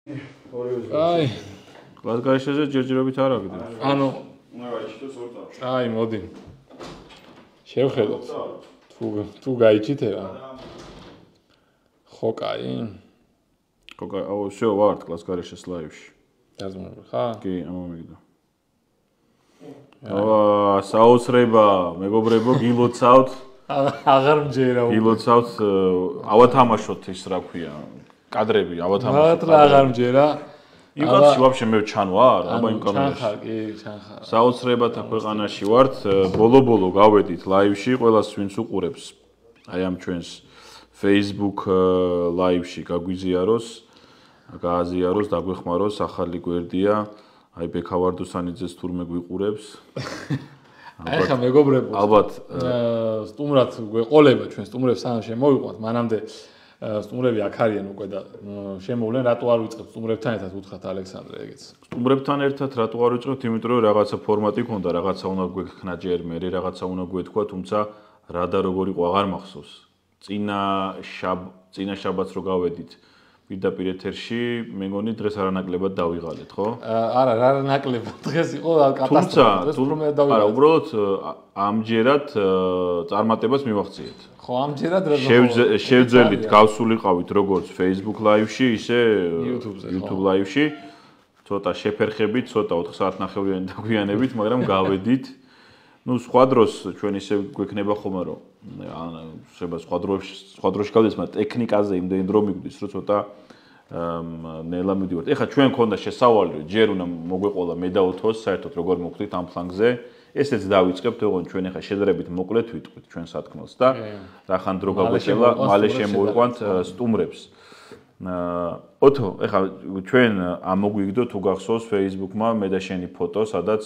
აი, კლასგარეშეზე ჯერჯერობით არ აგდებ. ანუ გაიჩიტო სორტა. აი, მოდი. შევხედოთ. თუ გაიჩიტე რა. ხო, კაი. ხო, კაი, აუ, всё, ვარ კლასგარეშეს ლაივში. დაზმობ ხარ? კი, ამომიგდა. აა, საოცრება, მეგობრებო, გილოცავთ. აღარ მჯერა. გილოცავთ, ავათამაშოთ ის რა ქვია, კადრები, ავათამაშოთ. მართლა აღარ მჯერა. იმაში ვაფშე მე ჩანვარ, აბა იმ კამერაში. ჩანხარ, კი, ჩანხარ. საოცრებათა ქვეყანაში ვართ, ბოლო-ბოლო გავედით ლაივში, ყველას ვინც უყურებს. აი ამ ჩვენს Facebook ლაივში გაგვიზიაროს, გააზიაროს, დაგვეხმაროს, ახალი გვერდია. აი ბექავარდუსანიძეს თურმე გვიყურებს. აი ხა მეგობრებო. ალბათ სტუმრად გვეყოლება ჩვენ სტუმრებს სანამ შემოვიყვანთ, მანამდე სტუმრები აქ არიან უკვე და შემოვლენ, რატო არ ვიწყებთ სტუმრებთან ერთად უთხრათ ალექსანდრე ეგეც. სტუმრებთან ერთად რატო არ ვიწყებთ, იმიტომ რომ რაღაცა ფორმატი ქონდა, რაღაცა უნდა გვექნა ჯერ მე, რაღაცა უნდა გვეთქვა, თუმცა რა და როგორ იყო აღარ მახსოვს. წინა შაბათს რო გავედით პირდაპირ ეთერში, მე მგონი დღეს არანაკლებად დავიღალეთ, ხო? არა, რა ნაკლებად დღეს იყო კატასტროფა, დღეს უფრო მეტად დავიღალეთ. არა, უბრალოდ ამჯერად წარმატებას მივახციეთ. ხო, ამჯერად რა შევძელით, გავსულიყავით როგორც Facebook live-ში, ისე YouTube live-ში. ცოტა შეფერხებით, ცოტა 4 საათნახევრიანი დაგვიანებით, მაგრამ გავედით. ნუ სხვა დროს ჩვენ ისე გვექნება ხომა რომ შეიძლება სხვა დროში გავდეს, მაგრამ ტექნიკაზე იმდენი დრო მიგვდის, რომ ცოტა ნელა მივდივართ. ეხლა ჩვენ მქონდა შესავალი, რომ ჯერ უნდა მოგვეყოლა მე და ოთოს საერთოდ როგორ მოვხდით ამ ფლანგზე. ესეც დავიწყებთ, ოღონდ ჩვენ ეხლა შედარებით მოკლედ ვიტყვით ჩვენ სათქმელს და რახან დრო გაგვეჭელა, მალე შემოვიყვანთ სტუმრებს. ოთო, ეხლა ჩვენ ამოგვიგდო თუ გახსოვს Facebook-მა მე და შენი ფოტო, სადაც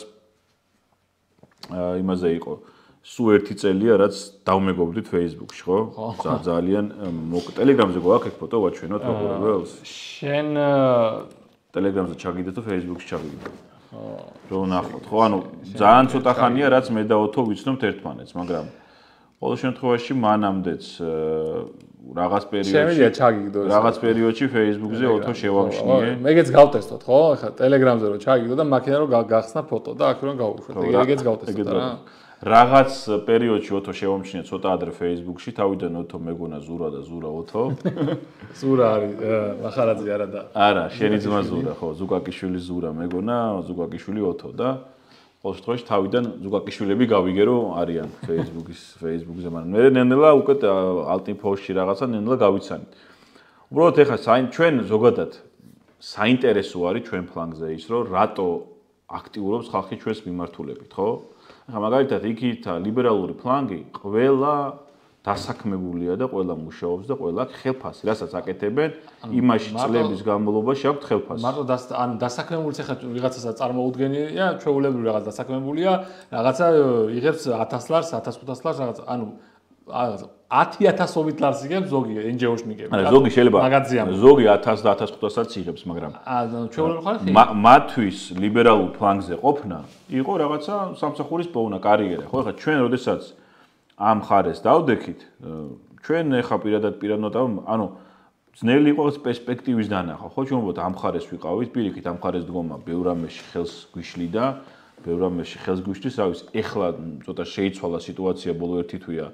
იმაზე იყო. სულ 1 წელია, რაც დავმეგობრდით Facebook-ში, ხო? ძალიან Telegram-ზე გვაქვს ეგ ფოტო ვაჩვენოთ მეგობრებელს. შენ Telegram-ზე ჩაგიდეთ და Facebook-ში ჩაგიდეთ. რო ნახოთ, ხო? ანუ ძალიან ცოტა ხანია, რაც მე და ოთო ვიცნობთ ერთმანეთს, მაგრამ ყოველ შემთხვევაში მანამდეც რაღაც პერიოდში Facebook-ზე ოთო შევამშნიე. მეგეც გავტესტოთ, ხო? ეხლა Telegram-ზე რო ჩაგიდო და მაქინა რო გახსნა ფოტო და აქ რო გავუშვეთ. ეგეც გავტესტოთ რა. რაღაც პერიოდში ოთო შევამშნიე ცოტა ადრე Facebook-ში, თავიდან ოთო მეგონა ზურა და ზურა ოთო. ზურა არის მახარაძე არა და. არა, შენი ძმა ზურა, ხო, ზუკაკიშვილი ზურა მეგონა, ზუკაკიშვილი ოთო და ყოველ შემთხვევაში თავიდან ზუკაკიშვილები გავიგე რომ არიან Facebook-ზე, მაგრამ მე ნენელა უკვე ალტინფოში რაღაცა ნენელა გავიცანით. უბრალოდ ეხლა ჩვენ ზოგადად საინტერესო არის ჩვენ ფლანგზე ის რომ რატო აქტიურობს ხალხი ჩვენს მიმართულებით, ხო? ეხლა მაგალითად იქით ლიბერალური ფლანგი ყველა დასაქმებულია და ყველა მუშაობს და ყველა ხელფასი, რასაც აკეთებენ, იმაში წლების განმავლობაში აქვს ხელფასი. მარტო დასაქმებულიც ეხლა ვიღაცასაც წარმოუდგენია, ჩვეულებრივ რაღაც დასაქმებულია, რაღაცა იღებს 1000 ლარს, 1500 ლარს, რაღაც, ანუ 10000-ობით ლარს იღებს ზოგი NGO-ში მიგებს. არა, ზოგი შეიძლება ზოგი 1000 და 1500-საც იღებს, მაგრამ ჩვეულებრივ ხარ მათვის ლიბერალურ ფლანგზე ყოფნა იყო რაღაცა სამსახურის პოვნა, კარიერა, ხო? ეხლა ჩვენ როდესაც ამ ხარეს დავდექით, ჩვენ ეხა პირადად ანუ ძნელი იყო პერსპექტივის დანახვა, ხო? ჩვენ უბრალოდ ამ ხარეს ვიყავით, პირიქით ამ ხარეს დგომა ბევრ რამეში ხელს გვიშლიდა, ბევრ რამეში ხელს გვიშლის, რავის, ეხლა ცოტა შეიცვალა სიტუაცია, ბოლო 1 თვეა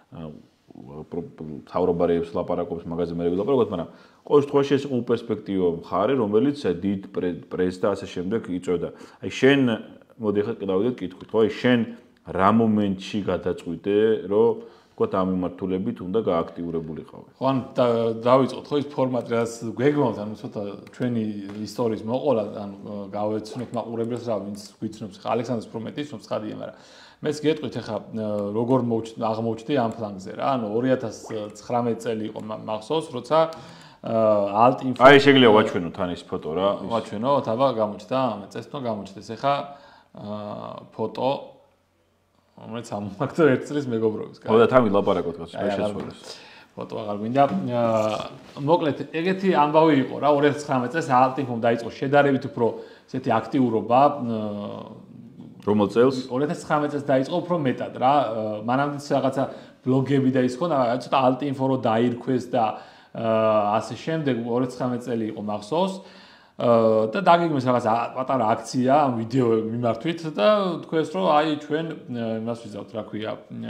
თავრობარებს ლაპარაკობს, მაგაზე მე ვილაპარაკობ, მაგრამ ყოველ შემთხვევაში ეს იყო პერსპექტივა მხარე, რომელიც დიდ პრესს და ასე შემდეგ იწვევდა. აი შენ, მოდი ეხლა დავიდეთ კითხვით, ხო? აი შენ რა მომენტში გადაწყვიტე, რომ თქვა ამ მიმართულებით უნდა გააქტიურებულიყავი. ხო, ან დავიწყოთ ხო ის ფორმატი, რაც გვეგმავთ, ანუ ცოტა ჩვენი ისტორიის მოყოლა, ანუ გავეცნოთ მაყურებელს რა ვინც გვიცნობს. ხა ალექსანდრეს პრომეტის რომ ცხადია, მაგრამ მეც გეტყვით ახლა როგორ აღმოჩნდი ამ ფლანგზე რა. ანუ 2019 წელი იყო მახსოვს, როცა ალტინფო აი შეგიძლია ვაჩვენოთ თან ის ფოტო რა. ვაჩვენოთ, აბა გამოჩნდა, მე წესთან გამოჩნდეს ახლა ფოტო რომელიც ამოაქცია 1 წლის მეგობრობის. ხო და თან ვილაპარაკოთ გასულ შეცვალეს. ფოტო აღარ გვინდა. მოკლედ, ეგეთი ამბავი იყო რა 2019 წელს ალტინფომ დაიწყო შედარებით უფრო ესეთი აქტიურობა. რომელ წელს? 2019 წელს დაიწყო უფრო მეტად რა. მანამდეც რაღაცა ბლოგები და ის ქონა, ცოტა ალტინფო რო დაირქვეს და ასე შემდეგ 2019 წელი იყო მახსოვს. და დაგეგმეს რაღაც პატარა აქცია ამ ვიდეო მიმართვით და თქვენს რომ აი ჩვენ იმას ვიზავთ, რა ქვია,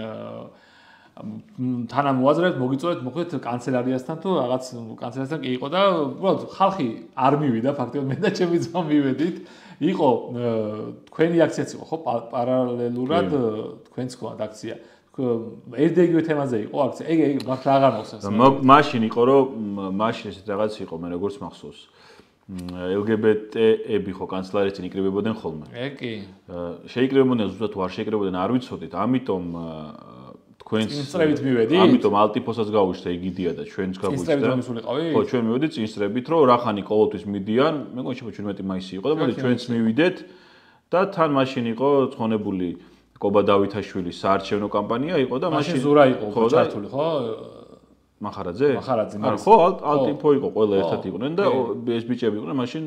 თანამოაზრებთ, მოგიწევთ, მოხდეთ კანცელარიასთან თუ რაღაც კანცელარიასთან კი იყო და უბრალოდ ხალხი არ მივიდა, ფაქტობრივად მე და ჩემი ძმა მივედით. იყო თქვენი აქციაც იყო, ხო, პარალელურად თქვენც ხوت აქცია. ერთ-ერთი თემაზე იყო აქცია. ეგ მართლა აღარ მოხსენს. მაშინ იყო რომ მაშინ ეს რაღაც იყო, მე როგორც მახსოვს. LGBT-ები ხო კანცელარიის წინ იკრიბებოდნენ ხოლმე. კი. შეიკრიბებოდნენ ზუსტად თუ არ შეიკრიბებოდნენ არ ვიცოდით, ამიტომ თქვენს წინსწრებით მივედით? ამიტომ ალტიფოსაც გავუშვით ეგიდია და ჩვენც გავუშვით. წინსწრებით რომ მისულიყავით? ხო, ჩვენ მივედით წინსწრებით, რომ რა ხანი ყოველთვის მიდიან, მე მგონი 17 მაისი იყო და მოდი ჩვენც მივიდეთ და თან მაშინ იყო ცხონებული კობა დავითაშვილის საარჩევნო კამპანია იყო და მაშინ ზურა იყო ჩართული, ხო? მახარაძე? მახარაძე, ხო, ალტიფო იყო, ყველა ერთად იყვნენ და ეს ბიჭები იყვნენ მაშინ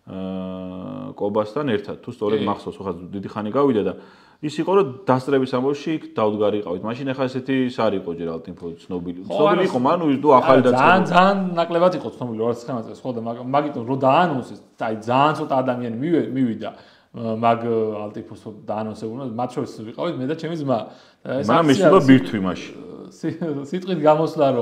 კობასთან ერთად. თუ სწორედ მახსოვს, ხო, დიდი ხანი გავიდა და ის იყო რომ დასწრების ამბავში იქ დავდგარიყავით. მაშინ ახლა ესეთი ის არ იყო ჯერ ალტიფო ცნობილი. ცნობილი იყო, მანუ ის თუ ახალი დაწყება. ძალიან ნაკლებად იყო ცნობილი 2019 წელს, ხო და მაგიტომ რომ დაანონსეს, აი ძალიან ცოტა ადამიანი მივიდა. მაგ ალტიფოს დაანონსებულმა, მათ შორის ვიყავით მე და ჩემი ძმა. მაგრამ მისულა ბირთვი მაშინ. სიტყვით გამოსვლა რომ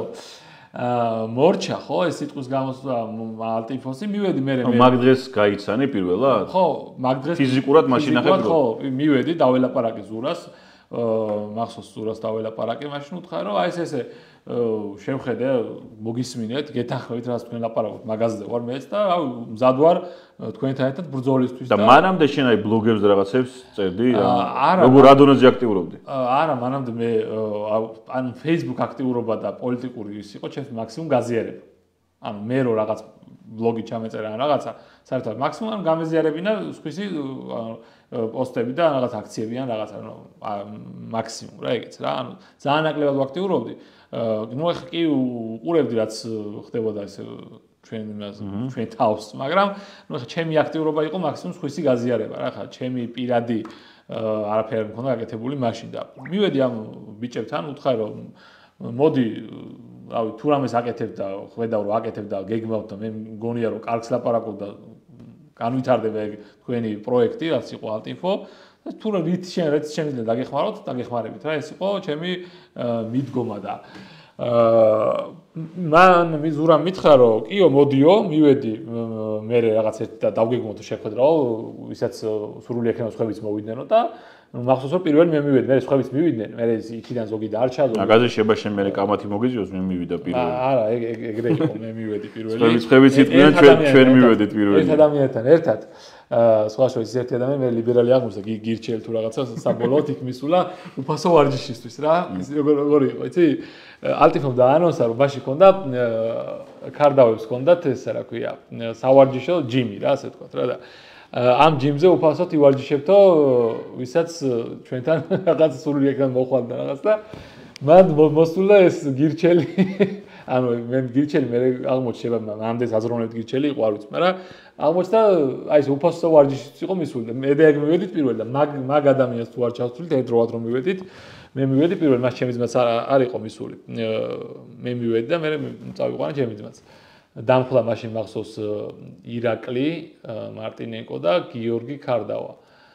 მორჩა ხო ეს სიტყვის გამოსვლა ალტიფოსი მივედი მე მაგ დღეს გაიცანი პირველად? ხო, მაგ დღეს ფიზიკურად მაშინ ნახეთ ხო, მივედი დაველაპარაკე ზურას, მახსოვს ზურას დაველაპარაკე, მაშინ უთხრა რომ აი ესე შევხედე, მოგისმინეთ, გეთანხმებით რაც თქვენ ლაპარაკობთ, მაგაზზე ვარ მეც და აი მზად ვარ თქვენთან ერთად ბრძოლისთვის და მანამდე შენ აი ბლოგებს რაღაცებს წერდი? არა. როგორ რადონეზე აქტიურობდი? არა, მანამდე მე ანუ Facebook აქტიურობა და პოლიტიკური ის იყო ჩემს მაქსიმუმ გაზიარება. ანუ მე რო რაღაც ბლოგი ჩამეწერა ან რაღაცა, საერთოდ მაქსიმუმ გამეზიარებინა სხვისი პოსტები და რაღაც აქციები ან რაღაცა, მაქსიმუმ რა ეგეც რა. ანუ ძალიან ნაკლებად ვაქტიურობდი. ნუ ახლა კი უყურებდი რაც ხდებოდა ეს ჩვენ თავს, მაგრამ ნუ ახლა ჩემი აქტიურობა იყო მაქსიმუმ სხვისი გაზიარება რა ხა, ჩემი პირადი არაფერი არ მქონდა გაკეთებული მაშინ და მივედი ამ ბიჭებთან, უთხრა რომ მოდი, რავი, თუ რამეს აკეთებ და ხედავ რომ აკეთებ და გეგმავ და მე მგონია რომ კარგს ლაპარაკობ და განვითარდება ეგ თქვენი პროექტი, რაც იყო ალტიფო. თუ რით შემიძლია დაგეხმაროთ, დაგეხმარებით რა, ეს იყო ჩემი მიდგომა და მან მიზურამ მითხრა რომ კიო მოდიო, მივედი მე რაღაც ერთ და დავგეგმოთ შეხვედრაო, ვისაც სურვილი ექნება სხვაებიც მოვიდნენ და მახსოვს რომ პირველი მე მივედი, მე სხვაებიც მივიდნენ, მე იქიდან ზოგი დარჩა, ზოგი. მაგაზე შეება შენ მე კამათი მოგიზიოს, მე მივიდა პირველი. არა, ეგრე იყო, მე მივედი პირველი. სხვაებიც იყვნენ, ჩვენ მივედით პირველი. ერთ ადამიანთან ერთად სხვა შორის ერთი ადამიანი მე ლიბერალი აღმოჩნდა გირჩეულ თუ რაღაცა საბოლოოდ იქ მისულა უფასო ვარჯიშისთვის რა როგორ იყო იცი ალტიფომ დაანონსა რომ მაშინ ქონდა კარდავებს ქონდათ ესა რა ქვია სავარჯიშო ჯიმი რა ასე ვთქვათ რა და ამ ჯიმზე უფასოდ ივარჯიშებთო ვისაც ჩვენთან რაღაც სული ეგრან მოხვალდა რაღაც და მან მოსულა ეს გირჩელი ანუ მე გირჩელი მე აღმოჩნდა მანდეს აზროვნებთ გირჩელი იყო არ ვიცი მაგრამ აღმოჩნდა აი ეს უფასო ვარჯიშიც იყო მისული და მე და ეგ მივედით პირველი და მაგ ადამიანს თუ არ ჩავთვლით ერთდროულად რომ მივედით მე მივედი პირველი მას ჩემი ძმაც არ იყო მისული მე მივედი და მე წავიყვანა ჩემი ძმაც დამხლა მაშინ მახსოვს ირაკლი მარტინენკო და გიორგი ქარდავა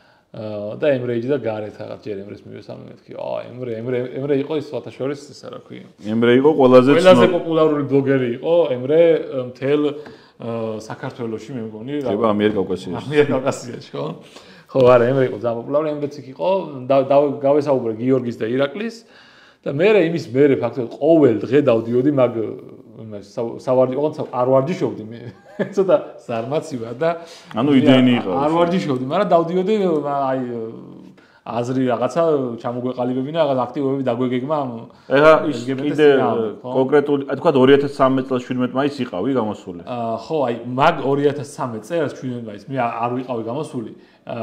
და ემრეიჯი და გარეთ რაღაც ჯერ ემრეს მივესალმე მეთქი ემრე იყო ის სხვათა შორის ესა რა ქვია ემრე იყო ყველაზე პოპულარული ბლოგერი იყო ემრე მთელ საქართველოში მე მგონი რა ამიერკავკასიაში ხო არა ემრე იყო ძალიან პოპულარული ემრეც იქ იყო გავესაუბრე გიორგის და ირაკლის და მე იმის მერე ფაქტობრივად ყოველ დღე დავდიოდი მაგ სავარჯიშო არ ვარჯიშობდი მე ცოტა ზარმაცი ვარ და ანუ იდეინი იყო არ ვარჯიშობდი მაგრამ დავდიოდი აი აზრი რაღაცა ჩამოგვეყალიბებინა რაღაც აქტივობები დაგვეგეგმა ეხა კიდე კონკრეტული თქვა 2013 წელს 17 მაისს იყავი გამოსული ხო აი მაგ 2013 წელს 17 მაისს მე არ ვიყავი გამოსული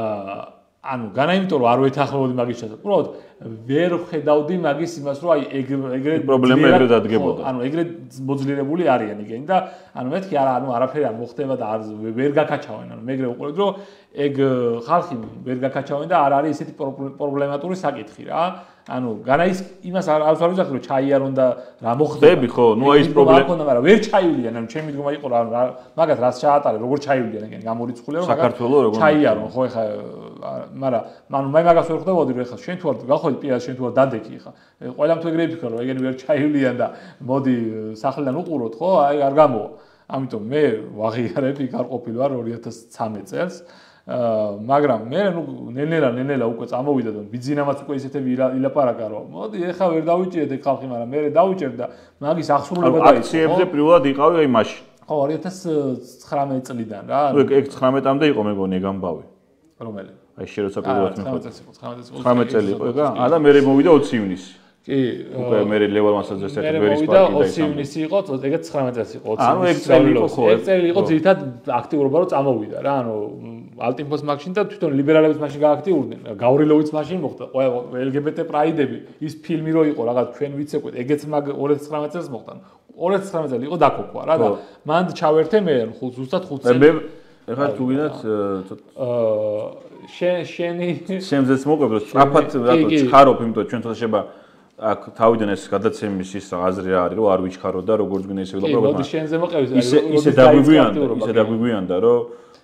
ანუ განა იმიტომ რომ არ ვეთანხმებოდი მაგის შესახებ უბრალოდ ვერ ხედავდი მაგის იმას რომ აი ეგრე პრობლემა ეგრე დადგებოდა ანუ ეგრე მოძლიერებული არიან იგენი და ანუ მეთქი არა ანუ არაფერი არ მოხდება და არ ვერ გაკაჩავენ ანუ მეგრე უყურებთ რომ ეგ ხალხი ვერ გაკაჩავენ და არ არის ესეთი პრობლემატური საკითხი რა ანუ განაის იმას არ ვიზახი რომ ჩაიარონ და რა მოხდება. ხდები ხო, ნუ აი ეს პრობლემა. არ ქონდა, მაგრამ ვერ ჩაივლიან, ანუ ჩემი დგომა იყო რა მაგას რას ჩაატარე, როგორ ჩაივლიან, ეგენი გამორიცხულია რომ საქართველოს როგორ ჩაიარონ, ხო ეხა მაგრამ ანუ მე მაგას ვერ ხვდებოდი რომ ეხა შენ თუ არ გაходი პირას შენ თუ არ დადექი ეხა. ყველამ თუ ეგრე იფიქრო რომ ეგენი ვერ ჩაივლიან და მოდი სახლიდან უყუროთ, ხო? აი არ გამოვა. ამიტომ მე ვაღიარებ იქ არ ყოფილი ვარ 2013 წელს. მაგრამ მე ნუ ნელ-ნელა უკვე წამოვიდა და ბიძინამაც უკვე ისეთები ილაპარაკა რომ მოდი ეხა ვერ დავიჭირეთ ეგ ხალხი, მაგრამ მე დავიჭერ და მაგის აღსრულება დაიწყო. აქციებზე პირველად იყავი აი მაშინ. ხო 2019 წლიდან რა. ეგ 19-მდე იყო მეგონი ეგ ამბავი. რომელი? აი შე როცა პირველად მიყავი. 19 წელი იყო ეგ რა და მე მოვიდა 20 ივნისი. კი, უკვე მე ლევან მასაძეს ერთ ვერის პარკი და ისე 20 ივნისი იყო, ეგეც 19 წელს იყო 20 ანუ ეგ წელი იყო ხო? ეგ წელი იყო ძირითად აქტიურობა რომ წამოვიდა რა, ანუ ალტინფოს მაშინ და თვითონ ლიბერალებიც მაშინ გააქტიურდნენ. გავრილოვიც მაშინ მოხდა, LGBT პრაიდები, ის ფილმი რო იყო რაღაც ჩვენ ვიცეკვეთ, ეგეც მაგ 2019 წელს მოხდა. 2019 წელი იყო დაკოქვა რა და მანდ ჩავერთე მე ზუსტად 5 წელი. მე ეხლა თუ გინდათ შენი შემზეც მოყვება სწრაფად რატო ჩხარობ, იმიტომ ჩვენ თვითონ შეება აქ თავიდან ეს გადაცემის ის აზრი არის რომ არ ვიჩქარო და როგორც გვინდა ისე ვილაპარაკო. მოდი შენზე მოყევი, ისე დაგვიგვიანდა რომ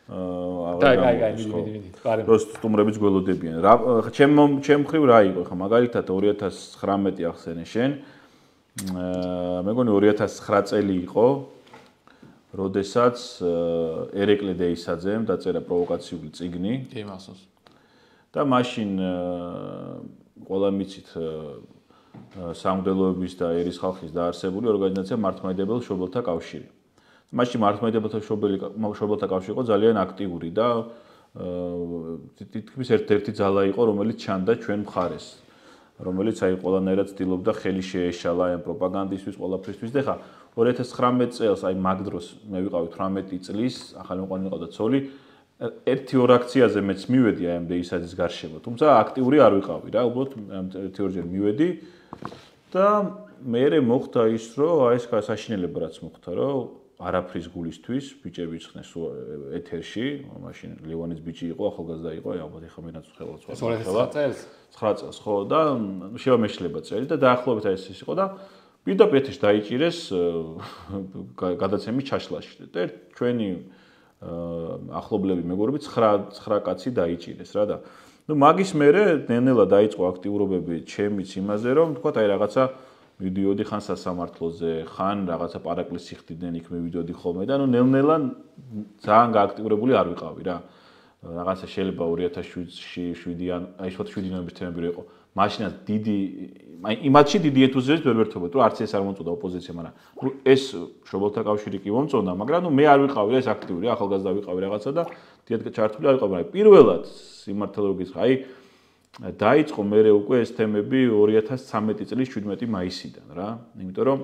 აი, სტუმრებიც გველოდებიან. რა ჩემ მხრივ რა იყო ხა მაგალითად 2019 ახსენე შენ. მეგონი 2009 წელი იყო, როდესაც ერეკლე დეისაძემ დაწერა პროვოკაციული წიგნი. კი, მახსოვს. და მაშინ ყველა მიცით სამგდელოების და ერის ხალხის დაარსებული ორგანიზაცია მართლმადიდებელ მშობელთა კავშირი. მაშინ მართლმადიდებელთა მშობელთა კავშირი იყო ძალიან აქტიური და თითქმის ერთ-ერთი ძალა იყო, რომელიც ჩანდა ჩვენ მხარეს, რომელიც აი ყველანაირად ცდილობდა ხელი შეეშალა ამ პროპაგანდისთვის, ყველაფრისთვის და ხა 2019 წელს აი მაგ დროს მე ვიყავი 18 წლის, ახალი მოყვანილი ყავდა ცოლი, ერთი-ორ აქციაზე მეც მივედი აი ამ დეისაძის გარშემო, თუმცა აქტიური არ ვიყავი რა, უბრალოდ ერთი-ორჯერ მივედი და მე მოხდა ის, რომ აი ეს საშინელება რაც მოხდა, რომ არაფრის გულისთვის ბიჭები ცხნეს ეთერში, მაშინ ლევანის ბიჭი იყო, ახალგაზრდა იყო, აი ალბათ ეხა მენაც ხელს ვარ. 9 წელს ხო და შევა მეშლება წელი და დაახლოებით აი ეს იყო და პირდაპირ დაიჭირეს გადაცემის ჩაშლაში და ჩვენი ახლობლები მეგობრები 9 კაცი დაიჭირეს რა და ნუ მაგის მერე ნელ-ნელა დაიწყო აქტიურობები ჩემიც იმაზე რომ თქვა აი რაღაცა ვიდეოდი ხან სასამართლოზე ხან რაღაცა პარაკლის სიხდიდან იქ მივიდოდი ხოლმე და ნუ ნელ-ნელა ძალიან გააქტიურებული არ ვიყავი რა რაღაცა შეიძლება 2007-ში აი 7 ნოემბრის თემები რო იყო მაშინაც დიდი აი იმათში დიდი ენთუზიაზმით ვერ ვერთობოდი რომ არც ეს არ მომწონდა ოპოზიცია მაგრამ ნუ ეს მშობელთა კავშირი კი მომწონდა მაგრამ ნუ მე არ ვიყავი ეს აქტიური ახალგაზრდა ვიყავი რაღაცა და დიდად ჩართული არ ვიყავი მაგრამ პირველად სიმართლე რომ გითხრა აი დაიწყო მერე უკვე ეს თემები 2013 წლის 17 მაისიდან რა იმიტომ რომ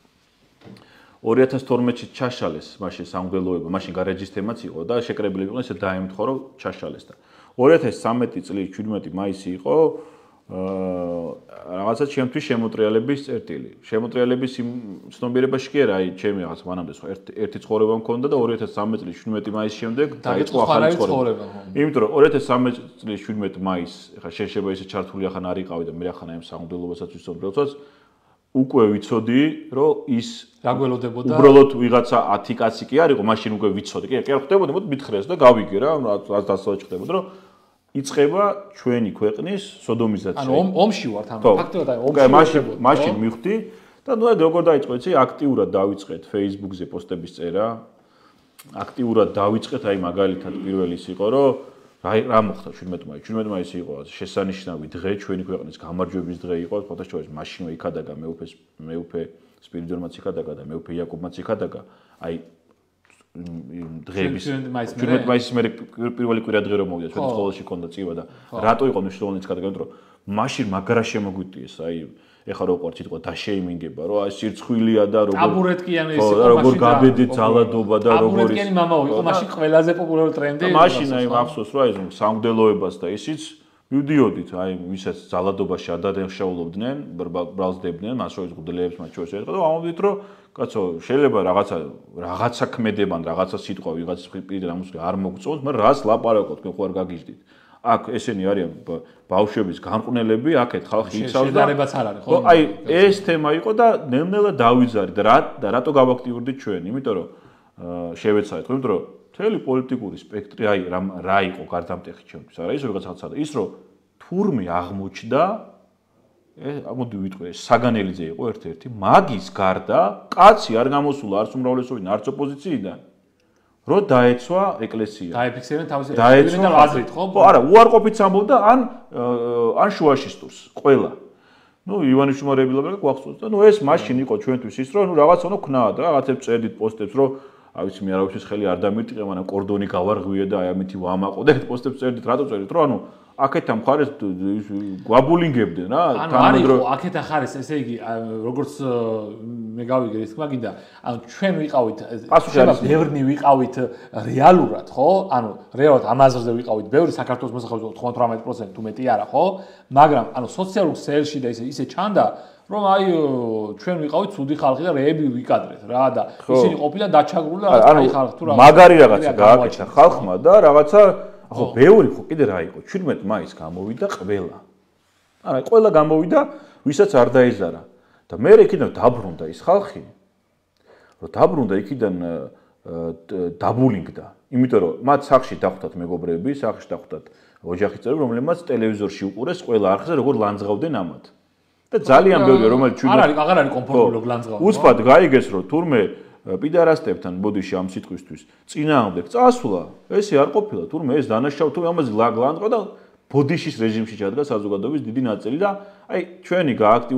2012-ში ჩაშალეს მაშინ სამგველოება მაშინ გარეჯის თემაც იყო და შეკრებილები იყვნენ ესე დაემთხო რომ ჩაშალეს და 2013 წლის 17 მაისი იყო რაღაცა ჩემთვის შემოტრიალების წერტილი. შემოტრიალების იმ ცნობიერებაში კი არა, აი ჩემი რაღაც მანამდე სხვა ერთი ცხოვრება მქონდა და 2013 წლის 17 მაისის შემდეგ დაიწყო ახალი ცხოვრება. იმიტომ რომ 2013 წლის 17 მაისს, ეხლა შეიძლება ისე ჩართული ახან არ იყავი და მე ახან აი სამგდელობასაც ვისწორებდაც უკვე ვიცოდი, რომ ის რა გველოდებოდა. უბრალოდ ვიღაცა 10 კაცი კი არ იყო, მაშინ უკვე ვიცოდი. კი არ ხვდებოდი, მოდი მითხრეს და გავიგე რა, რაც დასაწყისად ხდებოდა, რომ იწება ჩვენი ქვეყნის სოდომიზაცია. ანუ ომში ვართ ამ ფაქტობრივად აი ომში. მაშინ მივხვდი და ნუ აი როგორ დაიწყო იცი აქტიურად დავიწყეთ Facebook-ზე პოსტების წერა. აქტიურად დავიწყეთ აი მაგალითად პირველი ის იყო რომ რა მოხდა 17 მაისს. 17 მაისი იყო შესანიშნავი დღე ჩვენი ქვეყნის გამარჯვების დღე იყო. ფოტოშოპის მაშინვე იქადაგა მეუფე სპირიდონმაც იქადაგა და მეუფე იაკობმაც იქადაგა. აი დღეების 17 მაისის მერე პირველი კვირა დღე რომ მოვიდა ჩვენი სკოლაში ქონდა წივა და რატო იყო მნიშვნელოვანი იქადაგა რომ მაშინ მაგრა შემოგვიტიეს აი ეხლა რო ყوارთ სიტყვა დაშეიმინგება რომ აი სირცხვილია და ტაბურეტკიანი ის იყო როგორ გაბედით ზალადობა და როგორ ის ტაბურეტკიანი мама იყო მაშინ ყველაზე პოპულარული ტრენდი მაშინ აი მახსოვს რა ეს სამგდელოებას და ისიც მივდიოდით აი ვისაც ზალადობაში ადადენშაულობდნენ ბრალსდებდნენ მას შორის გუდელებს მათ შორის ერთხელ და ამბობდით რომ კაცო შეიძლება რაღაცა ქმედებან რაღაცა სიტყვა ვიღაცის პირიდან ამოსული არ მოგწონს მაგრამ რას ლაპარაკობთ თქვენ ხო არ გაგიჟდით აქ ესენი არიან ბავშვების განყვნელები, აქეთ ხალხი იცავს და შედარებაც არ არის, ხო? აი ეს თემა იყო და ნელ-ნელა დავიზარი და რატო გავაქტიურდით ჩვენ? იმიტომ რომ შევეცადეთ, იმიტომ რომ მთელი პოლიტიკური სპექტრი აი რა იყო გარდამტეხი ჩემთვის, არა ის რაღაცა და ის რომ თურმე აღმოჩნდა მოდი ვიტყვი საგანელიძე იყო ერთ-ერთი მაგის გარდა კაცი არ გამოსულა არც უმრავლესობიდან არც ოპოზიციიდან რომ დაეცვა ეკლესია დაეფიქსირებენ თავის აზრით ხო? არა უარყოფით ამბობდა ან შუაშისტურს ყველა ნუ ივანიშვილმა რებილებმა გვახსოვს და ნუ ეს მაშინ იყო ჩვენთვის ის რომ ნუ რაღაცა უნდა ქნათ რა რაღაცებს წერდით პოსტებს რომ აი ვიცი მე არავის ხელი არ დამირტყე მაგრამ კორდონი გავარღვიე და აი ამითი ვამაყო და ეს პოსტებს წერდით რატო წერდით რომ ანუ აქეთა მხარეს გვაბულინგებდნენ რა ანუ არ იყო აქეთა მხარეს ესე იგი როგორც მე გავიგე ეს თქმა გინდა ანუ ჩვენ ვიყავით ბევრნი ვიყავით რეალურად ხო ანუ რეალურად ამაზრზე ვიყავით ბევრი საქართველოს მოსახლეობის 98% თუ მეტი არა ხო მაგრამ ანუ სოციალურ ქსელში და ისე ჩანდა რომ აი ჩვენ ვიყავით ცუდი ხალხი და რეები ვიკადრეთ რა და ისინი ყოფილან დაჩაგრული და აი ხალხი თუ რა მაგარი რაღაცა გააკეთა ხალხმა და რაღაცა ხო ბევრი ხო კიდე რა იყო 17 მაისს გამოვიდა ყველა არა ყველა გამოვიდა ვისაც არ დაეზარა და მე იქიდან დაბრუნდა ის ხალხი რომ დაბრუნდა იქიდან დაბულინგდა იმიტომ რომ მათ სახში დახვდათ მეგობრები სახში დახვდათ ოჯახის წევრები რომლებმაც ტელევიზორში უყურეს ყველა არხზე როგორ ლანძღავდნენ ამათ და ძალიან ბევრი რომელიც ჩვენ აღარ არის კომფორტული ლანძღავი უცბად გაიგეს რომ თურმე პიდარასტებთან ბოდიში ამ სიტყვისთვის წინააღმდეგ წასვლა ესე არ ყოფილა თურმე ეს დანაშაული თუ ამაზე ლანძღავდა და ბოდიშის რეჟიმში ჩადგა საზოგადოების დიდი ნაწილი და აი ჩვენი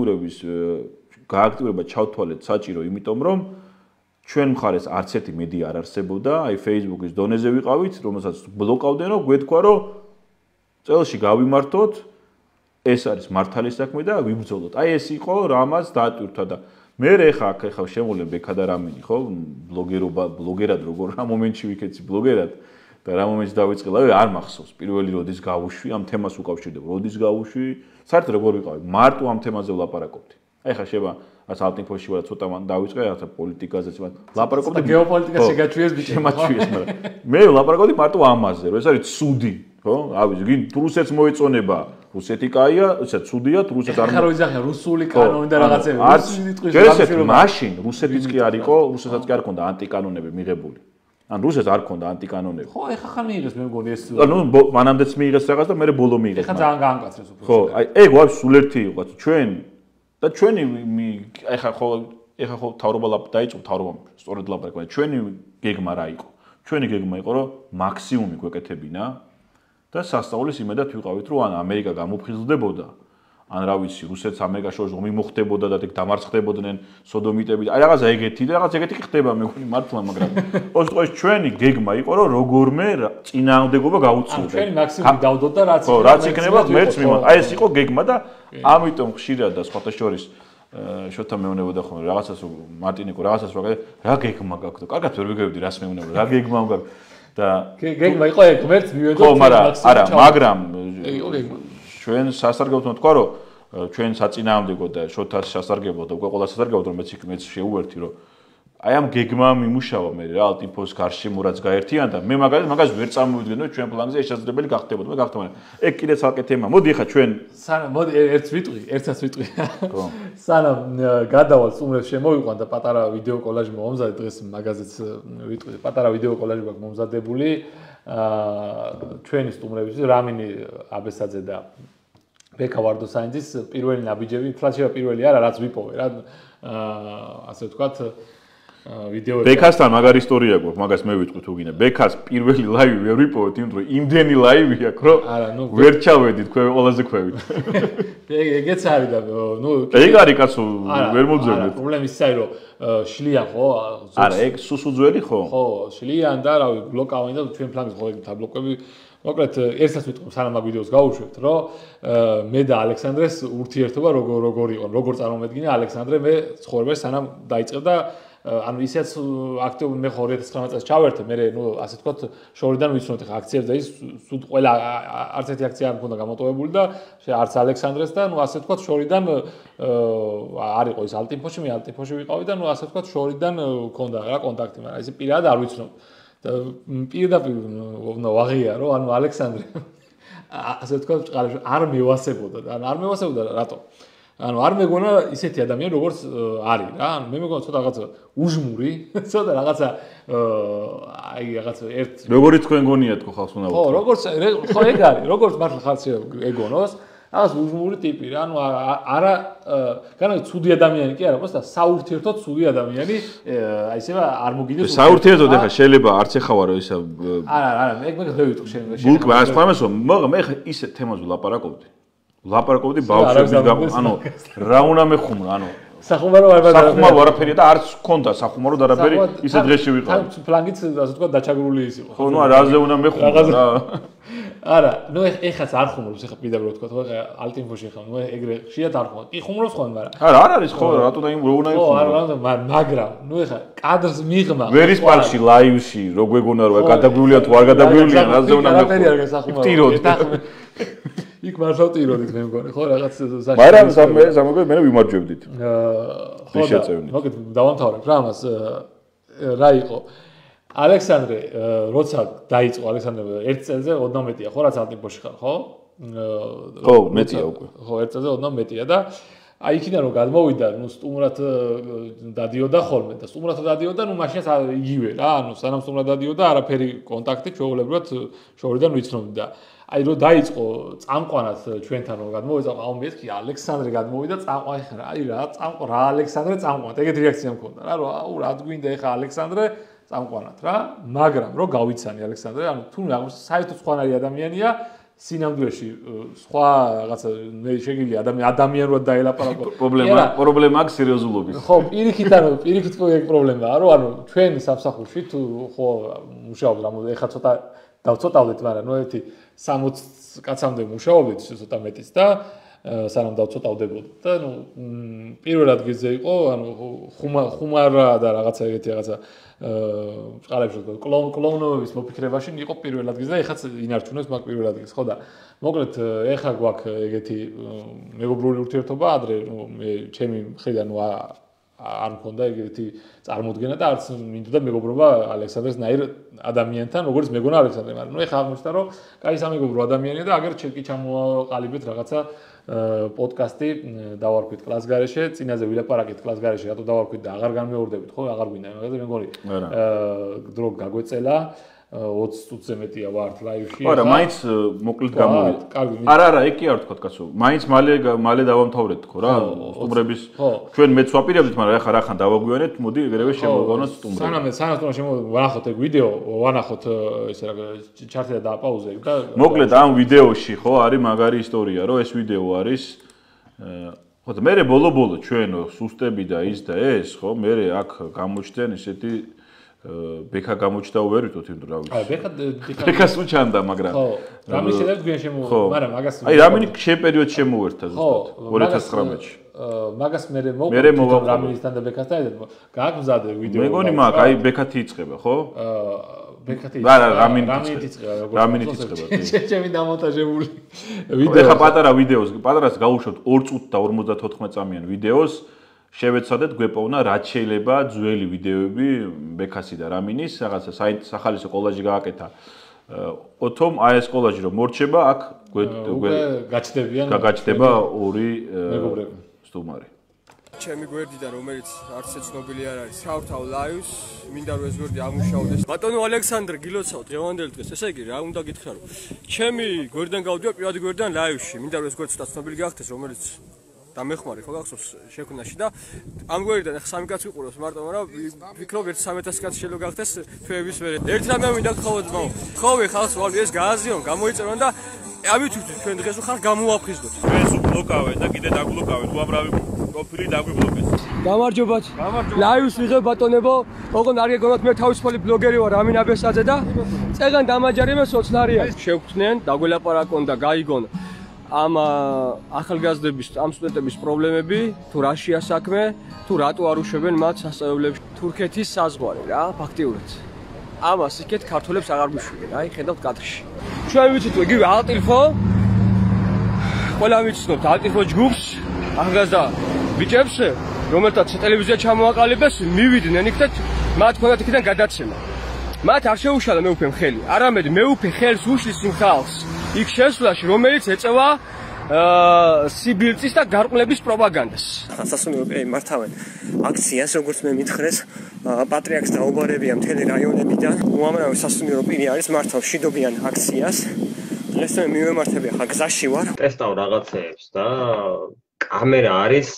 გააქტიურება ჩავთვალეთ საჭირო იმიტომ რომ ჩვენ მხარეს არც ერთი მედია არ არსებობდა აი Facebook-ის დონეზე ვიყავით რომელსაც ბლოკავდნენ რომ გვეთქვა რომ წელში გავიმართოთ ეს არის მართალი საქმე და ვიბრძოლოთ აი ეს იყო რამაც დაატვირთა და მე ხა შემოვლენ ბექა და რამინი ხო ბლოგერად როგორ რა მომენტში ვიქეცი ბლოგერად და რა მომენტში დავიწყე არ მახსოვს პირველი როდის გავუშვი ამ თემას უკავშირდება როდის გავუშვი საერთოდ როგორ ვიყავი მარტო ამ თემაზე ვლაპარაკობდი აი ხა შევა რაც ალტინფოში ვარ ცოტა მან დავიწყე რაღაცა პოლიტიკაზეც ლაპარაკობდი გეოპოლიტიკა შეგაჩვიეს ბიჭი შემაჩვიეს მაგრამ მე ვლაპარაკობდი მარტო ამაზე რომ ეს არის ცუდი ხო ავი გინ რუსეთს მოეწონება რუსეთი კაია ესეც ცუდია რუსეთს არ ხაროიზახე რუსული კანონი და რაღაცები რუსული სიტყვის მაშინ რუსეთიც კი არ იყო რუსეთსაც კი არ ქონდა ანტიკანონები მიღებული ან რუსეთს არ ქონდა ანტიკანონები ხო ეხა ხან მიიღეს მე მგონი ეს ნუ მანამდეც მიიღეს რაღაც და მე ბოლო მიიღეს ეხა ძალიან გაანკაცრეს უფრო ხო აი ეგ ვაფშე სულ ერთი იყო ჩვენ და ჩვენი ეხა ხო თავრობა დაიწყო თავრობა სწორედ ლაპარაკობა ჩვენი გეგმა რა იყო ჩვენი გეგმა იყო რომ მაქსიმუმი გვეკეთებინა და სასწაულის იმედად ვიყავით რომ ან ამერიკა გამოფხიზლდებოდა ან რა ვიცი რუსეთს ამერიკას შორის ომი მოხდებოდა და ეგ დამარცხდებოდნენ სოდომიტები აი რაღაცა ეგეთი და რაღაც ეგეთი ხდება მე მგონი მართლა მაგრამ ყოველთვის ჩვენი გეგმა იყო რომ როგორმე წინააღმდეგობა გაუწიოთ ჩვენი მაქსიმუმი დავდოთ და რაც იქნება მერც მიმართ აი ეს იყო გეგმა და ამიტომ ხშირად და სხვათა შორის შოთა მეუნებოდა ხოლმე რაღაცას მარტინიკო რაღაცას რა გეგმა გაქვს და კარგად ვერ ვიგებდი რას მეუნებოდა რა გეგმა გაქვს და გეგმა იყო ეგ ღმერთს მივედოთ ხო არა მაგრამ ჩვენ სასარგებლოდ თქვა რომ ჩვენ საწინააღმდეგო და შოთას სასარგებლოდ და უკვე ყველა სასარგებლოდ რომ მეც შეუერთი რომ აი ამ გეგმამ იმუშავა მე რა ალტინფოს გარშემო რაც გაერთიან და მე მაგას ვერ წარმოვიდგენ რომ ჩვენ პლანზე ეს შესაძლებელი გახდებოდა მე გახდა მაგრამ ეგ კიდე ცალკე თემა მოდი ხა ჩვენ მოდი ერთს ვიტყვი ხო სანამ გადავალ სტუმრებს შემოვიყვან და პატარა ვიდეო კოლაჟი მომზადე დღეს მაგაზეც ვიტყვი პატარა ვიდეო კოლაჟი გვაქვს მომზადებული ჩვენი სტუმრების რამინი აბესაძე და ბექა ვარდოსაინძის პირველი ნაბიჯები ფლაშევა პირველი არა რაც ვიპოვე რა ასე ვთქვათ ვიდეო ბექასთან მაგარი ისტორია გვაქვს მაგას მე ვიტყვი თუ გინდა ბექას პირველი ლაივი ვერ ვიპოვეთ იმიტომ რომ იმდენი ლაივი აქვს რომ ვერ ჩავედით ყველაზე ქვევით ეგეც არის და ნუ ეგ არის კაცო ვერ მოძებნეთ პრობლემა ისაა რომ შლიან ხო არა ეგ სუსუძველი ხო ხო შლიან და რავი ბლოკავენ და ჩვენ ფლანგის ხო ეგ ბლოკები მოკლედ ერთსაც ვიტყვი სანამ მაგ ვიდეოს გავუშვებთ რომ მე და ალექსანდრეს ურთიერთობა როგორ იყო როგორ წარმოვედგინე ალექსანდრე მე ცხოვრებას სანამ დაიწყებ და ანუ ისეც აქტიურად მე 2019 წელს ჩავერთე მე ნუ ასე ვთქვათ შორიდან ვიცნობთ ხა აქციებს და ის სულ ყველა არც ერთი აქცია არ მქონდა გამოტოვებული და არც ალექსანდრეს და ნუ ასე ვთქვათ შორიდან არ იყო ის ალტინფოში მე ალტინფოში ვიყავი და ნუ ასე ვთქვათ შორიდან მქონდა რა კონტაქტი მაგრამ ისე პირადად არ ვიცნობ და პირდაპირ ვაღია რომ ანუ ალექსანდრე ასე ვთქვათ, ბჭყალებში არ მევასებოდა და არ მევასებოდა რატო? ანუ არ მეგონა ისეთი ადამიანი როგორც არის რა. ანუ მე მეგონა ცოტა რაღაცა უჟმური, ცოტა რაღაცა აი რაღაცა ერთ როგორი თქვენ გონიათ ხო ხალხს უნდა ხო, როგორც ხო ეგ არის, როგორც მართლა ხალხს ეგონოს, რაღაც უჟმური ტიპი რა. ანუ არა განაცხადი ცუდი ადამიანი კი არა, просто საურთიერთოდ ცუდი ადამიანი, აი ესევა არ მოგიდეს. საურთიერთოდ ეხა შეიძლება არც ეხავარო ისა არა, მე ვერ ვიტყვი შენ. გულკ მას ხმამესო, მაგრამ მე ისე თემაზე ლაპარაკობდი. ლაპარაკობდი ბავშვების გამო, ანუ რა უნდა მეხუმრა, ანუ სახუმარო არაფერია და არც ქონდა სახუმარო არაფერი, ისე დღეში ვიყავ. თან ფლანგიც ასე ვთქვათ დაჩაგრული ის იყო. ხო, ნუ რაზე უნდა მეხუმრა რა. არა, ნუ ეხაც არ ხუმრობს, ეხა პირდაპირ ვთქვათ, ხო, ალტინფოში ხარ, ნუ ეგრე ხშირად არ ხუმრობს. კი ხუმრობს ხო მაგრამ. არა, არ არის ხო, რატო და იმ რო უნდა იხუმრო. ხო, არა, მაგრამ ნუ ეხა კადრს მიღმა. ვერის პარკში, ლაივში, რო გვეგონა რომ გადაგვივლია თუ არ გადაგვივლია, რაზე უნდა მეხუმრო. არაფერი არ გასახუმარო. იქ მართლა ტიროდით მე მგონი, ხო, რაღაც საშუალო. მაგრამ სამაგო მე ვიმარჯვებდით. ხო, მოგეთ დავამთავრებ რა ამას რა იყო. ალექსანდრე, როცა დაიწყო ალექსანდრე 1 წელზე ოდნავ მეტია, ხო, რაც ალტინფოში ხარ, ხო? ხო, მეტია უკვე. ხო, 1 წელზე ოდნავ მეტია და აი იქიდან რომ გადმოვიდა, ნუ სტუმრად დადიოდა ხოლმე და სტუმრად დადიოდა, ნუ მაშინაც იგივე რა, ანუ სანამ სტუმრად დადიოდა, არაფერი კონტაქტი ჩვეულებრივად შორიდან ვიცნობდი და აი რო დაიწყო წამყვანად ჩვენთან რომ გადმოვიდა, აუ მეთქი ალექსანდრე გადმოვიდა წამყვანი ხარ, აი რა წამყვ რა ალექსანდრე წამყვანად, ეგეთი რეაქცია მქონდა რა, რომ აუ რა გვინდა ეხა ალექსანდრე წამყვანად რა, მაგრამ რო გავიცანი ალექსანდრე, ანუ თუ საერთოდ სხვანაირი ადამიანია, სინამდვილეში სხვა რაღაცა მე შეგიძლია ადამიანურად დაელაპარაკო. პრობლემა აქვს სერიოზულობის. ხო, პირიქით ეგ პრობლემაა, რომ ანუ ჩვენ სამსახურში თუ ხო მუშაობთ, რამოდენიმე ეხა ცოტა დავცოტავდით, მაგრამ ნუ ერთი 60 კაცამდე მუშაობდით, ცოტა მეტიც და სანამ დავცოტავდებოდი და ნუ პირველ ადგილზე იყო, ანუ ხუმარა და რაღაცა ეგეთი რაღაცა ბჭყალებში კლოუნობის მოფიქრებაში იყო პირველ ადგილზე და ეხაც ინარჩუნებს მაგ პირველ ადგილს, ხო და მოკლედ ეხა გვაქვს ეგეთი მეგობრული ურთიერთობა, ადრე ნუ მე ჩემი მხრიდან ნუ არ მქონდა ეგეთი წარმოდგენა და არც მინდოდა მეგობრობა ალექსანდრესნაირ ადამიანთან, როგორც მეგონა ალექსანდრე, მაგრამ ნუ ეხა აღმოჩნდა რომ კაი სამეგობრო ადამიანია და აგერ ჩეკი ჩამოყალიბეთ რაღაცა პოდკასტი დავარქვით კლასგარეშე, წინაზე ვილაპარაკეთ კლასგარეშე, რატო დავარქვით და აღარ განმეორდებით, ხო, აღარ გვინდა, მაგაზე მე მგონი დრო გაგვეწელა 20 წუთზე მეტია ვართ ლაივში. არა, მაინც მოკლედ გამოვიდა. არა, ეგ კი არ ვთქვა კაცო. მაინც მალე დავამთავრეთ თქო რა, სტუმრების. ჩვენ მეც ვაპირებდით, მაგრამ ეხლა რახან დავაგვიანეთ, მოდი ეგრევე შემოვღონოთ სტუმრები. სანამ ვანახოთ ეგ ვიდეო, ვანახოთ ესე რა ჩარტი და დააპაუზე და მოკლედ ამ ვიდეოში ხო არის მაგარი ისტორია, რომ ეს ვიდეო არის ხო და მე ბოლო ჩვენ სუსტები და ის და ეს ხო, მე აქ გამოჩნდნენ ისეთი ბექა გამოჩნდა ვერ ვიტყვით იმ რა ვიცი. აი ბექას უჩანდა, მაგრამ ხო, რამის შეიძლება გვიან შემოვიდა, მაგრამ მაგას აი რამინი შენ პერიოდში შემოვერთა ზუსტად 2019-ში. მაგას მე მოვაყო რამისთან და ბექასთან გააგზავნე ვიდეო. მეგონი მაგ აი ბექათი იწყება, ხო? ბექათი არა, რამინით იწყება. ჩემი დამონტაჟებული ვიდეო. ეხა პატარა ვიდეოს, პატარას გავუშვებთ 2 წუთი და 54 წამიან ვიდეოს. შევეცადეთ გვეპოვნა რაც შეიძლება ძველი ვიდეოები ბექასი და რამინის, რაღაცა სახალისო კოლაჟი გააკეთა. ოთომ აი ეს კოლაჟი რომ მორჩება, აქ გაჩნდება ორი სტუმარი. ჩემი გვერდიდან, რომელიც არც ცნობილი არ არის, ჩავთავ ლაივს, მინდა რომ ეს გვერდი აღმუშავდეს. ბატონო ალექსანდრე, გილოცავ დღევანდელ დღეს, ესე იგი, რა უნდა გითხრა რომ ჩემი გვერდიდან გავდივარ პირველი გვერდიდან ლაივში, მინდა რომ ეს გვერდი ცოტა ცნობილი გახდეს, რომელიც და მეხმარი ხო გახსოვს შექმნაში და ამ გვერდიდან ახლა სამი კაცი ვიყურებს მარტო, მაგრამ ვფიქრობ 1-300 კაცი შეიძლება გახდეს თვეების მერე. ერთ რამე მინდა გთხოვოთ ძმაო. თხოვე ხალხს ვალ ეს გააზიონ, გამოიწერონ და ამით ჩვენ დღეს ხარ გამოაფხიზდოთ. ეს უბლოკავენ და კიდე დაგბლოკავენ, უამრავი პროფილი დაგვიბლოკეს. გამარჯობათ. ლაივს ვიღებ ბატონებო. ოღონდ არ გეგონათ მე თავისუფალი ბლოგერი ვარ ამინ აბესაძე და წეგან დამაჯერებენ სოცნარია. შევქმნიან, დაგველაპარაკონ და გაიგონ ამ ახალგაზრდების, ამ სტუდენტების პრობლემები, თუ რაშია საქმე, თუ რატო არ უშვებენ მათ სასწავლებლებში. თურქეთის საზღვარი რა, ფაქტიურად. ამას იქეთ ქართველებს აღარ გვიშვებენ, აი ხედავთ კადრში. ჩვენ ვიცით იგივე ალტილფო. ყველა ვიცნობთ ალტილფო ჯგუფს, ახალგაზრდა ბიჭებს, რომელთაც ტელევიზია ჩამოაყალიბეს, მივიდნენ იქ და მათ ქონდათ იქიდან გადაცემა. მათ არ შეუშალა მეუფემ ხელი, არამედ მეუფე ხელს უშლის იმ ხალხს. იქ შესვლაში, რომელიც ეწევა სიბილწის და გარყვნების პროპაგანდას. სასულიერო პირები მართავენ აქციას, როგორც მე მითხრეს, პატრიარქს დაუბრუნებია მთელი რაიონებიდან. უამრავი სასულიერო პირი არის მართავს მშვიდობიან აქციას. დღეს მე მივემართები ხა გზაში ვარ. ტესტავ რაღაცეებს და კამერა არის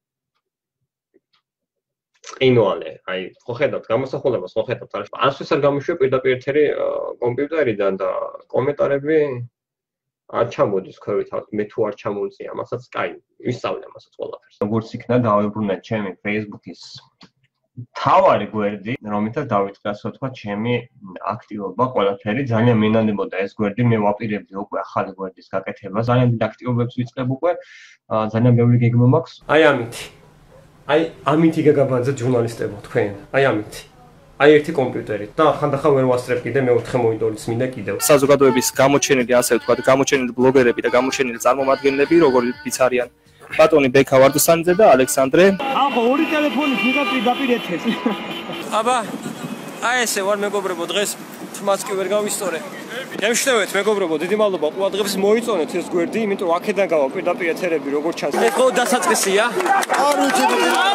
ყინვალე. აი, ხო ხედავთ გამოსახულებას, ხო ხედავთ არის. ასვეს არ გამოშვია პირდაპირ ეთერი კომპიუტერიდან და კომენტარები არ ჩამოდის ქვევითავთ, მე თუ არ ჩამოვწია, მასაც კაი, ვისწავლე მასაც ყველაფერს. როგორც იქნა დავებრუნე ჩემი Facebook-ის თავარი გვერდი, რომელთაც დავიწყე ასე ვთქვა ჩემი აქტივობა ყველაფერი, ძალიან მინანებოდა ეს გვერდი, მე ვაპირებდი უკვე ახალი გვერდის გაკეთებას, ძალიან დიდ აქტივობებს ვიწყებ უკვე, ძალიან ბევრი გეგმა მაქვს. აი ამითი. აი ამითი გაგაბანძეთ ჟურნალისტებო თქვენ. აი ამითი. აი ერთი კომპიუტერი და ხანდახან ვერ ვასწრებ კიდე მეოთხე მონიტორიც მინდა კიდევ. საზოგადოების გამოჩენილი ასე ვთქვათ, გამოჩენილი ბლოგერები და გამოჩენილი წარმომადგენლები, როგორიც არიან ბატონი ბექა ვარდოსანიძე და ალექსანდრე. ახო ორი ტელეფონით მიგაპირეთეს. აბა აი ესე ვარ მეგობრებო, დღეს თმაც კი ვერ გავისწორე. გემშვიდობთ მეგობრებო, დიდი მადლობა ყურადღებას მოიწონეთ ეს გვერდი, იმიტომ აქედან გავა პირდაპირ ეთერები როგორც ჩანს. ეს ხო დასაწყისია? არ ვიცი.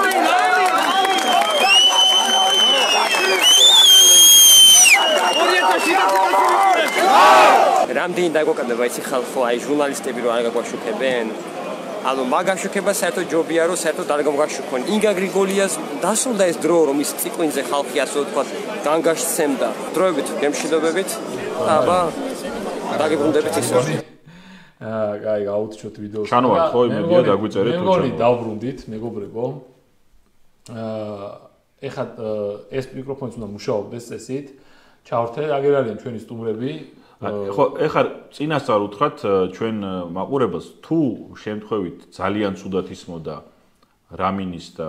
რამდენი დაგვაკეთება იცი ხალხო, აი ჟურნალისტები რო არ გაგვაშუქებენ. ანუ მაგაშუქება საერთოდ ჯობია რომ საერთოდ არ გამგაშუქონ. ინგა გრიგოლიას დასრულდა ეს დრო რომ ის ციკლინზე ხალხი ასე ვთქვათ განგაშცემდა. დროებით გემშვიდობებით. აბა დაგებრუნდებით ისე. აი გაუჩვენოთ ვიდეოს. ჩანვართ ხო იმედია დაგვიწერეთ თუ მეგონი დავბრუნდით მეგობრებო. ეხლა ეს მიკროფონიც უნდა მუშაობდეს წესით. ჩავრთე, აგერ არიან ჩვენი სტუმრები. ხო, ეხლა წინასწარ უთხრათ ჩვენ მაყურებელს თუ შემთხვევით ძალიან ცუდად ისმოდა რამინის და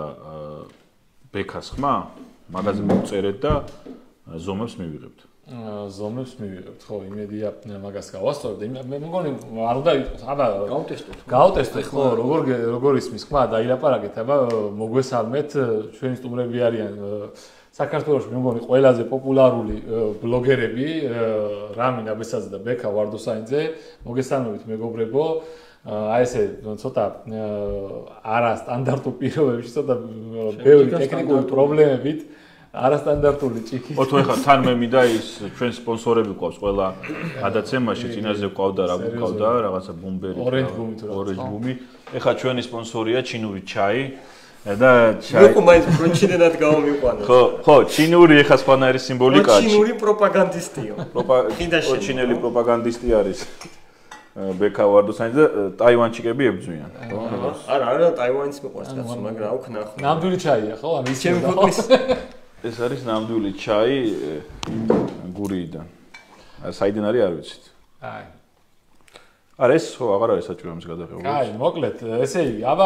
ბექას ხმა, მაგაზე მოვწერეთ და ზომებს მივიღებთ. ზომებს მივიღებთ, ხო, იმედია მაგას გავასწორებ და მე მგონი არ უნდა იყოს, აბა გავტესტოთ, ხო, როგორ ისმის ხმა, დაილაპარაკეთ, აბა მოგვესალმეთ, ჩვენი სტუმრები არიან საქართველოში მე მგონი ყველაზე პოპულარული ბლოგერები რამინ აბესაძე და ბექა ვარდოსანიძე მოგესალმებით მეგობრებო აი ესე ცოტა არასტანდარტულ პირობებში ცოტა ბევრი ტექნიკური პრობლემებით არასტანდარტული ჭიქი ო თუ ეხლა თან მე მინდა ის ჩვენ სპონსორები ყავს ყველა გადაცემაში წინაზე ყავდა რა გყავდა რაღაცა ბუმბერი ორენჯ ბუმი ეხლა ჩვენი სპონსორია ჩინური ჩაი და ჩაი. მე მაინც პროჩინენად გავამიყვანა. ხო, ჩინური ეხა სხვანაირი სიმბოლიკაა. ჩინური პროპაგანდისტიო. ჩინელი პროპაგანდისტი არის. ბექა ვარდოსანიძე ტაივანჩიკები ებძვიან. არა, ტაივანიც მიყვარს კაცო, მაგრამ აუქ ნახო. ნამდვილი ჩაია, ხო? ანუ ის ჩემი ფოტოს. ეს არის ნამდვილი ჩაი გურიიდან. საიდან არის არ ვიცით. აი არა ეს ხო აღარ არის საჭირო ამის გადაღება. აი, მოკლედ, ესე იგი, აბა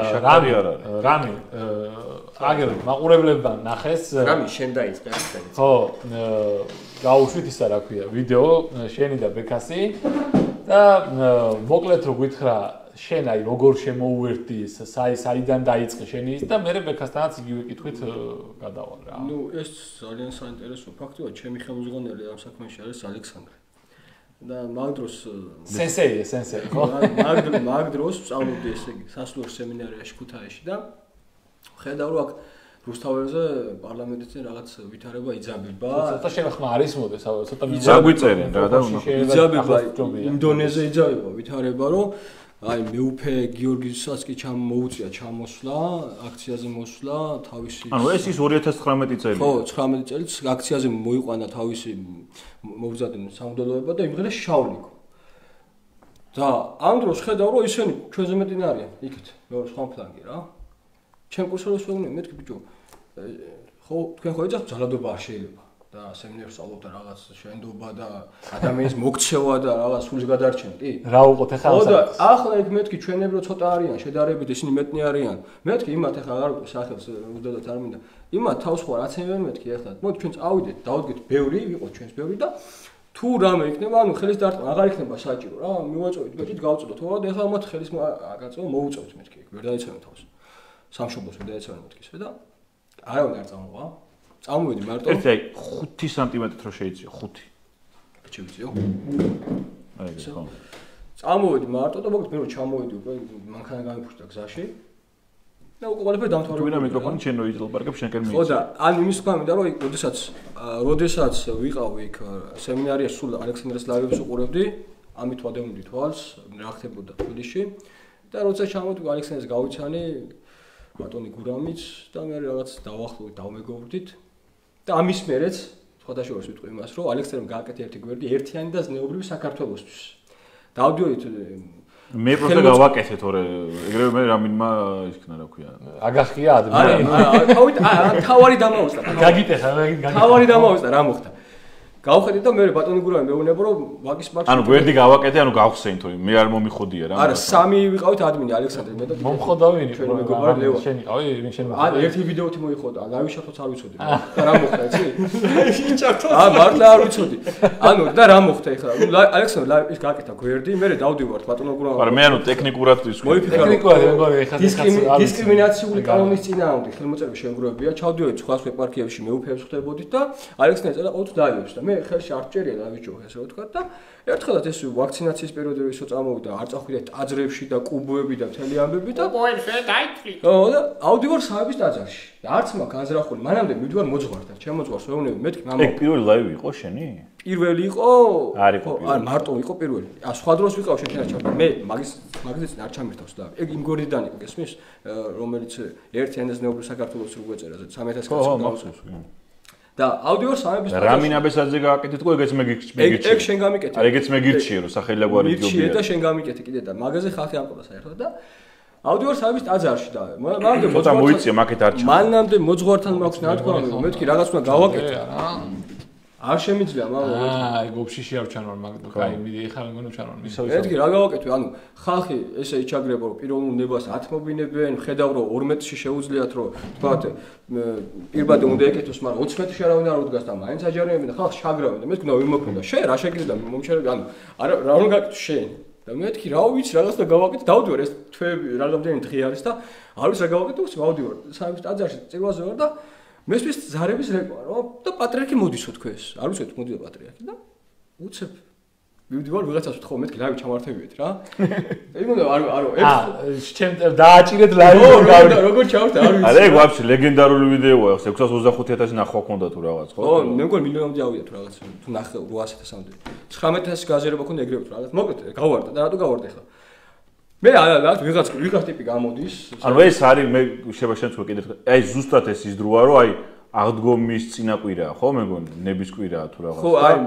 რამი აგერ მაყურებლებმა ნახეს. რამი შენ დაიწყე ახლა. ხო, გაუშვით ისა რა ქვია, ვიდეო შენი და ბექასი და მოკლედ რო გითხრა, შენ აი როგორ შემოუერთდი ის, საიდან დაიწყე შენი ის და მე ბექასთანაც იგივე კითხვით გადავალ რა. ნუ ეს ძალიან საინტერესო ფაქტია, ჩემი ხელმძღვანელი ამ საქმეში არის ალექსანდრე. და მაგდროს სენსეი ხო მაგდროს სწავლობდი ესე იგი სასულიერო სემინარიაში ქუთაისში და ხედავ რომ აქ რუსთაველზე პარლამენტზე რაღაც ვითარება იძაბება ცოტა შეხმა არის მოდეს ცოტა მიძაგვიწერენ რა და იძაბება ინდონეზია იძაბება ვითარება რომ აი მეუფე გიორგისაც კი ჩამოუწია ჩამოსვლა აქციაზე მოსვლა თავისი ანუ ეს ის 2019 წელი ხო 19 წელს აქციაზე მოიყვანა თავისი მოგზადნენ სამღვდელოება და იმღერა შავლიკო და ამ დროს ხედავ რომ ისინი ჩვენზე მეტი არიან იქით მეორე სხვა ფლანგი რა ჩემ კურსორს ვეუბნები მეთქი ბიჭო ხო თქვენ ხო ეძახთ ძალადობა არ შეიძლება და სემინარს სწავლობ და რაღაც შენდობა და ადამიანის მოქცევა და რაღაც სულს გადარჩენ, კი? რა უყოთ ახლა ხო და ახლა იქ მეთქი ჩვენები რო ცოტა არიან, შედარებით ისინი მეტნი არიან. მეთქი იმათ ახლა აღარ სახელს უბრალოდ არ მინდა. იმათ თავს ხო რაც ვერ მეთქი ახლა. მოდი ჩვენ წავიდეთ, დავდგეთ ბევრი, ვიყოთ ჩვენს ბევრი და თუ რამე იქნება, ანუ ხელის დარტყმა აღარ იქნება საჭირო რა. მივაწოვით, ბეჭით გავწოდოთ. ხო და ახლა მათ ხელის აკაცო მოუწევთ მეთქი, ვერ დაიცავენ თავს. სამშობლოს ვერ დაიცავენ მეთქი ისე და არავინ არ წამოვა. წამოვიდი მარტო. ერთი 5 სანტიმეტრით რო შეიძლება 5. შეგვიწიო. აი ეს ხო. წამოვედი მარტო და მოგეთ მე რომ ჩამოვედი უკვე მანქანა გამიფუშტა გზაში. და უკვე ყველაფერი დამთავრებული. თუ ვინა მიკროფონი შენ რო იძლებარგებ შენ კერ მიიწევ. ხო და ან იმის თქვა მინდა რომ როდესაც ვიყავი იქ სემინარიაში სულ ალექსანდრეს ლაივებს უყურებდი, ამით ვადევნებდი თვალს, რა ხდებოდა თბილისში და როცა ჩამოვედი ალექსანდრეს გავიცანი ბატონი გურამიც და მე რაღაც დავახლოვით, დავმეგობრდით და ამის მერეც სხვადასხვა ვიტყვი იმას რომ ალექსანდრემ გააკეთა ერთი გვერდი ერთიანი და ზნეობრივი საქართველოსთვის. დავდიოდით მე პროსტა გავაკეთე თორე ეგრევე მე რამინმა ისქნა რა ქვია აგახია ადმე არა თავარი დამაუსტა გაგიტეხა თავარი დამაუსტა რა მოხდა გავხედე და მე ბატონი გურამი მეუბნება რომ ვაკის პარკში ანუ გვერდი გავაკეთე ანუ გავხსენით მე არ მომიხოდია რა არა სამი ვიყავით ადმინი ალექსანდრე მე და მომხოდავინი ჩვენ მეგობარ ლევან შენ იყავი ვინ შენ ან ერთი ვიდეოთი მოიხოდა ლავიშათოც არ ვიცოდი და რა მოხდა იცი ჩართო მართლა არ ვიცოდი ანუ და რა მოხდა ეხლა ალექსანდრე ის გააკეთა გვერდი მე დავდივართ ბატონო გურამი არა მე ანუ ტექნიკურად ის ტექნიკურად მეგობარი ეხლა დისკრიმინაციული კანონის წინააღმდეგ ხელმოწერები შემგროვებია ჩავდივართ სხვა ეპარქიებში მეუფეებს ხდებოდით და ალექსანდრე წერა ყოველთვის დაიებს და მე ხელში არ ჭერია დავიჭო ესე ვთქვა და ერთხელაც ეს ვაქცინაციის პერიოდები ისო წამოვიდა არ წახვიდა ტაძრებში და კუბოები და მთელი ამბები და კუბოებზე დაიწვი ხო და ავდივარ საების ტაძარში და არც მაგ განზრახული მანამდე მივდივარ მოძღვართან ჩემ მოძღვარს ვეუბნები მეთქი მამა ეგ პირველი ლაივი იყო შენი პირველი იყო არ იყო არ მარტო იყო პირველი სხვა დროს ვიყავ შენ ჩავდა მე მაგის არ ჩამირთავს და ეგ იმ გორიდან იყო გესმის რომელიც ერთიანეს ნეობრივ საქართველოს რო გვეწერა 3000 კაცი და აუდიო სამების რამინაბესაძე გააკეთეთ ყო ეგეც მე გიგიჩი ეგ შენ გამიკეთე ეგეც მე გირჩიე რომ სახელი აგვარი გიგიჩი და შენ გამიკეთე კიდე და მაგაზე ხალხი ამყოდა საერთოდ და აუდიო სამების ტაძარში და მანამდე მოძღვართან მოიწია მაკეთ არ ჩა მანამდე მოძღვართან მაქვს ნათქვამი მეთქი რაღაც უნდა გავაკეთე არ შემიძლია მამა ეგ ოფშიში არ ჩანვარ მაგ კაი მიდი ეხლა მეგონა ჩანვარ მეთქი რა გავაკეთე ანუ ხალხი ესე იჩაგრება რომ პიროვნულ ნებას ათმობინებენ ხედავ რომ 2 მეტრში შეუძლიათ რომ თქვათ პირბადე უნდა ეკეთოს მაგრამ 20 მეტრში არავინ არ უდგას და მაინც აჯარებენ და ხალხს შაგრავენ და მეთქი უნდა ვიმოქმედა შენ რა შეგიძლია მომჩერები ანუ არა რა უნდა გაკეთო შენ და მეთქი რა ვიცი რაღაც და გავაკეთე დავდივარ ეს თვეები რაღაცნაირად დღე არის და არ ვიცი რა გავაკეთე ვავდივარ სამის ტაძარში წირვაზე ვარ და მესმის ზარების რეკვა რომ და პატრიარქი მოდისო თქვენს არ ვიცით მოდიდა პატრიარქი და უცებ მივდივარ ვიღაცას ვთხოვ მეთქი ლაივი ჩამართებიეთ რა იმენა არ ჩემ დააჭირეთ ლაივი როგორ ჩავთ არ ვიცი არა ეგ ვაფშე ლეგენდარული ვიდეოა 625000 ნახვა ქონდა თუ რაღაც ხო ხო მე მგონი მილიონამდე ავიდა თუ რაღაც თუ ნახე 800000-მდე 19000 გაზერება ქონდა ეგრევე თუ რაღაც მოკლედ გავარდა და რატო გავარდა ახლა მე რა ვიღაც ტიპი გამოდის ანუ ეს არის მე შევა შენ თქვა კიდე აი ზუსტად ეს ის დროა რომ აი აღდგომის წინაკვირაა ხო მეგონი ნების კვირაა თუ რაღაც ხო აი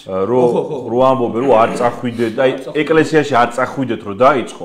რო ამბობენ რომ არ წახვიდეთ აი ეკლესიაში არ წახვიდეთ რომ დაიწყო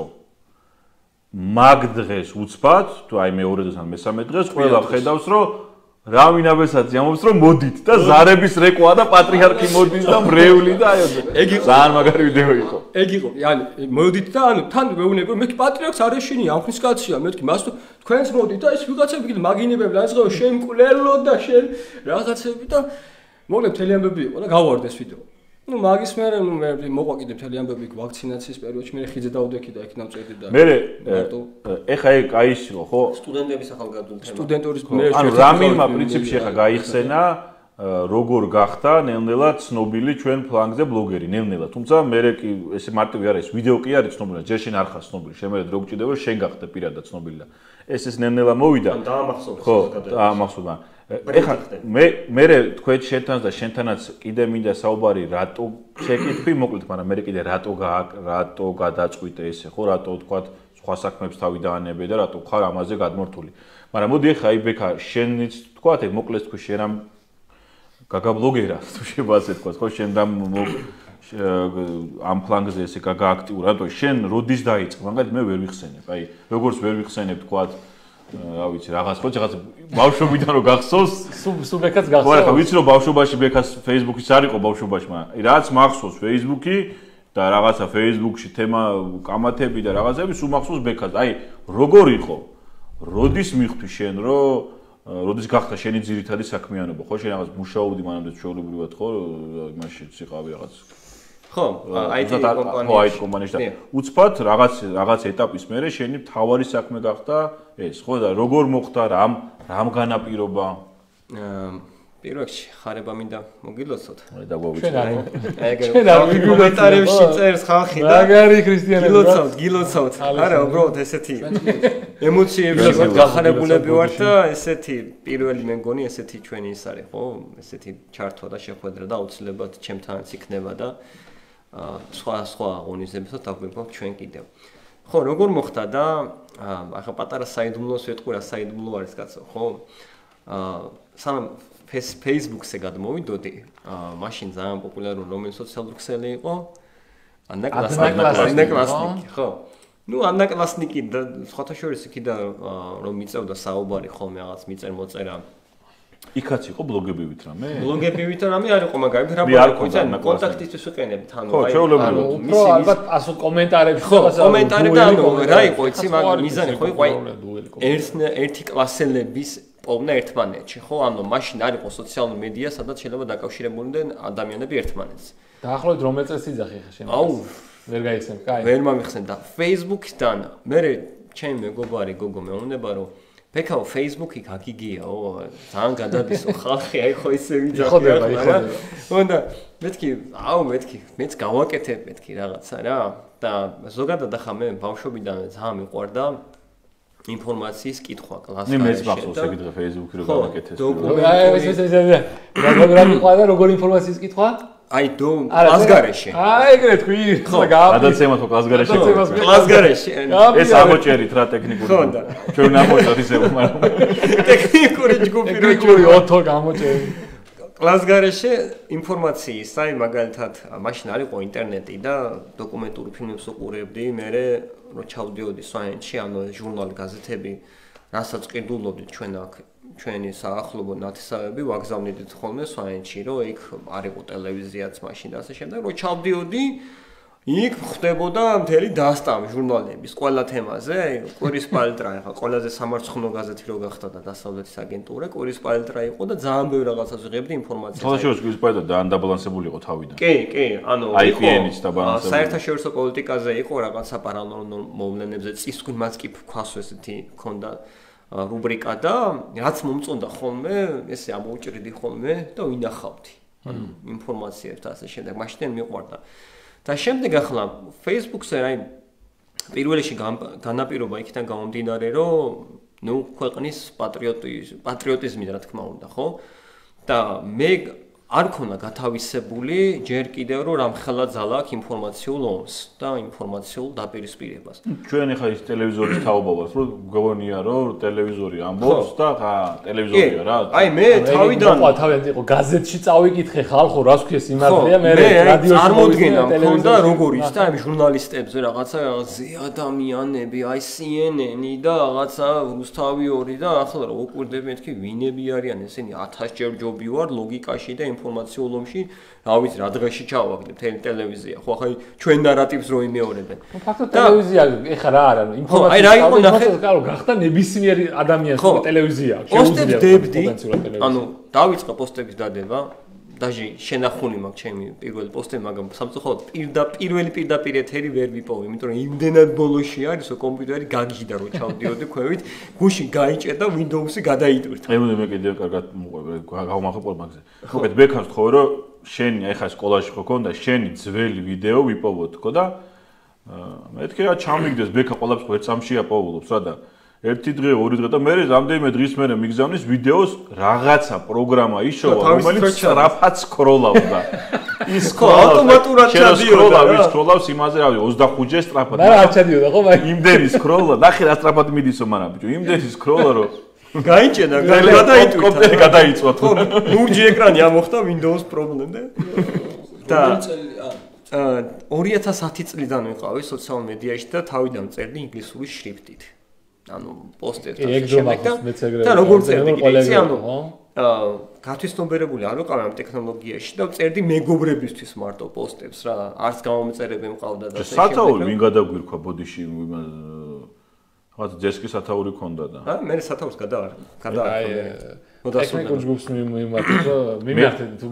მაგ დღეს უცბად თუ აი მეორე დღეს ან მესამე დღეს ყველა ხედავს რომ რამინაბესაძე ამბობს რომ მოდით და ზარების რეკვაა და პატრიარქი მოდის და მრევლი და აი ეგ იყო ძალიან მაგარი ვიდეო იყო ეგ იყო ანუ მოდით და ანუ თან ვეუბნები რომ მე პატრიარქს არ ეშინია ამხნის კაცია მეთქი მას თქვენს მოდით და ეს ვიღაცები კიდე მაგინებები ლანძღავ შენ მკვლელო და შენ რაღაცები და მოკლედ მთელი ამბები იყო და გავარდა ეს ვიდეო ну მაგის მერე ну მე მოყვა კიდე მთელი ამბები ვაქცინაციის პერიოდში მე ხიძე დავდექი და იქ ნამწედი და მე ეხა ეგ გაიშილო ხო სტუდენტების ახალგაზრდულ თემა სტუდენტორის მე ანუ რამინმა პრინციპში ეხა გაიხსენა როგორ გახდა ნელ-ნელა ცნობილი ჩვენ ფლანგზე ბლოგერი ნელ-ნელა თუმცა მე კი ესე მარტივი არ არის ვიდეო კი არის ცნობილი ჯერ შენ არ ხარ ცნობილი შემერე რო გჭირდება შენ გახდე პირადად ცნობილი და ეს ნელ-ნელა მოვიდა დაამახსოვრე ხო დაამახსოვრე ეხა მე თქვენ შენთან და შენთანაც კიდე მინდა საუბარი რატო შეკითხვი მოკლედ მაგრამ მე კიდე რატო გადაწყვიტე ესე ხო რატო თქვა სხვა საქმეებს თავი დაანებე და რატო ხარ ამაზე გადმორთული მაგრამ მოდი ეხა აი ბექა შენიც თქვა ეგ მოკლედ თქვი შენ ამ გაგაბლოგერა თუ შევასე თქვა ხო შენ და ამ ფლანგზე ესე გააქტიურა რატო შენ როდის დაიწყე მაგალითად მე ვერ ვიხსენებ აი როგორც ვერ ვიხსენებ თქვა რა ვიცი რაღაც ხო რაღაც ბავშვობიდან რო გახსოვს სულ ბექას გახსოვს ხო ახლა ვიცი რომ ბავშვობაში ბექას Facebook-ის არ იყო ბავშვობაში მაგრამ რაც მახსოვს Facebook-ი და რაღაცა Facebook-ში თემა კამათები და რაღაცები სულ მახსოვს ბექას აი როგორ იყო როდის მიხვდი შენ რომ როდის გახდა შენი ძირითადი საქმიანობა ხო შენ რაღაც მუშაობდი მანამდე ჩვეულებრივად ხო იმაში იყავი რაღაც ხო IT კომპანიაში და უცბად რაღაც ეტაპის მერე შენი მთავარი საქმე გახდა ეს ხო და როგორ მოხდა რამ განაპირობა პირველ რიგში ხარება მინდა მოგილოცოთ. ჩვენ არ კომენტარებში წერს ხალხი და მაგარი ქრისტიანები გილოცავთ. არა, უბრალოდ ესეთი ემოციებში ვარ გახარებულები ვარ და ესეთი პირველი მე მგონი ესეთი ჩვენი ის არის, ხო? ესეთი ჩართვა და შეხვედრა და აუცილებლად ჩემთანაც იქნება და სხვა აღონიზებსაც დაგვიყვანთ ჩვენ კიდევ. ხო, როგორ მოხდა და ახლა პატარა საიდუმლოს ვეთქვი რა საიდუმლო არის კაცო, ხო? სამ Facebook-ზე გადმოვიდოდი, მაშინ ძალიან პოპულარული რომელი სოციალური ქსელი იყო? ანაკლასნიკი, ხო. ნუ ანაკლასნიკი და სხვათა შორის იქიდა რომ მიწევდა საუბარი ხოლმე რაღაც მიწერ-მოწერა. იქაც იყო ბლოგებივით რამე? ბლოგებივით რამე არ იყო, მაგრამ გაგიბრაბა კონტაქტისთვის ვიყენებთ, ანუ ხო, შეულებრივად. უფრო ალბათ ასო კომენტარებში ხო, კომენტარები და ანუ რა იყო, იცი, მაგრამ მიზანი ხო იყო ერთი კლასელების პოვნა ერთმანეთში, ხო? ანუ მაშინ არ იყო სოციალური მედია, სადაც შეიძლება დაკავშირებულიყვნენ ადამიანები ერთმანეთს. დაახლოებით რომელ წელს იძახი ხა შენ? აუ, ვერ გაიცნობ, კაი. ვერ მომიხსენ და Facebook-დან მე ჩემი მეგობარი გოგო მეუბნება რომ ბექაო Facebook-ი გაგიგიაო, ძალიან გადადისო ხალხი, აი ხო ისე ვიძახი რა. უნდა მეთქი, მეც გავაკეთებ მეთქი რაღაცა რა და ზოგადად ახლა მე ბავშვობიდან ძალიან მიყვარდა ინფორმაციის კითხვა კლასში. მეც მახსოვს ეგრე Facebook-ი რო გავაკეთეს. რა მიყვარდა როგორ ინფორმაციის კითხვა? აი დო კლასგარეში. აი ეგრე თქვი, ხო გადაცემა თუ კლასგარეში. კლასგარეში. ეს ამოჭერით რა ტექნიკური. ხო და ჩვენ ამოჭერით ისე მაგრამ ტექნიკური ჯგუფი რო ჯგუფი ოთო გამოჭერი. კლასგარეში ინფორმაციის, აი მაგალითად, მაშინ არ იყო ინტერნეტი და დოკუმენტური ფილმებს უყურებდი, მე რო ჩავდიოდი სვაენში, ანუ ჟურნალი, გაზეთები, რასაც ყიდულობდით ჩვენ აქ ჩვენი საახლობო ნათესავები ვაგზავნიდით ხოლმე სვაენში, რომ იქ არ იყო ტელევიზიაც მაშინ და ასე შემდეგ, რომ ჩავდიოდი, იქ ხდებოდა მთელი დასტამი ჟურნალების ყველა თემაზე, კვირის პალიტრა, ახლა ყველაზე სამარცხნო გაზეთი რო გახდა და დასავლეთის აგენტურა, კვირის პალიტრა იყო და ძალიან ბევრი რაღაცას ვიღებდი ინფორმაციას. ხოლმე კვირის პალიტრა ძალიან დაბალანსებული იყო თავიდან. კი, ანუ IPN-იც დაბალანსებული. საერთაშორისო პოლიტიკაზე იყო რაღაცა პარანორმალურ მოვლენებზე, წისქვენ მას კი ქვასო ესეთი ქონდა რუბრიკა და რაც მომწონდა ხოლმე, ესე ამოუჭრიდი ხოლმე და ვინახავდი. ანუ ინფორმაციებს და ასე შემდეგ, მაშინ მიყვარდა. და შემდეგ ახლა Facebook-ზე აი პირველ რიგში განაპირობა იქიდან გამომდინარე, რომ ნუ ქვეყნის პატრიოტიზმი რა თქმა უნდა, ხო? და მე არ მქონდა გათავისებული ჯერ კიდევ რომ რამხელა ძალა აქვს ინფორმაციულ ომს და ინფორმაციულ დაპირისპირებას. ჩვენ ახლა ის ტელევიზორის თაობებას რომ გგონია რომ ტელევიზორი ამბობს და ხა ტელევიზორია რა. აი მე თავიდან თავიდან იყო გაზეთში წავიკითხე ხალხო რას ქვია სიმართლეა მე რადიოში წარმოდგენა მქონდა როგორ ის და აი ჟურნალისტებზე რაღაცა ზე ადამიანები აი CNN-ი და რაღაცა რუსთავი 2 და ახლა რა უყურდები მეთქი ვინები არიან ესენი 1000 ჯერ ჯობი ვარ ლოგიკაში და ინფორმაციულ ომში, რა ვიცი, რა დღეში ჩავაგდებ ტელევიზია. ხო, ახლა ჩვენ ნარატივს რო იმეორებენ. ფაქტობრივად ტელევიზია ეხა რა არა, ინფორმაცია. აი რა იყო ნახე, გახდა ნებისმიერი ადამიანის ტელევიზია. პოსტებს დებდი. ანუ დავიწყე პოსტების დადება. დაჟე შენახული მაქვს ჩემი პირველი პოსტები, მაგრამ სამწუხაროდ პირდაპირ ეთერი ვერ ვიპოვე, იმიტომ რომ იმდენად ბოლოში არისო კომპიუტერი გაგიჟდა რომ ჩავდიოდი ქვევით, გუში გაიჭერდა Windows-ი გადაიტვირთა. მე კიდევ კარგად გავმახო მაგაზე. მოკეთ ბექავს თქო რომ შენი აი ხა სკოლაში ხო ქონდა შენი ძველი ვიდეო ვიპოვოთ თქო და მეთქე რა ჩამიგდეს ბექა ყოლაფს ხო ერთ წამშია პოულობს რა და ერთი დღე, ორი დღე და მე რამდენიმე დღის მერე მიგზავნის ვიდეოს რაღაცა პროგრამა იშოვა, რომელიც სწრაფად სკროლავდა. ის ავტომატურად ჩადიოდა. ის სკროლავს იმაზე, რავი, 25-ჯერ სწრაფად. რა არ ჩადიოდა ხო მაგ? იმდენი სკროლა, ნახე რა სწრაფად მიდისო მაგრამ ბიჭო, იმდენი სკროლა რომ გაიჭედა, გადაიწვა თუ. ლურჯი ეკრანი ამოხდა Windows პრობლემდე. და 2010 წლიდან ვიყავი სოციალურ მედიაში და თავიდან წერდი ინგლისური შრიფტით. ანუ პოსტებს და როგორ წერდი კიდე ანუ გათვისნობერებული არ ვიყავი ამ ტექნოლოგიაში და წერდი მეგობრებისთვის მარტო პოსტებს რა არც გამომწერები მყავდა და სათაური ვინ გადაგვირქვა ბოდიში რაღაც დესკის სათაური ქონდა და მე სათაურს გადაარქვა ტექნიკურ ჯგუფს მიმართე თუ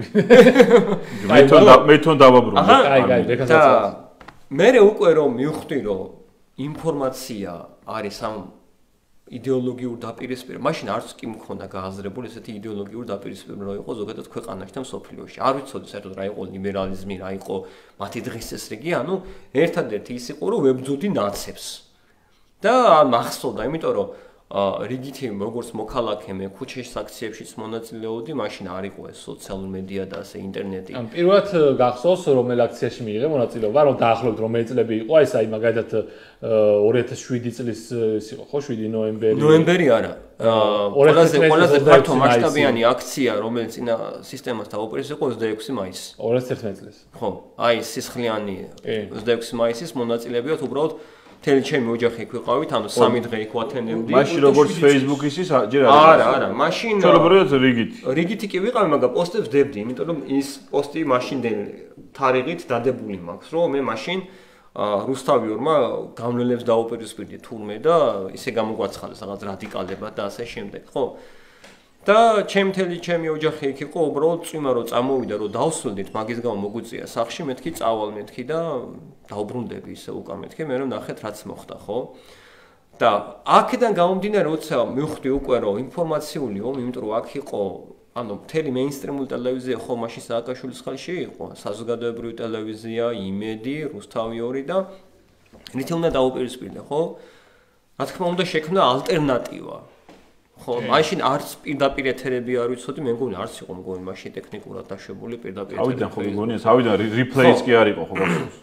მე თვითონ დავაბრუნე აი და მე უკვე რომ მივხვდი რომ ინფორმაცია არის ამ იდეოლოგიურ დაპირისპირება, მაშინ არც კი მქონდა გააზრებული ესეთი იდეოლოგიურ დაპირისპირება, რომ იყო ზოგადად ქვეყანაში და მსოფლიოში. არ ვიცოდი საერთოდ რა იყო ლიბერალიზმი, რა იყო მათი დღის წესრიგი, ანუ ერთადერთი ის იყო, რომ ვებძოდი ნაცებს. და მახსოვდა, იმიტომ რომ რიგითი როგორც მოქალაქე მე ქუჩის აქციებშიც მონაწილეობდი, მაშინ არ იყო ეს სოციალური მედია და ასე ინტერნეტი. ან პირველად გახსოვს რომელ აქციაში მიიღე მონაწილეობა, რომ დაახლოებით რომელი წლები იყო, აი საი მაგალითად 2007 წლის ის იყო ხო 7 ნოემბერი. ნოემბერი არა. ყველაზე ფართო მასშტაბიანი აქცია, რომელიც წინა სისტემას დაუპირისპირდა იყო 26 მაისი. 2011 წლის. ხო, აი სისხლიანი 26 მაისის მონაწილეებიოთ უბრალოდ მთელი ჩემი ოჯახი იქ ვიყავით, ანუ 3 დღე იქ ვათენებდი. მაშინ როგორც Facebook-ის ის ჯერ არა, მაშინ ჩოლობრიოთ რიგითი. რიგითი კი ვიყავი, მაგრამ პოსტებს დებდი, იმიტომ რომ ის პოსტი მაშინდელი თარიღით დადებული მაქვს, რომ მე მაშინ რუსთავიორმა გამლელებს დაუპირისპირდი თურმე და ისე გამოგვაცხადეს რაღაც რადიკალებად და ასე შემდეგ, ხო? და ჩემი ოჯახი იქ იყო, უბრალოდ წვიმა რომ წამოვიდა, რომ დავსვენდით, მაგის გამო მოგვიწია სახში, მეთქი წავალ მეთქი და დაუბრუნდები ისე უკან მეთქი, მე რომ ნახეთ რაც მოხდა, ხო? და აქედან გამომდინარე, როცა მივხვდი უკვე რომ ინფორმაციული ომი, იმიტომ რომ აქ იყო, ანუ მთელი მეინსტრიმული ტელევიზია ხო მაშინ სააკაშვილის ხელში იყო, საზოგადოებრივი ტელევიზია, იმედი, რუსთავი 2 და რითი უნდა დაუპირისპირდე, ხო? რა თქმა უნდა შექმნა ალტერნატივა. ხო, მაშინ არც პირდაპირ ეთერები არ ვიცოდი, მე მგონი არც იყო მგონი მაშინ ტექნიკურად დაშვებული პირდაპირ ეთერები. ავიდან ხო მგონია, ავიდან რეპლეის კი არ იყო ხო გასულს.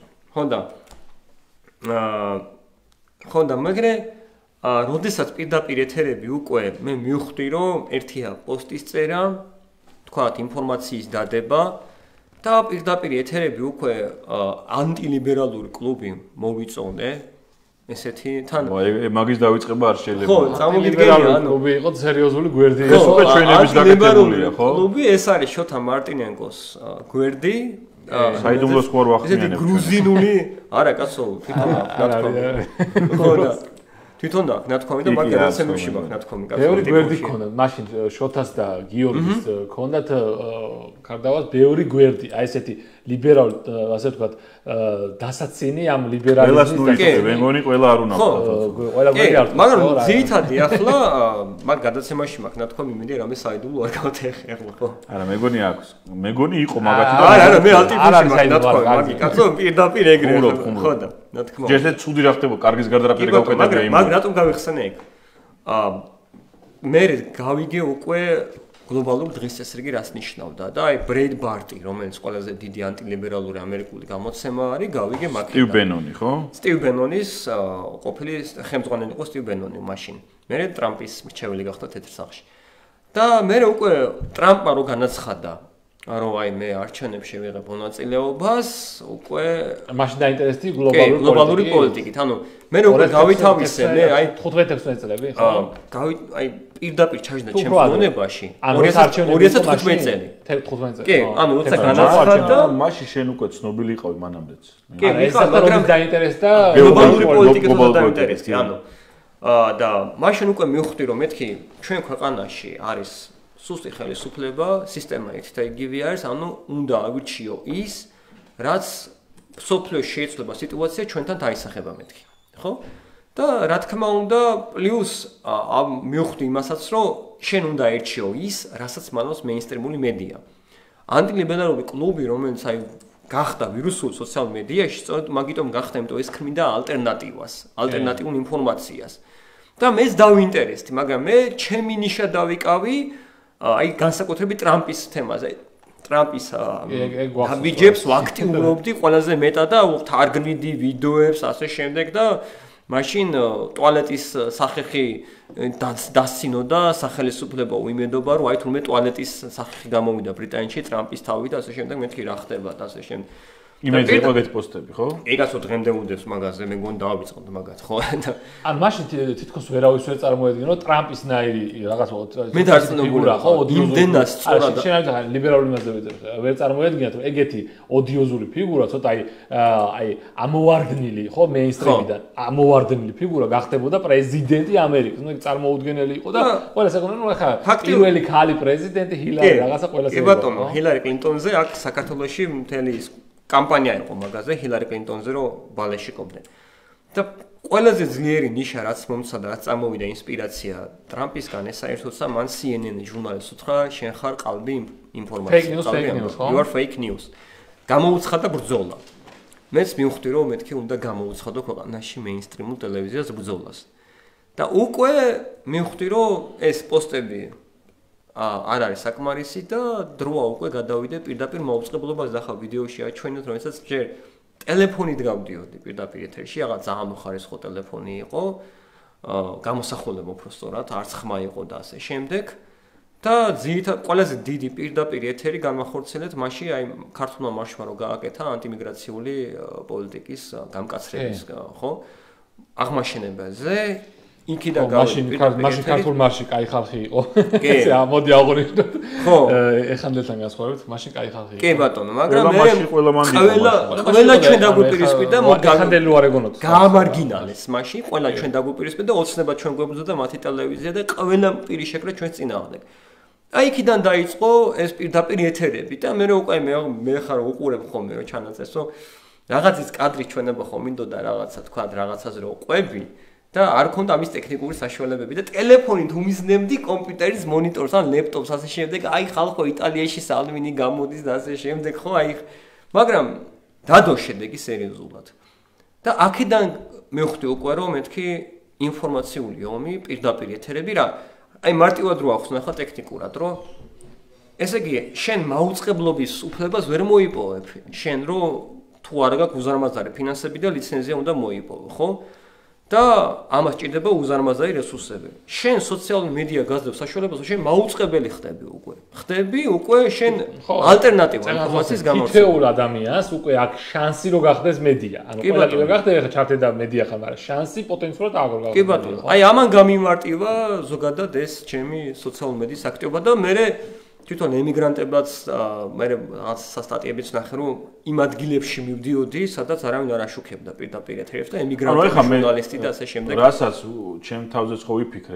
ხო და მეგრე როდესაც პირდაპირ ეთერები უკვე მე მივხვდი, რომ ერთია პოსტის წერა, თქვათ ინფორმაციის დადება და პირდაპირ ეთერები უკვე ანტილიბერალური კლუბი მოვიწონე. ესეთი თან მაგის დავიწყება არ შეიძლება. ხო, წამოგიდგენია, ანუ კლუბი იყო სერიოზული გვერდი. ეს უკვე ჩვენების გაკეთებულია, ხო? კლუბი ეს არის შოთა მარტინენკოს გვერდი. საიდუმლოს ხوار ვახსენებ. ესეთი გრუზინული, არა კაცო, თვითონ ნათქვამი. ხო და თვითონ აქვს ნათქვამი და მაგალითად სემებში მაქვს ნათქვამი კაცო. ბევრი გვერდი ქონდა, მაშინ შოთას და გიორგის ქონდათ კარდავას ბევრი გვერდი, აი ესეთი ლიბერალი, ასე ვთქვათ, დასაცინი ამ ლიბერალიზმის კი, მე მგონი ყველა არ უნდა. ყველა გვერდი არ. მაგრამ ძირითადი ახლა მაგ გადაცემაში მაქვს ნათქვამი, იმედი რამე საიდუმლო არ გავთეხე ახლა ხო? არა, მე მგონი აქვს. მე მგონი იყო მაგათი და არა, მე ალტიპუსი მაქვს ნათქვამი, მაგი კაცო პირდაპირ ეგრე ხო და ნათქვამი. ჯერჯერობით ცუდი რა ხდება, კარგის გარდა რა პირი გავყედა იმ. მაგ რატომ გავიხსენე ეგ? მე გავიგე უკვე გლობალური დღის წესრიგი რას ნიშნავდა და აი ბრეიდბარტი, რომელიც ყველაზე დიდი ანტილიბერალური ამერიკული გამოცემა არის, გავიგე მაგით. სტივ ბენონი, ხო? სტივ ბენონის ყოფილი ხელმძღვანელი იყო სტივ ბენონი მაშინ. მე ტრამპის მრჩეველი გახდა თეთრ სახლში. და მე უკვე ტრამპმა რო განაცხადა, რომ აი მე არჩევნებში ვიღებ მონაწილეობას, უკვე მაშინ დაინტერესდი გლობალური პოლიტიკით. ანუ მე უკვე გავითავისე, მე აი 15-16 წლები, ხო? აი პირდაპირ ჩაჟდა ჩემს მონებაში 2015 წელი. 15 წელი. კი, ანუ როცა განაცხადა, მაშინ შენ უკვე ცნობილი იყავი მანამდეც. კი, მაგრამ დაინტერესდა გლობალური პოლიტიკით დაინტერესდი, ანუ და მაშინ უკვე მივხვდი, რომ მეთქი ჩვენ ქვეყანაში არის სუსტი ხელისუფლება, სისტემა ერთ და იგივე არის, ანუ უნდა აგვიჩიო ის, რაც სოფლიოს შეიძლება სიტუაცია ჩვენთან დაისახება მეთქი, ხო? და რა თქმა უნდა, პლუს მივხვდი იმასაც, რომ შენ უნდა ერჩიო ის, რასაც მანავს მეინსტრიმული მედია. ანტილიბერალური კლუბი, რომელიც აი გახდა ვირუსული სოციალურ მედიაში, სწორედ მაგიტომ გახდა, იმიტომ ეს ქმნიდა ალტერნატივას, ალტერნატიულ ინფორმაციას. და მეც დავინტერესდი, მაგრამ მე ჩემი ნიშა დავიკავი აი განსაკუთრებით ტრამპის თემაზე. ტრამპის ბიჯებს ვაქტიურობდი ყველაზე მეტად და თარგმნიდი ვიდეოებს ასე შემდეგ და მაშინ ტუალეტის სახეხი დასცინოდა სახელისუფლება უიმედობა რომ აი თურმე ტუალეტის სახეხი გამოვიდა ბრიტანეთში ტრამპის თავით და ასე შემდეგ მეთქი რა ხდება და ასე შემდეგ. იმედზე იყო ეგეთი პოსტები, ხო? ეგაცო დღემდე უდევს მაგაზე, მე მგონი დავიწყოთ მაგათ, ხო? ან მაშინ თითქოს ვერავის ვერ წარმოედგინო ტრამპის ნაირი რაღაც მე დარწმუნებული ხო, იმდენად სწორად. შენ არ ლიბერალური მასზე ვერ წარმოედგინათ, რომ ეგეთი ოდიოზური ფიგურა, ცოტა აი ამოვარდნილი, ხო, მეინსტრიმიდან, ამოვარდნილი ფიგურა გახდებოდა პრეზიდენტი ამერიკის. ნუ ეგ წარმოუდგენელი იყო და ყველა საკონო, ნუ ახლა პირველი ქალი პრეზიდენტი ჰილარი რაღაცა ყველა კი ბატონო, ჰილარი კლინტონზე აქ საქართველოში მთელი კამპანია იყო მაგაზე ჰილარი კლინტონზე რომ ბალეში ყოფდნენ. და ყველაზე ძლიერი ნიშა რაც მომცა და რაც წამოვიდა ინსპირაცია ტრამპისგან ეს საერთოდაც მან CNN-ის ჟურნალისტს უთხრა შენ ხარ ყალბი ინფორმაცია you are fake news გამოუცხადა ბრძოლა მეც მივხვდი რომ მეთქი უნდა გამოუცხადო ქვეყანაში მეინსტრიმულ ტელევიზიას ბრძოლას და უკვე მივხვდი რომ ეს პოსტები არ არის საკმარისი და დროა უკვე გადავიდე პირდაპირ მოუწყებლობას და ხა ვიდეოში აჩვენოთ რომ ესაც ჯერ ტელეფონით გავდიოდი პირდაპირ ეთერში, რაღაც ძალიან უხარისხო ტელეფონი იყო, გამოსახულება უფრო სწორად, არც ხმა იყო და ასე შემდეგ. და ძირითადად ყველაზე დიდი პირდაპირ ეთერი განახორციელეთ მაშინ აი ქართულმა მარშმა რო გააკეთა ანტიმიგრაციული პოლიტიკის გამკაცრების, ხო? აღმაშენებაზე იქიდან მაშინ ქართულ მარში კაი ხალხი იყო. ესე მოდი აღნიშნოთ. ხო, ეხანდელთან განსხვავებით, მაშინ კაი ხალხი იყო. კი ბატონო, მაგრამ მე ყველა ჩვენ დაგვიპირისპირდა ეხანდელი არ ეგონოთ. გაამარგინალეს მაშინ, ყველა ჩვენ დაგვიპირისპირდა და ოცნება ჩვენ გვებრძოდა მათი ტელევიზია და ყველა პირი შეკრა ჩვენს წინააღმდეგ. აი იქიდან დაიწყო ეს პირდაპირ ეთერები და მე უკვე მე ხარ უყურებ ხოლმე რომ ჩანაწერს, რომ რაღაცის კადრი ჩვენება ხომ მინდოდა რაღაცა თქვა რაღაცაზე რომ ყვები და არ ქონდა ამის ტექნიკური საშუალებები და ტელეფონით უმიზნებდი კომპიუტერის მონიტორს ან ლეპტოპს ასე შემდეგ აი ხალხო იტალიაში სალვინი გამოდის და ასე შემდეგ ხო აი მაგრამ დადო შედეგი სერიოზულად და აქედან მივხვდი უკვე რომ მეთქი ინფორმაციული ომი პირდაპირ ეთერები რა აი მარტივად რო ახსნა ხა ტექნიკურად რომ ესე იგი შენ მაუწყებლობის უფლებას ვერ მოიპოვებ შენ რო თუ არ გაქვს უზარმაზარი ფინანსები და ლიცენზია უნდა მოიპოვო ხო და ამას ჭირდება უზარმაზარი რესურსები. შენ სოციალური მედია გაზრდებს საშუალებას, შენ მაუწყებელი ხდები უკვე. ხდები უკვე შენ ალტერნატივა ინფორმაციის გამოსცემად. თითოეულ ადამიანს უკვე აქვს შანსი რომ გახდეს მედია. ანუ ყველა კიდევ გახდება ხა ჩართედა მედია ხარ, მაგრამ შანსი პოტენციურად აღარ გახდება. კი ბატონო. აი ამან გამიმარტივა ზოგადად ეს ჩემი სოციალური მედიის აქტივობა და მე თვითონ ემიგრანტებაც მე რაღაც სტატიებიც ნახე რომ იმ ადგილებში მივდიოდი, სადაც არავინ არ აშუქებდა პირდაპირ ეთერებს და ემიგრანტები ჟურნალისტი და ასე შემდეგ. რასაც ჩემ თავზეც ხო ვიფიქრე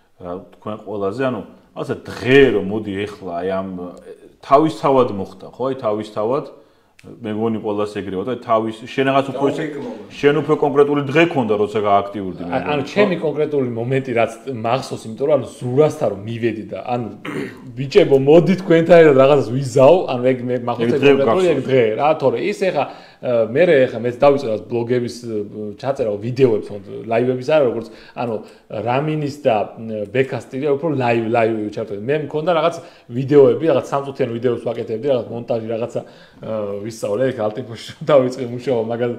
თქვენ ყველაზე, ანუ ასე დღე რომ მოდი ეხლა აი ამ თავისთავად მოხდა, ხო აი თავისთავად მეგონი ყველას ეგრევა და თავის შენ რაღაც უფრო შენ უფრო კონკრეტული დღე ქონდა როცა გააქტიურდი მე. ანუ ჩემი კონკრეტული მომენტი რაც მახსოვს, იმიტომ რომ ანუ ზურასთან რომ მივედი და ანუ ბიჭებო მოდი თქვენთან ერთად რაღაცას ვიზავ, ანუ ეგ მე მახსოვს კონკრეტული ეგ დღე რა, თორე ის ეხა მე მეც დავიწყე ბლოგების ჩაწერა ვიდეოებს, ლაივების არა როგორც ანუ რამინის და ბეკას სტილი უფრო ლაივი ჩაწერე. მე მქონდა რაღაც ვიდეოები, რაღაც სამწუთიან ვიდეოს ვაკეთებდი, რაღაც მონტაჟი რაღაცა ვისწავლე ეგ ალტიფოში დავიწყე მუშაობა, მაგალ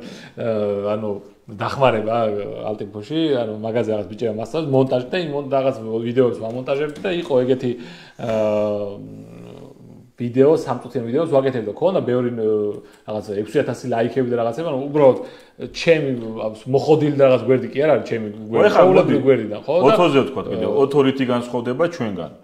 ანუ დახმარება ალტიფოში, ანუ მაგაზე რაღაც ბიჭებმა მასწავლეს მონტაჟი და იმ რაღაც ვიდეოებს ვამონტაჟებდი და იყო ეგეთი ვიდეო სამწუთიან ვიდეოს ვაკეთებდა. ქონდა ბევრი რაღაცა 6000 ლაიქები და რაღაცები, ანუ უბრალოდ ჩემი მოხოდილი და რაღაც გვერდი კი არ არის ჩემი გვერდი. ყოველდღე გვერდიდან, ხო? ოთოზე ვთქვა კიდე, authority განსხვავდება ჩვენგან.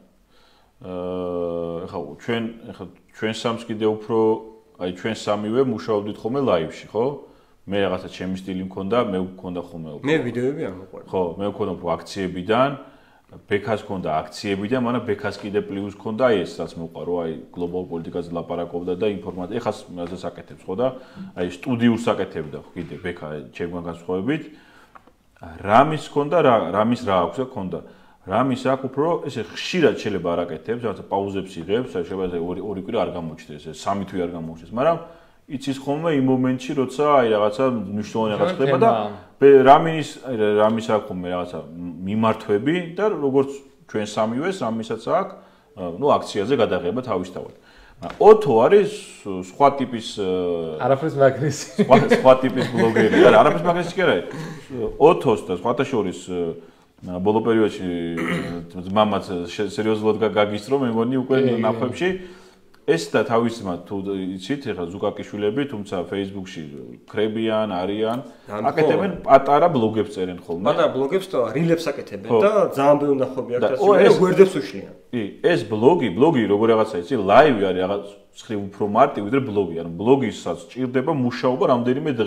ეხლა ჩვენ სამს კიდე უფრო აი ჩვენ სამივე მუშაობდით ხოლმე ლაივში, ხო? მე რაღაცა ჩემი სტილი მქონდა, მე მქონდა ხოლმე. მე ვიდეოები არ მოყვარდა. ხო, მე მქონდა უფრო აქციებიდან, ბეკას მქონდა აქციებიდან, მაგრამ ბეკას კიდე პლუს მქონდა აი ეს, რაც მოყვარო, აი გლობალ პოლიტიკაზე ლაპარაკობდა და ინფორმაცია, ეხლა მაგას აკეთებს, ხო და აი სტუდიურს აკეთებდა კიდე ბეკა ჩემგან განსხვავებით. რამის მქონდა, რამის რა აქვს და მქონდა. რამის აქვს უფრო ესე ხშირად შეიძლება არ აკეთებს, რაღაცა პაუზებს იღებს, შეიძლება ორი კვირა არ გამოჩნდეს, სამი თვე არ გამოჩნდეს, მაგრამ იცის ხოლმე იმ მომენტში, როცა აი რაღაცა მნიშვნელოვანი რაღაც ხდება და რამის აქვს ხოლმე რაღაცა მიმართვები და როგორც ჩვენ სამივეს რამისაც აქვს, ნუ აქციაზე გადაღება თავისთავად. ოთო არის სხვა ტიპის არაფრის მაგნისი. სხვა ტიპის ბლოგერი, არა, არაფრის მაგნისი კი არა. ოთოს და სხვათა შორის ბოლო პერიოდში მამაც სერიოზულად გაგისწრო, მე მგონი უკვე ნახვებში ეს და თავისმა თუ იცით, ეხლა ზუკაკიშვილები, თუმცა Facebook-ში ხრებიან, არიან, აკეთებენ პატარა ბლოგებს წერენ ხოლმე. პატარა ბლოგებს და რილებს აკეთებენ და ძალიან ბევრი ნახვები აქვს და გვერდებს უშლიან. კი, ეს ბლოგი როგორ რაღაცა იცი, ლაივი არის რაღაც ცხრილ უფრო მარტივი ვიდრე ბლოგი, ანუ ბლოგისაც ჭირდება მუშაობა რამდენიმე დღე.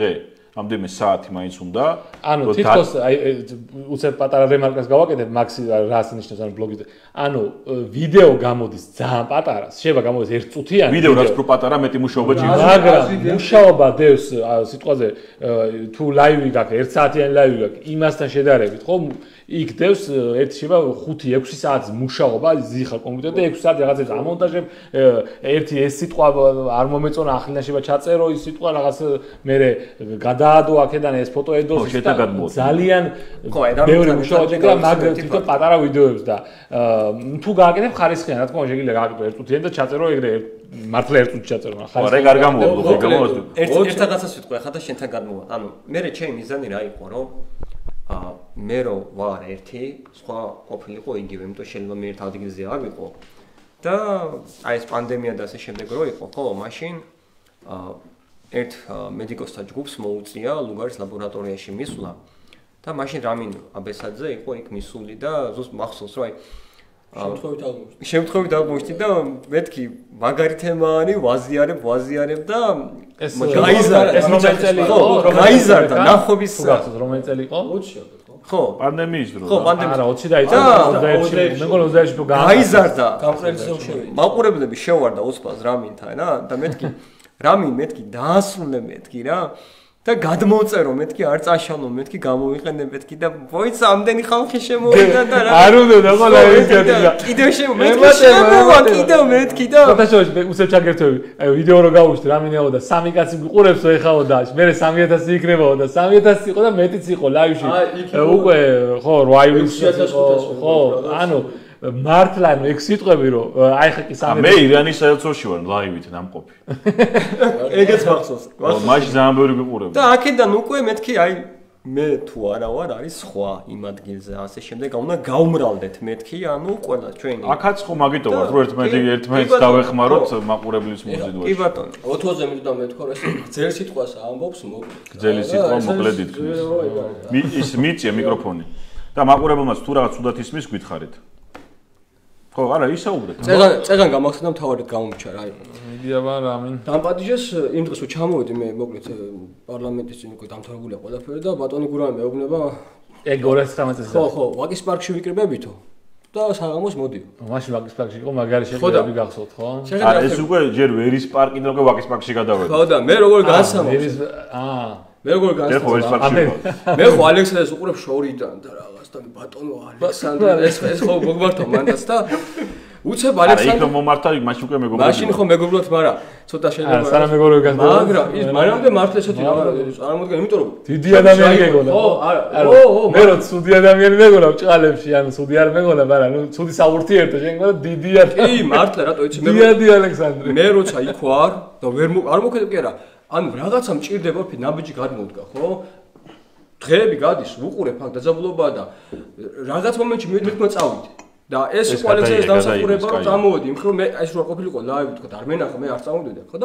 ამდენიმე საათი მაინც უნდა. ანუ თითქოს აი უცებ პატარა რემარკას გავაკეთებ მაქსი რას ნიშნავს ანუ ბლოგზე. ანუ ვიდეო გამოდის ძალიან პატარა, შეიძლება გამოდეს 1 წუთიანი. ვიდეო რაც უფრო პატარა, მეტი მუშაობა ჭირდება. მაგრამ მუშაობა დევს სიტყვაზე თუ ლაივი გაქვს, 1 საათიანი ლაივი გაქვს, იმასთან შედარებით, ხო? იქ დევს ერთი შეიძლება 5-6 საათის მუშაობა, ზიხარ კომპიუტერზე 6 საათი რაღაცებს ამონტაჟებ, ერთი ეს სიტყვა არ მომეწონა ახლიდან შეიძლება ჩაწერო ის სიტყვა რაღაც მე გადაადო აქედან ეს ფოტო ედოს ძალიან ბევრი მუშაობა ჭირდება მაგრამ თვითონ პატარა ვიდეოებს და თუ გააკეთებ ხარისხიან რა თქმა უნდა შეიძლება გააკეთო 1 წუთიანი და ჩაწერო ეგრე მართლა 1 წუთი ჩაწერო მაგრამ ხარისხიან არა არ გამოვა გამოვასწრო ერთ რაღაცას ვიტყვი ხა და შენთან გადმოვა ანუ მე ჩემი მიზანი რა იყო რომ მე რო ვარ ერთი სხვა ყოფილიყო იგივე იმიტომ შეიძლება მე ერთ ადგილზე არ ვიყო და აი ეს პანდემია და ასე შემდეგ რო იყო ხო მაშინ ერთ მედიკოსთა ჯგუფს მოუწია ლუგარის ლაბორატორიაში მისვლა და მაშინ რამინ აბესაძე იყო იქ მისული და ზუსტ მახსოვს რომ აი შემთხვევით აღმოჩნდი და მეთქი მაგარი თემანი ვაზიარებ და ეს გაიზარდა ნახობის რომელი წელი იყო? 20-ში ხო პანდემიის დრო ხო პანდემიის არა 20 დაიწყო 21-ში მე მგონი 21-ში თუ გაიზარდა მაყურებლები შევარდა ოცბას რამინთან რა და მეთქი დაასრულე მეთქი რა და გადმოწერო მეთქი არ წაშალო მეთქი გამოვიყენე მეთქი და ვოიც ამდენი ხალხი შემოვიდა და რა არ უნდა ყველა ერთად და კიდევ კიდევ მეთქი და ფოტოშოპში უსებ ჩაგერთვები აი ვიდეო რო გავუშვი რამინეო და 3 კაცი გიყურებსო ეხაო და მე 3000 იქნებაო და 3000 იყო და მეტიც იყო ლაივში უკვე ხო 8 ივლისს ხო ანუ მართლა ნუ ეგ სიტყვები რომ აი ხა კი სამი მე ირანის საელცოში ვარ ლაივით ნამყოფი ეგეც მახსოვს მაშინ ძალიან ბევრი გიყურებდა და აქედან უკვე მეთქი აი მე თუ არა ვარ არის სხვა იმ ადგილზე ასე შემდეგ უნდა გაუმრავლდეთ მეთქი ანუ ყველა ჩვენი აქაც ხო მაგიტო ვარ რომ ერთმანეთს დავეხმაროთ მაყურებლის მოზიდვაში კი ბატონო ოთოზე მინდა მეთქვა ეს გძელი სიტყვას ამბობს მოკლედ გძელი სიტყვა მოკლედ ითქმის ის მიწია მიკროფონი და მაყურებელმაც თუ რაღაც თუდად ისმის გითხარით ხო არა ისაუბრეთ წეგან გამახსენდა მთავარად გამომჩა რა იყო მიდიაბა რამინ დამპატიჟეს იმ დღეს რომ ჩამოვედი მე მოკლედ პარლამენტის წინ უკვე დამთავრებულია ყველაფერი და ბატონი გურამი მეუბნება ეგ 2019 წელს ხო ვაკის პარკში ვიკრიბებითო და საღამოს მოდიო მაშინ ვაკის პარკში იყო მაგარი შეგვიძლია გახსოვთ ხო არა ეს უკვე ჯერ ვერის პარკიდან უკვე ვაკის პარკში გადავედი ხო და მე როგორ განსამო მე როგორ განსამო მე ხო ალექსანდრეს უყურებ შორიდან და რაღაც და ბატონო ალექსანდრე ეს ხო მოგმართო მანდაც და უცებ ალექსანდრე არა იქ მომართა მაშინ უკვე მეგობრებო მაშინ ხო მეგობრობთ მაგრამ ცოტა შეიძლება არა სანამ მეგობრობი გასდა მაგრამ ის მანამდე მართლა ესეთი წარმოდგენ იმიტომ რომ დიდი ადამიანი მეგონა ხო არა მე რო ცუდი ადამიანი მეგონა ჭყალებში ანუ ცუდი არ მეგონა მაგრამ ნუ ცუდი საბურთი ერთო შენ გქონდა დიდი კი მართლა რატო იცი მე დიდი ალექსანდრე მე როცა იქ ვარ და არ მოქმედებ კი არა ანუ რაღაცა მჭირდება ნაბიჯი გადმოვდგა ხო დღეები გადის უყურებ აქ დაძაბულობაა და რაღაც მომენტში მეთქმა წავიდე და ეს კვალიფიკაციის დამსახურება რომ წამოვედი იმ ხრო მე ეს რო ყოფილიყო ლაივი თქო არ მენახა მე არ წამოვედი ხო და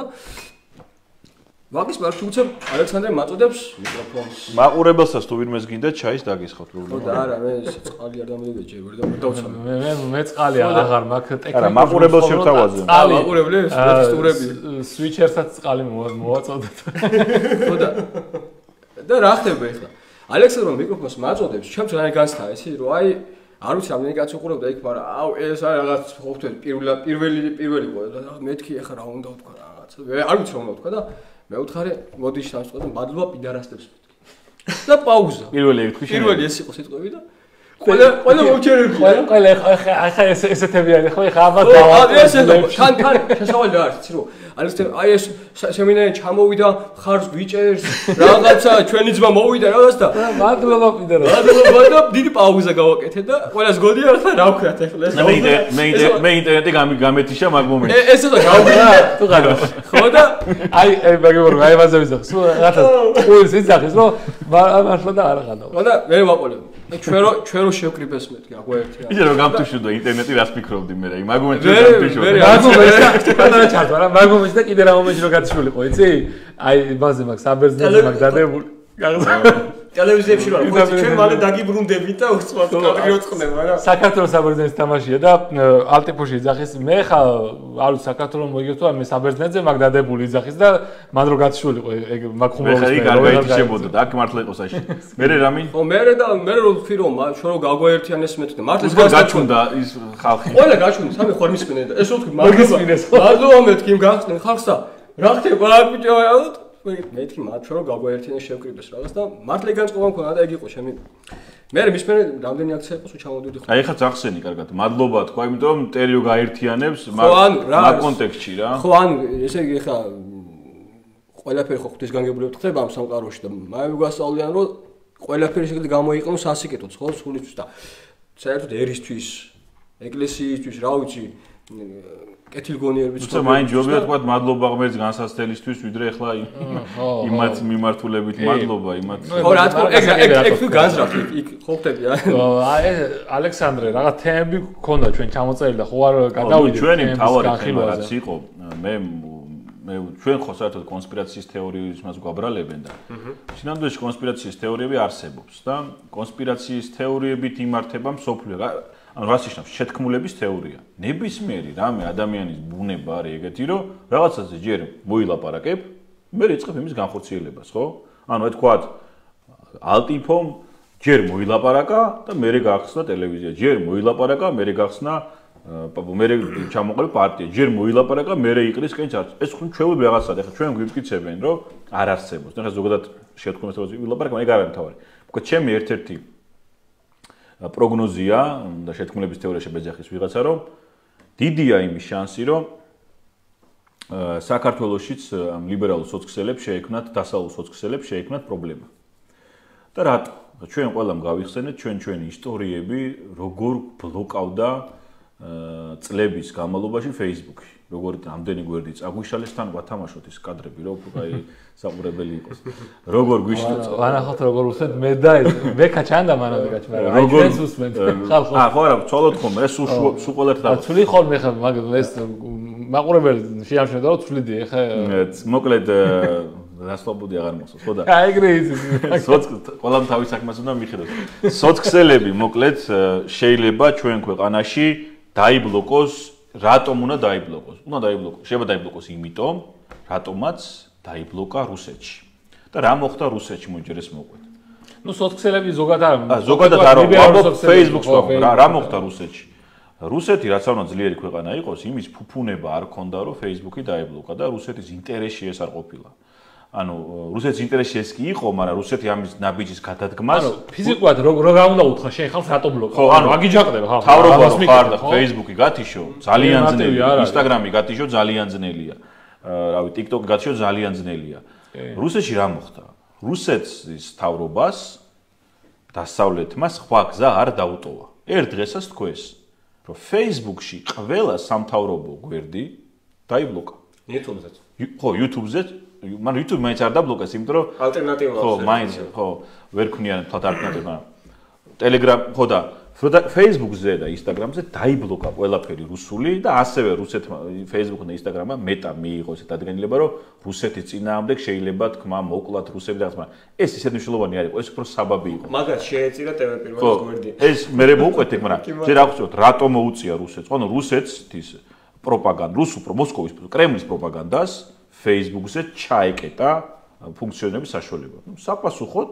ვაკის პარკში უცებ ალექსანდრე მაწოდებს მიკროფონს მაყურებელსაც თუ ვინმეს გინდა ჩაის დაგისხოთ ხო და არა მე წყალი არ დამოდები ჯერ ვერ დავცვალე მე წყალი აღარ მაქვს ტექნიკა არა მაყურებელს შევთავაზე მაყურებლებს სტურები სვიჩერსაც წყალი მოვაწოდეთ ხო და რა ხდება ახლა ალექსანდრე მიკროფონს მაწოდებს ჩემს რა განსთა ისი რომ აი არ ვიცი რამდენი კაცი უყურებდა იქ მაგრამ აუ ეს რაღაც ხოვთვე პირველი ყო და მეთქი ახლა რა უნდა ვთქვა რაღაც არ ვიცი რა უნდა ვთქვა და მე ვთხარი მოდი შევსწავლო და მადლობა პიდარასტებს და პაუზა პირველი ეს იყო სიტყვები და ყველა მოვჩერები ყველა ახლა ესეთები არის ხო ახლა აბა დავა თან შესავალი არის იცი რომ აი ეს სემინარი ჩამოვიდა ხარს ვიჭერს რაღაცა ჩვენი ძმა მოვიდა რაღაც და მადლობა პიდარო მადლობა დიდი პაუზა გავაკეთე და ყველას გოდია ახლა რა ვქნათ ახლა ეს მე ინტერნეტი გამეთიშა მაგ მომენტში ესეც გავუკრა თუ გადა ხო და აი მაგებრო აი ვაზები ზახს რაღაცა ყურს იზახის რომ მართლა და არა ხანდა ხო და მე ვაყოლებ ჩვენ რო შევკრიბეს მეთქი აგვე ერთი იდე რომ გამთუშუდო ინტერნეტი რას ფიქრობდი მე რა მაგ მომენტში გამთუშუდო მაგომეჩა პატარა ჩართვა რა მაგომეჩ და კიდე რა მომენტში რო გათიშულიყო იცი აი ბაზე მაგ საბერძნეზე მაგ დადებული ტელევიზიებში რა ვიცი ჩვენ მალე დაგიბრუნდებით და უცბად კადრი ოწყდება რა საქართველოს საბერძნეთის თამაშია და ალტიფოში იძახის მე ხა არ ვიცი საქართველოს მოიგებდა მე საბერძნეთზე მაგ დადებული იძახის და მან რო გათშულიყო ეგ მაგ ხუმრობს მე კარგი შემოდა და აქ მართლა იყო საში მე რამინ ო მე და მე რო ვფირო ჩვენ რო გაგვაერთიანეს მეთქე მართლა გაჩუნდა ის ხალხი ყველა გაჩუნდა სამი ხوار მისმენდა ეს ვთქვი მადლობა მეთქი იმ გახსნენ ხალხს და რა ხდება აქ ბიჭო მეთქი მათ რომ გაგვაერთიანეს შევკრიბეს რაღაც და მართლა განწყობა მქონდა და ეგ იყო ჩემი მე მისმენე რამდენი აქცია იყო სულ ჩამოვდივდი აი ხა ძახსენი კარგად მადლობა თქვა იმიტომ რომ ტერიო გაერთიანებს მაგ კონტექსტში რა ხო ანუ ესე იგი ხა ყველაფერი ხო ღვთისგანგებულებით ხდება ამ სამყაროში და მე ვიგასწავლიან რომ ყველაფერი შეგვიძლია გამოიყენოს ასიკეთოთ ხო სულისთვის და საერთოდ ერისთვის ეკლესიისთვის რა ვიცი კეთილგონიერების თუმცა მაინც ჯობია თქვა მადლობა ღმერთს განსაცდელისთვის ვიდრე ახლა იმათ მიმართულებით მადლობა იმათ ხო რა თქმა უნდა ეგ თუ განზრახ იქ ხო ხტები აი ალექსანდრე რაღაც თემები გქონდა ჩვენ ჩამოწერილი და ხო არ გადავიდეთ ჩვენი თავარი თემა რაც იყო მე ჩვენ ხო საერთოდ კონსპირაციის თეორიის მას გვაბრალებენ და სინამდვილეში კონსპირაციის თეორიები არსებობს და კონსპირაციის თეორიებით იმართება მსოფლიო ანუ რას ნიშნავს შეთქმულების თეორია ნებისმიერი რამე ადამიანის ბუნება არის ეგეთი რომ რაღაცაზე ჯერ მოილაპარაკებ მე რიწყებ იმის განხორციელებას ხო ანუ თქვათ ალტიფომ ჯერ მოილაპარაკა და მე გახსნა ტელევიზია ჯერ მოილაპარაკა მე გახსნა მე ჩამოყალიბ პარტია ჯერ მოილაპარაკა მე იყრის კენჭ არც ეს ხო ჩვეულებრივი რაღაცაა ეხლა ჩვენ გვიმტკიცებენ რომ არ არსებობს ეხლა ზოგადად შეთქმულების თეორია ვილაპარაკა მე არ არის თავი უკვე ჩემი ერთ-ერთი პროგნოზია და შეთქმულების თეორიაში ბეძახის ვიღაცა რომ დიდია იმის შანსი რომ საქართველოშიც ამ ლიბერალურ სოციალებს შეექმნათ დასავლურ სოციალებს შეექმნათ პრობლემა და რატო ჩვენ ყველამ გავიხსენეთ ჩვენი ისტორიები როგორ ბლოკავდა წლების განმავლობაში Facebook-ი როგორ ამდენი გვერდი წაგვიშალეს თან ვათამაშოთ ის კადრები რომ აი საყურებელი იყოს როგორ გვიშალეს ვანახოთ როგორ უსმენთ მე და მე კაჩანდა მანამდე კაჩ მაგრამ აი ჩვენს უსმენთ ხალხო ხო არა ცოლოთ ხომ ეს სულ ყველერთ და ცვლი ხოლმე ხა მაგ ეს მაყურებელი შეამჩნევდა რომ ცვლიდი ხა მოკლედ დასლობოდი აღარ მოსოს ხო და აი ეგრე ის ყველამ თავის საქმეს უნდა მიხედოს სოციალები მოკლედ შეიძლება ჩვენ ქვეყანაში დაიბლოკოს რატომ უნდა დაიბლოკოს? უნდა დაიბლოკოს. შეიძლება დაიბლოკოს იმიტომ, რატომაც დაიბლოკა რუსეთში. და რა მოხდა რუსეთში მოიჯერეს მოყვეთ. ნუ სოციალები ზოგადად არ ვამბობ Facebook-ს ვამბობ. რა მოხდა რუსეთში? რუსეთი რაც უნდა ძლიერი ქვეყანა იყოს, იმის ფუფუნება არ ქონდა, რომ Facebook-ი დაიბლოკა და რუსეთის ინტერესში ეს არ ყოფილა. ანუ რუსეთის ინტერესში ეს კი იყო, მაგრამ რუსეთი ამის ნაბიჯის გადადგმას ფიზიკურად რა უნდა უთხრა შენ ხალხს რატო ბლოკა? ხო, ანუ აგიჯაყდება ხალხი. თავრობა ხარ და Facebook-ი გათიშო, ძალიან ძნელია. Instagram-ი გათიშო, ძალიან ძნელია. რავი, TikTok-ი გათიშო, ძალიან ძნელია. რუსეთში რა მოხდა? რუსეთის თავრობას დასავლეთმა სხვა გზა არ დაუტოვა. ერთ დღესაც თქვეს, რომ Facebook-ში ყველა სამთავრობო გვერდი დაიბლოკა. YouTube-ზეც. ხო, YouTube-ზეც მაგრამ YouTube მაინც არ დაბლოკეს, იმიტომ რომ ალტერნატივა აქვს. ხო, მაინც ხო, ვერ ქმნიან თვათ ალტერნატივა. Telegram ხო და Facebook-ზე და Instagram-ზე დაიბლოკა ყველაფერი რუსული და ასევე რუსეთმა Facebook-და და Instagram-მა მეტა მიიღო ეს დადგენილება, რომ რუსეთის წინააღმდეგ შეიძლება თქვა მოკლათ რუსები და რაღაც, მაგრამ ეს ისეთ მნიშვნელოვანი არ იყო, ეს უფრო საბაბი იყო. მაგას შეეწირა TV-პირველი გვერდი. ეს მე მოვყვეთ, მაგრამ ჯერ აღწევთ, რატომ მოუწია რუსეთს? ხო, რუსეთის პროპაგანდა, მოსკოვის კრემლის პროპაგანდას Facebook-ზე ჩაეკეტა ფუნქციონირების საშუალება. ნუ საპასუხოდ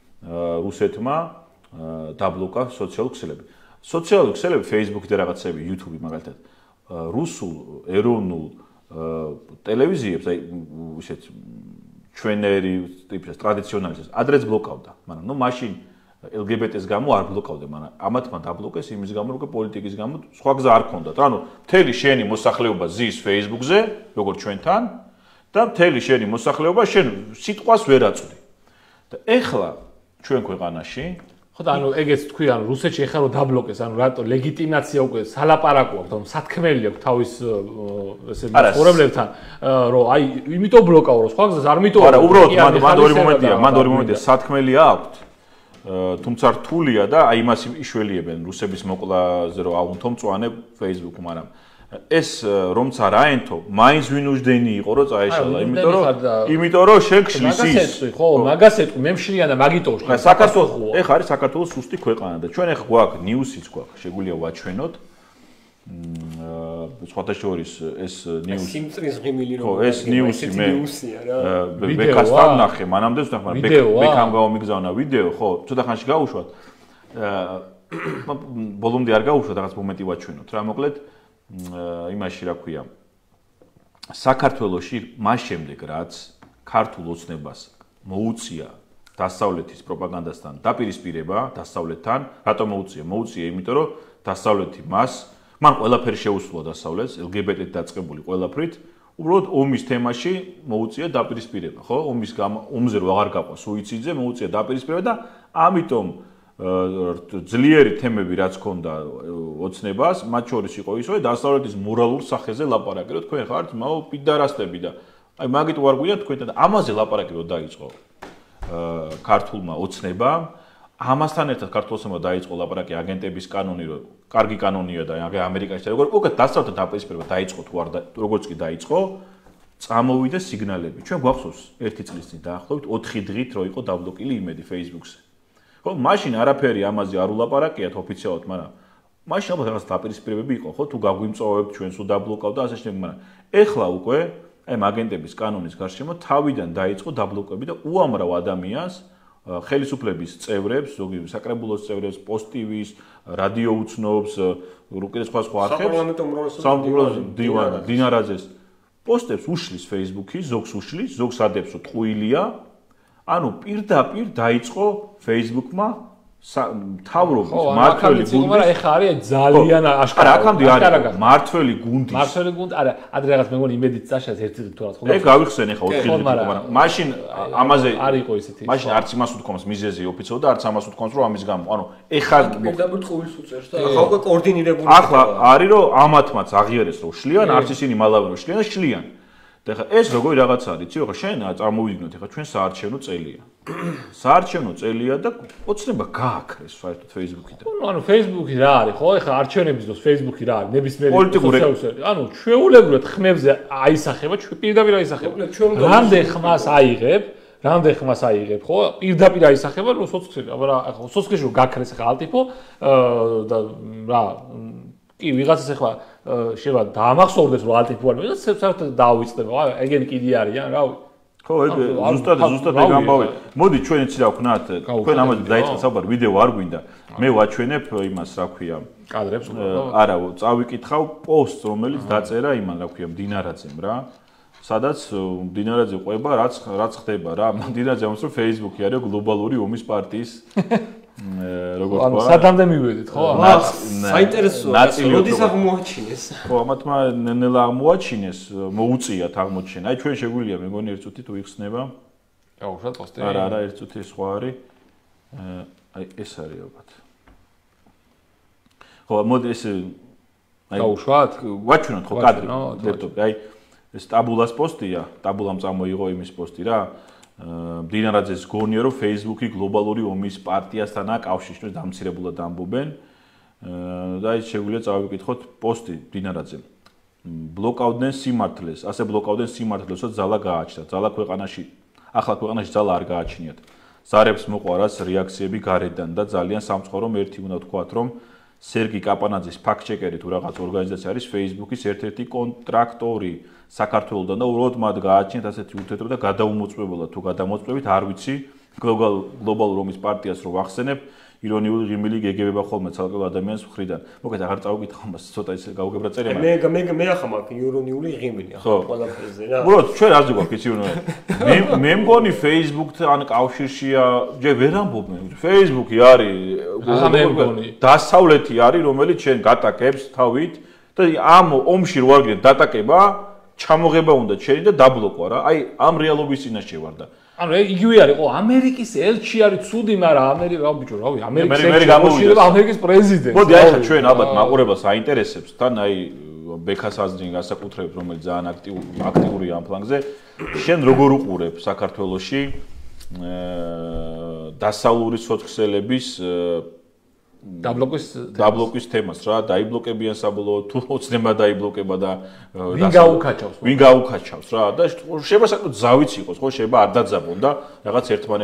რუსეთმა დაბლოკა სოციალურ ქსელები. სოციალური ქსელები Facebook და რაღაცები, YouTube-ი მაგალითად რუსულ ეროვნულ ტელევიზიებს, აი ისეთ ჩვენერი ტიპის ტრადიციონალებს ადრეც ბლოკავდა, მაგრამ ნუ მაშინ LGBT-ს გამო არ ბლოკავდა, მაგრამ ამათმა დაბლოკეს იმის გამო, რომ პოლიტიკის გამო სხვა გზა არ ქონდათ. ანუ მთელი შენი მოსახლეობა ზის Facebook-ზე, როგორც ჩვენთან და მთელი შენი მოსახლეობა შენ სიტყვას ვერ აწვდი. და ეხლა ჩვენ ქვეყანაში ხო და ანუ ეგეც თქვი, ანუ რუსეთში ეხლა რომ დაბლოკეს, ანუ რატო ლეგიტიმაცია უკვე სალაპარაკო აქვს, რომ სათქმელი აქვს თავის ესე მცხოვრებლებთან, რომ აი იმიტომ ბლოკაო, რომ სხვა გზას არ მიტოვო. არა, უბრალოდ მან ორი მომენტია, სათქმელი აქვს. თუმცა რთულია და აი იმას იშველიებენ რუსების მოკლაზე რომ აუნთო მწვანე Facebook-უ, მაგრამ ეს რომც არა ენთო, მაინც ვინ უჯდენი იყო რომ წაეშალა, იმიტომ რომ შეგშლის ის. მაგას ეტყვი, ხო, მაგას ეტყვი, მე მშლიან და მაგიტოვში. საქართველოს, ეხა არის საქართველოს სუსტი ქვეყანა და ჩვენ ეხა გვაქვს ნიუსიც გვაქვს, შეგვიძლია ვაჩვენოთ. სხვათა შორის ეს ნიუსი სიმწრის ღიმილი რომ ხო ეს ნიუსი მე ბექასთან ნახე მანამდე ვთქვა მაგრამ ბეკამ გამომიგზავნა ვიდეო ხო ცოტა ხანში გაუშვათ ბოლომდე არ გაუშვათ რაღაც მომენტი ვაჩვენოთ რა მოკლედ იმაში რა ქვია საქართველოში მას შემდეგ რაც ქართულ ოცნებას მოუწია დასავლეთის პროპაგანდასთან დაპირისპირება დასავლეთთან რატომ მოუწია იმიტომ რომ დასავლეთი მას მან ყველაფერი შეუსრულა დასავლეთს, LGBT-ით დაწყებული ყველაფრით, უბრალოდ ომის თემაში მოუწია დაპირისპირება, ხო? ომზე რო აღარ გაყვა სუიციძე, მოუწია დაპირისპირება და ამიტომ ძლიერი თემები რაც ქონდა ოცნებას, მათ შორის იყო ის, რომ დასავლეთის მორალურ სახეზე ლაპარაკი, რომ თქვენ ხართ პიდარასტები და აი მაგით ვარ გვია თქვენ და ამაზე ლაპარაკი რო დაიწყო ქართულმა ოცნებამ ამასთან ერთად ქართულოსმა დაიწყო ლაპარაკი აგენტების კანონი, რომ კარგი კანონია და ამერიკაში როგორ უკვე დასავლეთთან დაპირისპირება დაიწყო თუ არ როგორც კი დაიწყო, წამოვიდა სიგნალები. ჩვენ გვახსოვს 1 წლის წინ დაახლოებით 4 დღით რო იყო დაბლოკილი იმედი Facebook-ზე. ხო, მაშინ არაფერი ამაზე არ ულაპარაკიათ ოფიციალურად, მაგრამ მაშინ ალბათ რაღაც დაპირისპირებები იყო, ხო, თუ გაგვიმწოვებთ ჩვენს უდაბლოკავ და ასე შემდეგ, მაგრამ ეხლა უკვე აი აგენტების კანონის გარშემო თავიდან დაიწყო დაბლოკები და უამრავ ადამიანს ხელისუფლების წევრებს, ზოგი საკრებულოს წევრებს, პოსტივის, რადიო უცნობს, რუკე სხვა არხებს, სამყაროს დივანი, დინარაძეს პოსტებს უშლის Facebook-ი, ზოგს უშლის, ზოგს ადებს რომ ტყუილია. ანუ პირდაპირ დაიწყო Facebook-მა მთავრობის მართველი გუნდი, მაგრამ ეხა არის ძალიან აშკარა. აქამდე არის მართველი გუნდი. მართველი გუნდი, არა, ადრე რაღაც მეგონი იმედით წაშას ერთი დღით თუ რა თქმა უნდა. ეგ გავიხსენ ეხა 4 დღით, მაგრამ მაშინ ამაზე არ იყო ისეთი. მაშინ არც იმას უთქვამს მიზეზი ოფიციალურად და არც ამას უთქვამს რომ ამის გამო. ანუ ეხა პირდაპირ წყვილს უწევს და ახლა უკვე კოორდინირებული. ახლა არის რომ ამათმაც აღიარეს რომ შლიან, არც ისინი მალავე რომ შლიან და შლიან. და ხა ეს როგორი რაღაც არის, იცი ხო შენ წარმოვიდგინოთ ხა ჩვენ საარჩევნო წელია. საარჩევნო წელია და ოცნება გააქრეს საერთოდ Facebook-იდან. ანუ Facebook-ი რა არის, ხო? ეხა არჩევნების დროს Facebook-ი რა არის? ნებისმიერი სოციალური. ანუ ჩვეულებრივად ხმებზე აისახება, პირდაპირ აისახება. რამდენ ხმას აიღებ, ხო? პირდაპირ აისახება, რომ სოციალური, აბა ახლა სოციალური რომ გაქრეს ხა ალტიფო და რა კი ვიღაცას ახლა შევა დაამახსოვრდეს რომ ალტიფო არის და საერთოდ დაავიწყდება. ეგენი კიდე არიან, რავი. ხო, ეგ ზუსტად ეგ ამბავი. მოდი ჩვენ იცი რა ვქნათ, თქვენ ამაზე დაიწყეთ საუბარი, ვიდეო არ გვინდა. მე ვაჩვენებ იმას, რა ქვია, კადრებს. არა, წავიკითხავ პოსტს, რომელიც დაწერა იმან, რა ქვია, დინარაძემ რა. სადაც დინარაძე ყვება, რაც ხდება რა. დინარაძე ამბობს, რომ Facebook-ი არის გლობალური ომის პარტიის როგორ თქვა? სადამდე მივედით, ხო? საინტერესოა, როდის აღმოაჩინეს? ხო, ამათმა ნელა აღმოაჩინეს, მოუწიათ აღმოჩენა. აი ჩვენ შეგვიძლია მეგონი ერთ წუთით უიხსნება. გაუშვათ პოსტი. არა, ერთ წუთი სხვა არის. აი ეს არის ალბათ. ხო, მოდი ეს აი გაუშვათ? ვაჩვენოთ ხო კადრი. ლეპტოპი. აი ეს ტაბულას პოსტია, ტაბულამ წამოიღო იმის პოსტი რა. დინარაძეს გონია რომ Facebook-ი გლობალური ომის პარტიასთანაა კავშირში, დამცირებულად ამბობენ. და ის შეგვიძლია წავიკითხოთ პოსტი დინარაძემ. ბლოკავდნენ სიმართლეს, ასე ბლოკავდნენ სიმართლეს, რომ ძალა გააჩნდა. ძალა ქვეყანაში, ახლა ქვეყანაში ძალა არ გააჩნიათ. ზარებს მოყვა რაც რეაქციები გარედან და ძალიან სამწუხარო რომ ერთი უნდა ვთქვათ რომ სერგი კაპანაძის ფაქტ-ჩეკერი თუ რაღაც ორგანიზაცია არის Facebook-ის ერთ-ერთი კონტრაქტორი საქართველოსთან და უბრალოდ მათ გააჩნიათ ასეთი ურთიერთობა და გადაუმოწმებულად თუ გადამოწმებით არ ვიცი გლობალურ ომის პარტიას რო ვახსენებ ირონიული ღიმილი გეგებება ხოლმე ცალკეულ ადამიანს მხრიდან. მოკლედ აღარ წავიკითხავ მას ცოტა ისე გავუგებრა წერია. მე ახლა მაქვს ირონიული ღიმილი ახლა ყველაფერზე რა. უბრალოდ ჩვენ არ გვაქვს იცი მე მგონი Facebook-თან კავშირშია, ჯერ ვერ ამბობენ. Facebook-ი არის დასავლეთი არის, რომელიც ჩვენ გატაკებს თავით და ამ ომში რო არ გინდა დატაკება, ჩამოღება უნდა ჩერი და დაბლოკვა რა. აი ამ რეალობის წინაშე ვარ და ანუ იგივე არის, ხო, ამერიკის ელჩი არის ცუდი, მაგრამ რა ბიჭო, რავი, ამერიკის ელჩი, ამერიკის პრეზიდენტი. მოდი აი ხა ჩვენ ალბათ მაყურებელს აინტერესებს, თან აი ბექას აზრին განსაკუთრებით, რომელიც ძალიან აქტიურია ამ ფლანგზე. შენ როგორ უყურებ საქართველოში დასავლური სოციალების დაბლოკვის თემას რა, დაიბლოკებიან საბოლოოდ, თუ ოცნება დაიბლოკება და ვინ გაუკაჩავს რა და შეიძლება საკუთარ ზავიც იყოს, ხო, შეიძლება არ დაძაბონ და რაღაც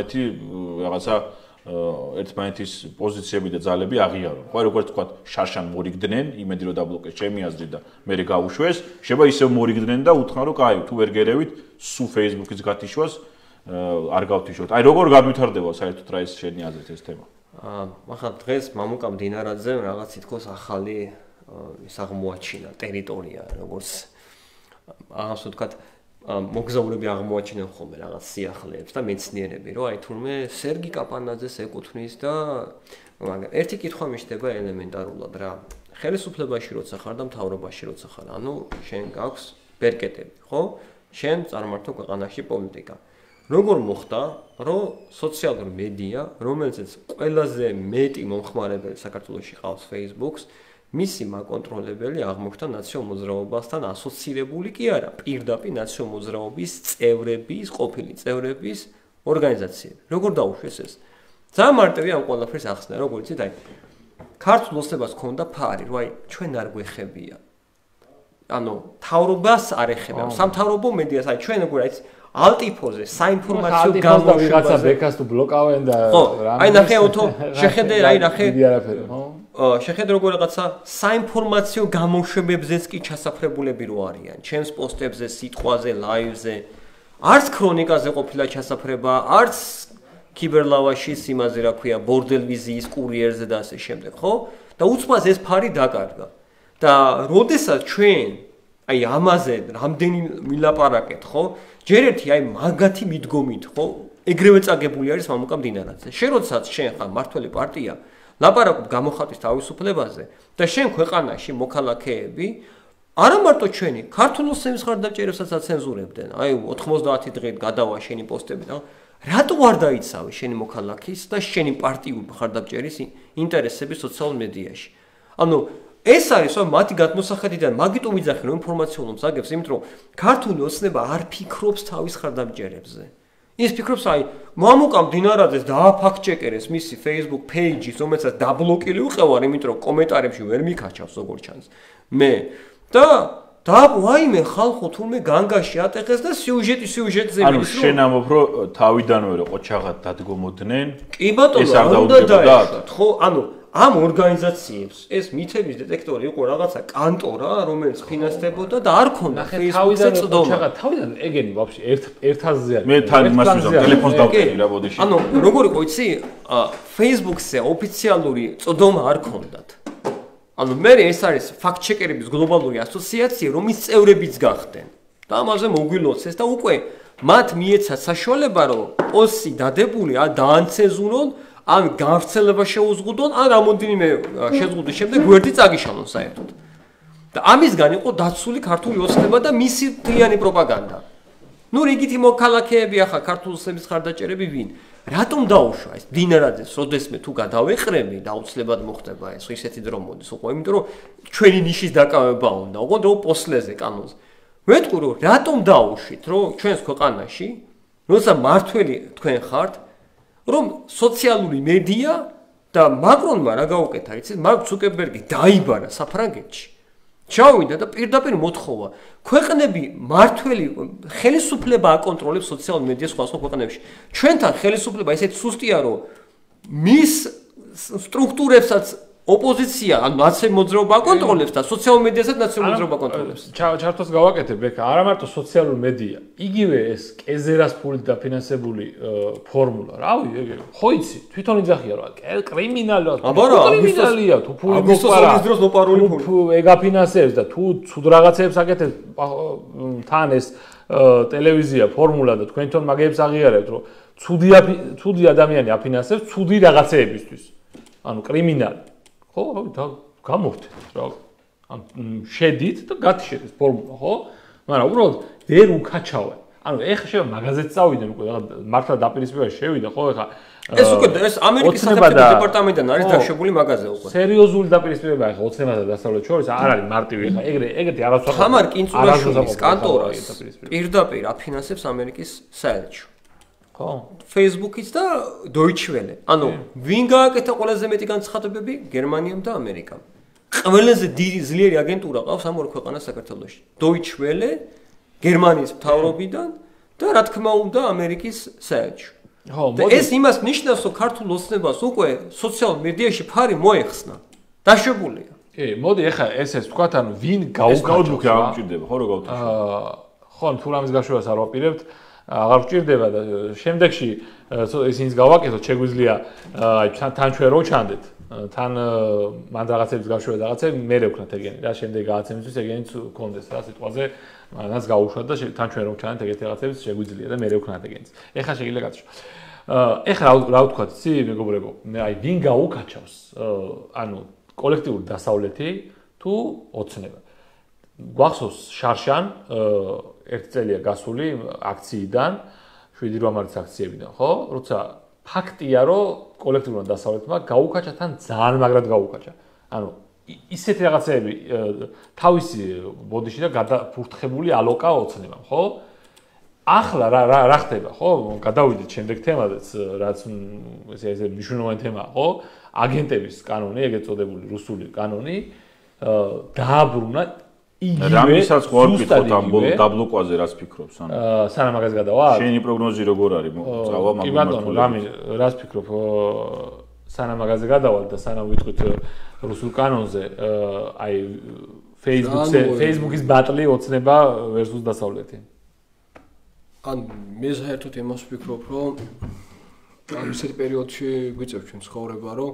ერთმანეთის პოზიციები და ძალები აღიარონ. ხო, როგორც თქვა, შარშან მორიგდნენ, იმედი რომ დაბლოკეს ჩემი აზრით და მე გავუშვეს, შეიძლება ისევ მორიგდნენ და უთხრან რომ კაი, თუ ვერ გერევით, სულ Facebook-ის გათიშვას არ გავთიშოთ. აი როგორ განვითარდება საერთოდ რა ის შენი აზრით ეს თემა? ახლა დღეს მამუკა მდინარაძემ რაღაც თითქოს ახალი ის აღმოაჩინა ტერიტორია, როგორც აღარ ვთქვათ, მოგზაურები აღმოაჩინენ ხოლმე რაღაც სიახლეებს და მეცნიერები, რომ აი თურმე სერგი კაპანაძეს ეკუთვნის და მაგრამ ერთი კითხვა მიჩნდება ელემენტარულად რა. ხელისუფლებაში როცა ხარ და მთავრობაში როცა ხარ, ანუ შენ გაქვს ბერკეტები, ხო? შენ წარმართო ქვეყანაში პოლიტიკა. როგორ მოხდა, რომ სოციალური მედია, რომელზეც ყველაზე მეტი მომხმარებელი საქართველოში ყავს Facebook-ს, მისი მაკონტროლებელი აღმოჩნდა ნაციონალურ მოძრაობასთან ასოცირებული კი არა, პირდაპირ ნაციონალურ მოძრაობის წევრების, ყოფილი წევრების ორგანიზაციები. როგორ დაუშვეს ეს? ძალიან მარტივია ამ ყველაფერს ახსნა, როგორ იცით, აი ქართულ ოცნებას ჰქონდა ფარი, რომ აი ჩვენ არ გვეხებია. ანუ თავრობას არ ეხებია, სამთავრობო მედიას, აი ჩვენ როგორ აი ალტიფოზე საინფორმაციო გამოშვებაზე ვიღაცა ბექას თუ ბლოკავენ და აი ნახე უთო შეხედე აი ნახე შეხედე როგორ რაღაცა საინფორმაციო გამოშვებებზეც კი ჩასაფრებულები რო არიან ჩემს პოსტებზე სიტყვაზე ლაივზე არც ქრონიკაზე ყოფილა ჩასაფრება არც კიბერლავაშის იმაზე რა ქვია ბორდელვიზიის კურიერზე და ასე შემდეგ ხო და უცბად ეს ფარი დაკარგა და როდესაც ჩვენ აი ამაზე რამდენი ვილაპარაკეთ ხო ჯერ ერთი აი მაგათი მიდგომით ხო ეგრევე წაგებული არის მამუკა მდინარაძე შენ როდესაც შენ ხარ მართველი პარტია ლაპარაკობ გამოხატვის თავისუფლებაზე და შენ ქვეყანაში მოქალაქეები არა მარტო ჩვენი ქართულ ოცნების ხარდამჭერებსაც აცენზურებდნენ აი 90 დღით გადავა შენი პოსტები და რატო არ დაიცავე შენი მოქალაქის და შენი პარტიული ხარდამჭერის ინტერესები სოციალურ მედიაში ანუ ეს არის რომ მათი გადმოსახედიდან მაგიტო ვიძახი რომ ინფორმაციულ მზაგებს იმიტომ რომ ქართული ოცნება არ ფიქრობს თავის ხარდამჭერებზე ის ფიქრობს აი მამუკა მდინარაძეს დააფაქტ-ჩეკერეს მისი Facebook page-ის რომელსაც დაბლოკილი უყევარ იმიტომ რომ კომენტარებში ვერ მიქაჩავს როგორ ჩანს მე და ვაიმე ხალხო თურმე განგაში ატეხეს და სიუჟეტზე ანუ შენ ამბობ რომ თავიდანვე რო ყოჩაღად დადგომოდნენ კი ბატონო უნდა დაეშვათ ხო ანუ ამ ორგანიზაციებს ეს მითების დეტექტორი იყო რაღაცა კანტორა რომელიც ფინანსდებოდა და არ ქონდა Facebook-ზე წდომა თავიდან ეგენი ვაფშე ერთაზზე არის მე თან იმას ვიზამ ტელეფონს დავწერე რა ბოდიში ანუ როგორ იყო იცი Facebook-ზე ოფიციალური წდომა არ ქონდათ ანუ მე ეს არის ფაქტ-ჩეკერების გლობალური ასოციაცია რომის წევრებიც გახდნენ და ამაზე მოგვილოცეს და უკვე მათ მიეცათ საშუალება რომ პოსტი დადებული დაანცეზურონ ან გავრცელება შეუზღუდონ ან რამოდენიმე შეზღუდვის შემდეგ გვერდი წაგიშალონ საერთოდ. და ამისგან იყო დაცული ქართული ოცნება და მისი მთლიანი პროპაგანდა. ნუ რიგითი მოქალაქეები ახლა ქართული ოცნების ხარდაჭერები ვინ? რატომ დაუშვა ეს დინარაძეს, როდესმე თუ გადავეყრები და აუცილებლად მოხდება ეს ისეთი დრო მოდის უკვე, იმიტომ რომ ჩვენი ნიშის დაკავება უნდა, ოღონდ რო პოსლეზე კანონზე. ვეთქვი რომ რატომ დაუშვით, რომ ჩვენს ქვეყანაში, როცა მართველი თქვენ ხართ რომ სოციალური მედია და მაკრონმა რა გაუკეთა, იცით, მარკ ცუკერბერგი დაიბარა საფრანგეთში. ჩავიდა და პირდაპირ მოთხოვა, ქვეყნები მართველი ხელისუფლება აკონტროლებს სოციალურ მედიას სხვა ქვეყნებში. ჩვენთან ხელისუფლება ესეთი სუსტია, რომ მის სტრუქტურებსაც ოპოზიცია, ანუ ნაციონალური მოძრაობა აკონტროლებს და სოციალურ მედიასაც ნაციონალური მოძრაობა აკონტროლებს. ჩართოს გავაკეთებ ბექა, არა მარტო სოციალური მედია, იგივე ეს კეზერას ფულით დაფინანსებული ფორმულა, რავი, ხო იცი, თვითონ იძახია რა, კრიმინალია, კრიმინალია, თუ ფული მოყარა, დროს მოპარული ფული ეგაფინანსებს და თუ ცუდ რაღაცებს აკეთებს თან ეს ტელევიზია ფორმულა და თქვენ თვითონ მაგებს აღიარებთ, რომ ცუდი ადამიანი აფინანსებს ცუდი რაღაცეებისთვის. ანუ კრიმინალი ხო, გამოვთეთ რა. ან შედით და გათიშეთ ეს ფორმულა, ხო? მაგრამ უბრალოდ ვერ უკაჩავენ. ანუ ეხლა შეიძლება მაღაზიაზე წავიდნენ უკვე მართლა დაპირისპირებაში შევიდა, ხო, ეხლა ეს უკვე ეს ამერიკის სახელმწიფო დეპარტამენტიდან არის დაშვებული მაღაზია უკვე. სერიოზული დაპირისპირება ეხლა ოცნებასა და დასავლეთ შორის არ არის მარტივი ეხლა ეგრეთი არასოდეს. თამარ კინწურაშვილის კანტორას პირდაპირ აფინანსებს ამერიკის საელჩო. ხო Facebook-იც და Deutsche Welle. ანუ ვინ გააკეთა ყველაზე მეტი განცხადებები? გერმანიამ და ამერიკამ. ყველაზე დიდი ძლიერი აგენტურა ყავს ამ ორ ქვეყანას საქართველოში. Deutsche Welle გერმანიის მთავრობიდან და რა თქმა უნდა ამერიკის საელჩო. ხო, ეს იმას ნიშნავს, რომ ქართულ ოცნებას უკვე სოციალურ მედიაში ფარი მოეხსნა. დაშვებულია. კი, მოდი ახლა ეს თქვათ, ანუ ვინ გაუკაჩა? არ გჭირდება, ხო, როგორ გავთვალე. ხო, თუ რამის გაშვებას არ ვაპირებთ, აღარ გჭირდება და შემდეგში ეს ის გავაკეთოთ, შეგვიძლია აი თან ჩვენ რო ჩანდეთ, თან მან რაღაცების გაშვება რაღაცები მე ვქნათ ეგენი და შემდეგ რაღაცებისთვის ეგენიც კონდეს რა სიტყვაზე მანაც გაუშვათ და თან ჩვენ რო ჩანდეთ ეგეთი რაღაცებიც შეგვიძლია და მე ვქნათ ეგენიც. ეხლა შეიძლება გათიშო. ეხლა რა ვთქვათ, იცი მეგობრებო, აი ვინ გაუკაჩავს ანუ კოლექტიური დასავლეთი თუ ოცნება. გვახსოვს შარშან ერთ წელია გასული აქციიდან 7-8 მარტის აქციებიდან, ხო? როცა ფაქტია, რომ კოლექტიურმა დასავლეთმა გაუკაჩა თან ძალიან მაგრად გაუკაჩა. ანუ ისეთი რაღაცეები თავისი ბოდიში და გადაფურთხებული ალოკა ოცნებამ, ხო? ახლა რა ხდება, ხო? გადავიდეთ შემდეგ თემაზეც, რაც ესე მნიშვნელოვანი თემაა, ხო? აგენტების კანონი, ეგეთ წოდებული რუსული კანონი დააბრუნა რამისაც ხوار ვფიქრობ ამ დაბლოკვაზე რას ფიქრობს ანუ სანამ მაგას გადავალ შენი პროგნოზი როგორ არის მოწავა მაგ მიმართულებით რამი რას ფიქრობ სანამ მაგაზე გადავალ და სანამ ვიტყვით რუსულ კანონზე აი Facebook-ის ბატლი ოცნება versus დასავლეთი ან მე საერთოდ იმას ვფიქრობ რომ ამ ისეთ პერიოდში გვიწევს ჩვენ ცხოვრება რომ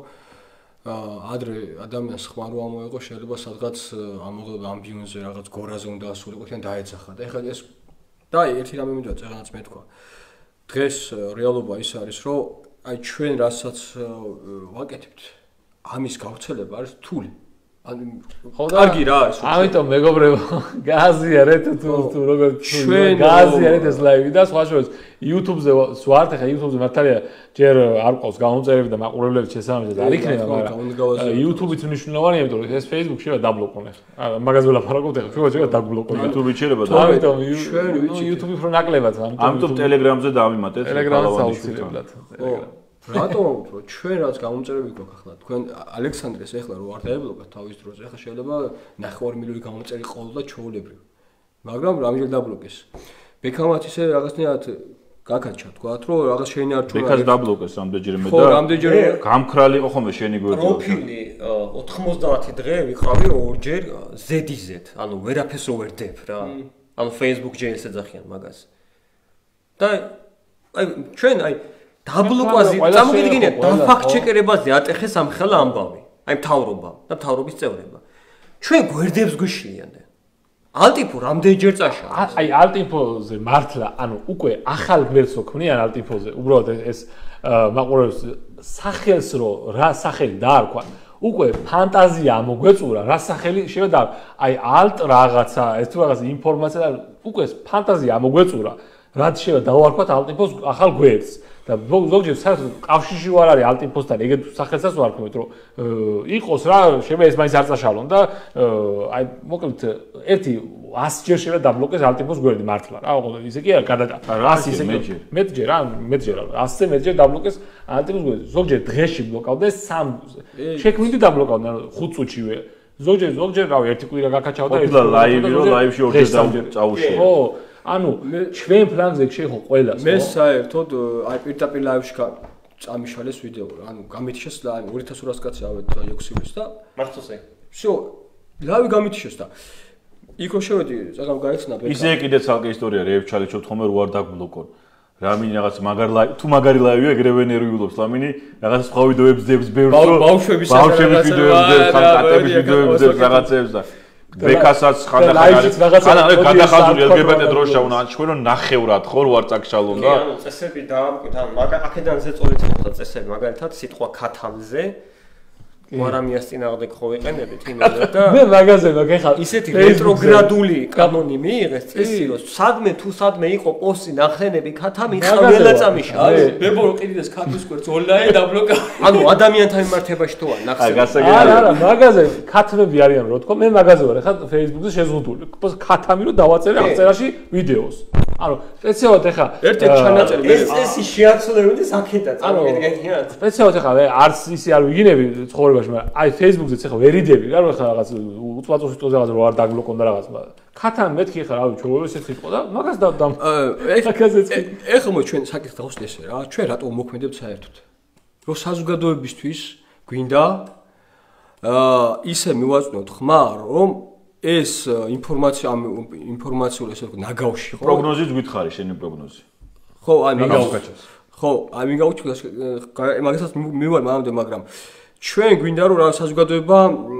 ადრე ადამიანს ხმარო ამოიღო შეიძლება სადღაც ამოღება ამბიუნზე რაღაც გორაზე უნდა ასულიყო თან დაეცახა და ეხლა ეს და ერთი რამე მინდა წერანაც მეთქვა დღეს რეალობა ის არის რომ აი ჩვენ რასაც ვაკეთებთ ამის გავრცელება არის რთული ანუ კარგი რა ის ამიტომ მეგობრებო გააზიარეთ თუ როგორ ჩვენ გააზიარეთ ეს ლაივი და სხვა შორის YouTube-ზე ვართ ახლა YouTube-ზე მართალია ჯერ არ ყავს გამომწერები და მაყურებლების შესაბამისად არ იქნება მაგრამ YouTube-იც მნიშვნელოვანია იმიტომ რომ ეს Facebook-ში რა დაბლოკონ ახლა მაგაზე ვლაპარაკობთ ახლა ჩვენ დაგბლოკონ YouTube-ი შეიძლება და ამიტომ YouTube-ი უფრო ნაკლებად ამიტომ Telegram-ზე დავიმატეთ Telegram-ზე აუცილებლად რატომ რომ ჩვენ რაც გამომწერები გვაქვს ახლა თქვენ ალექსანდრეს ახლა რო არ დაებლოკოთ თავის დროზე ახლა შეიძლება 9 მილიონი გამომწერი ყოლოდა ჩაოლებრივ მაგრამ რამჯერ დაბლოკეს ბექამაც ისე რაღაცნაირად გაკაჩა თქვათ რომ რაღაც შენი არ ჩუნა ბექას დაბლოკეს რამდენჯერმე და რამდენჯერმე გამქრალი იყო ხოლმე შენი გვერდზე პროფილი 90 დღე ვიყავი ორჯერ ზედიზეთ ანუ ვერაფერს რო ვერდებ რა ანუ Facebook ჯეილს ეძახიან მაგას და აი ჩვენ აი დაბლოკვაზე წამოგიდგინეთ დაფაქტ-ჩეკერებაზე ატეხეს ამ ხელა ამბავი აი მთავრობამ და მთავრობის წევრებმა ჩვენ გვერდებს გვიშლიან ალტიფო რამდენჯერ წაშა აი ალტიფოზე მართლა ანუ უკვე ახალ გვერდს ოქმნიან ალტიფოზე უბრალოდ ეს მაყურებს სახელს რა სახელი დაარქვა უკვე ფანტაზია მოგვეწურა რა სახელი შეიძლება აი ალტ რაღაცა ეს თუ რაღაც ინფორმაცია უკვე ფანტაზია მოგვეწურა რაც შეიძლება დავარქვათ ალტიფოს ახალ გვერდს და ზოგჯერ საერთოდ კავშირში ვარ არის ალტიფოსთან ეგეთ სახელსაც ვარქმევთ რომ იყოს რა შეიძლება ეს მაინც არ წაშალონ და აი მოკლედ ერთი 100 ჯერ შეიძლება დაბლოკეს ალტიფოს გვერდი მართლა რა ისე კი არა გადაჭა 100 ისე მეტჯერ 100-ზე მეტჯერ დაბლოკეს ალტიფოს გვერდი ზოგჯერ დღეში ბლოკავდეს 3 შექმნილი დაბლოკავდნენ 5 წუთშივე ზოგჯერ რავი ერთი კვირა გაკაჩავდა ერთი ლაივი რომ ლაივში ორჯერ წაუშვია ხო ანუ ჩვენ ფლანგზე შეხო ყველას მე საერთოდ აი პირდაპირ ლაივში წამიშალეს ვიდეო ანუ გამითიშეს და 2200 კაცი ავეთ იოქსიბის და მართლზე всё ლაივი გამითიშეს და იქ რო შევედი წაგამ გაიხსნა ბეკა ისე კიდე ცალკე ისტორია რეებ ჩალიჩობთ ხომ რო არ დაგბლოკონ რამინი რაღაც მაგარ ლაივი თუ მაგარი ლაივია ეგრევე ნერვიულობს რამინი რაღაც სხვა ვიდეოებს დებს ბევრს ბავშვების ვიდეოებს დებს ხალხატების ვიდეოებს დებს რაღაცებს და ბეკასაც ხანდახან არის გადახაზული LGBT დროშა უნდა ჩვენო ნახევრად ხო ვარ წაგშალონ და ანუ წესები დაამკვით ანუ აქედან ზეწოლით ხდება წესები მაგალითად სიტყვა ქათამზე ვარამიას წინააღმდეგ ხო ვიყენებით იმაზე და მე მაგაზე მაგ ეხლა ისეთი რეტროგრადული კანონი მიიღეს წესი რომ სადმე თუ სადმე იყო პოსტი ნახენები ქათამი ყველა წამიშა ბებორო ყიდიდეს ქათმის კვერც ონლაინ დაბლოკა ანუ ადამიანთან მიმართებაში თუ არ ნახსენები არა მაგაზე ქათმები არიან რო თქო მე მაგაზე ვარ ეხლა Facebook-ზე შეზღუდული ქათამი რომ დავაწერე აღწერაში ვიდეოს ანუ სპეციალურად ეხა ერთ ჩანაწერი ეს შეაცვლებოდი საკეთად წარმოგიდგენიათ სპეციალურად ეხა არც ისე არ ვიგინები ცხოვრებაში მაგრამ აი Facebook-ზე ეხა ვერიდები რა ეხა რაღაც უწვაწოს სიტყვაზე რაღაც რო არ დაგბლოკონდა რაღაც ქათან მეთქი ეხა რავი ჩვენ ესეც იყო და მაგას დამ ეხა მო ჩვენ საკითხი დავსვით ესე რა ჩვენ რატო მოქმედებთ საერთოდ რომ საზოგადოებისთვის გვინდა ისე მივაწვნოთ ხმარ რომ ეს ინფორმაცია ამ ინფორმაციულ ესე ვთქვი ნაგავში ხო პროგნოზით გითხარი შენი პროგნოზი ხო აი მიგაუჩეს ხო აი მიგაუჩეს მაგასაც მივარ მანამდე მაგრამ ჩვენ გვინდა რომ რა საზოგადოება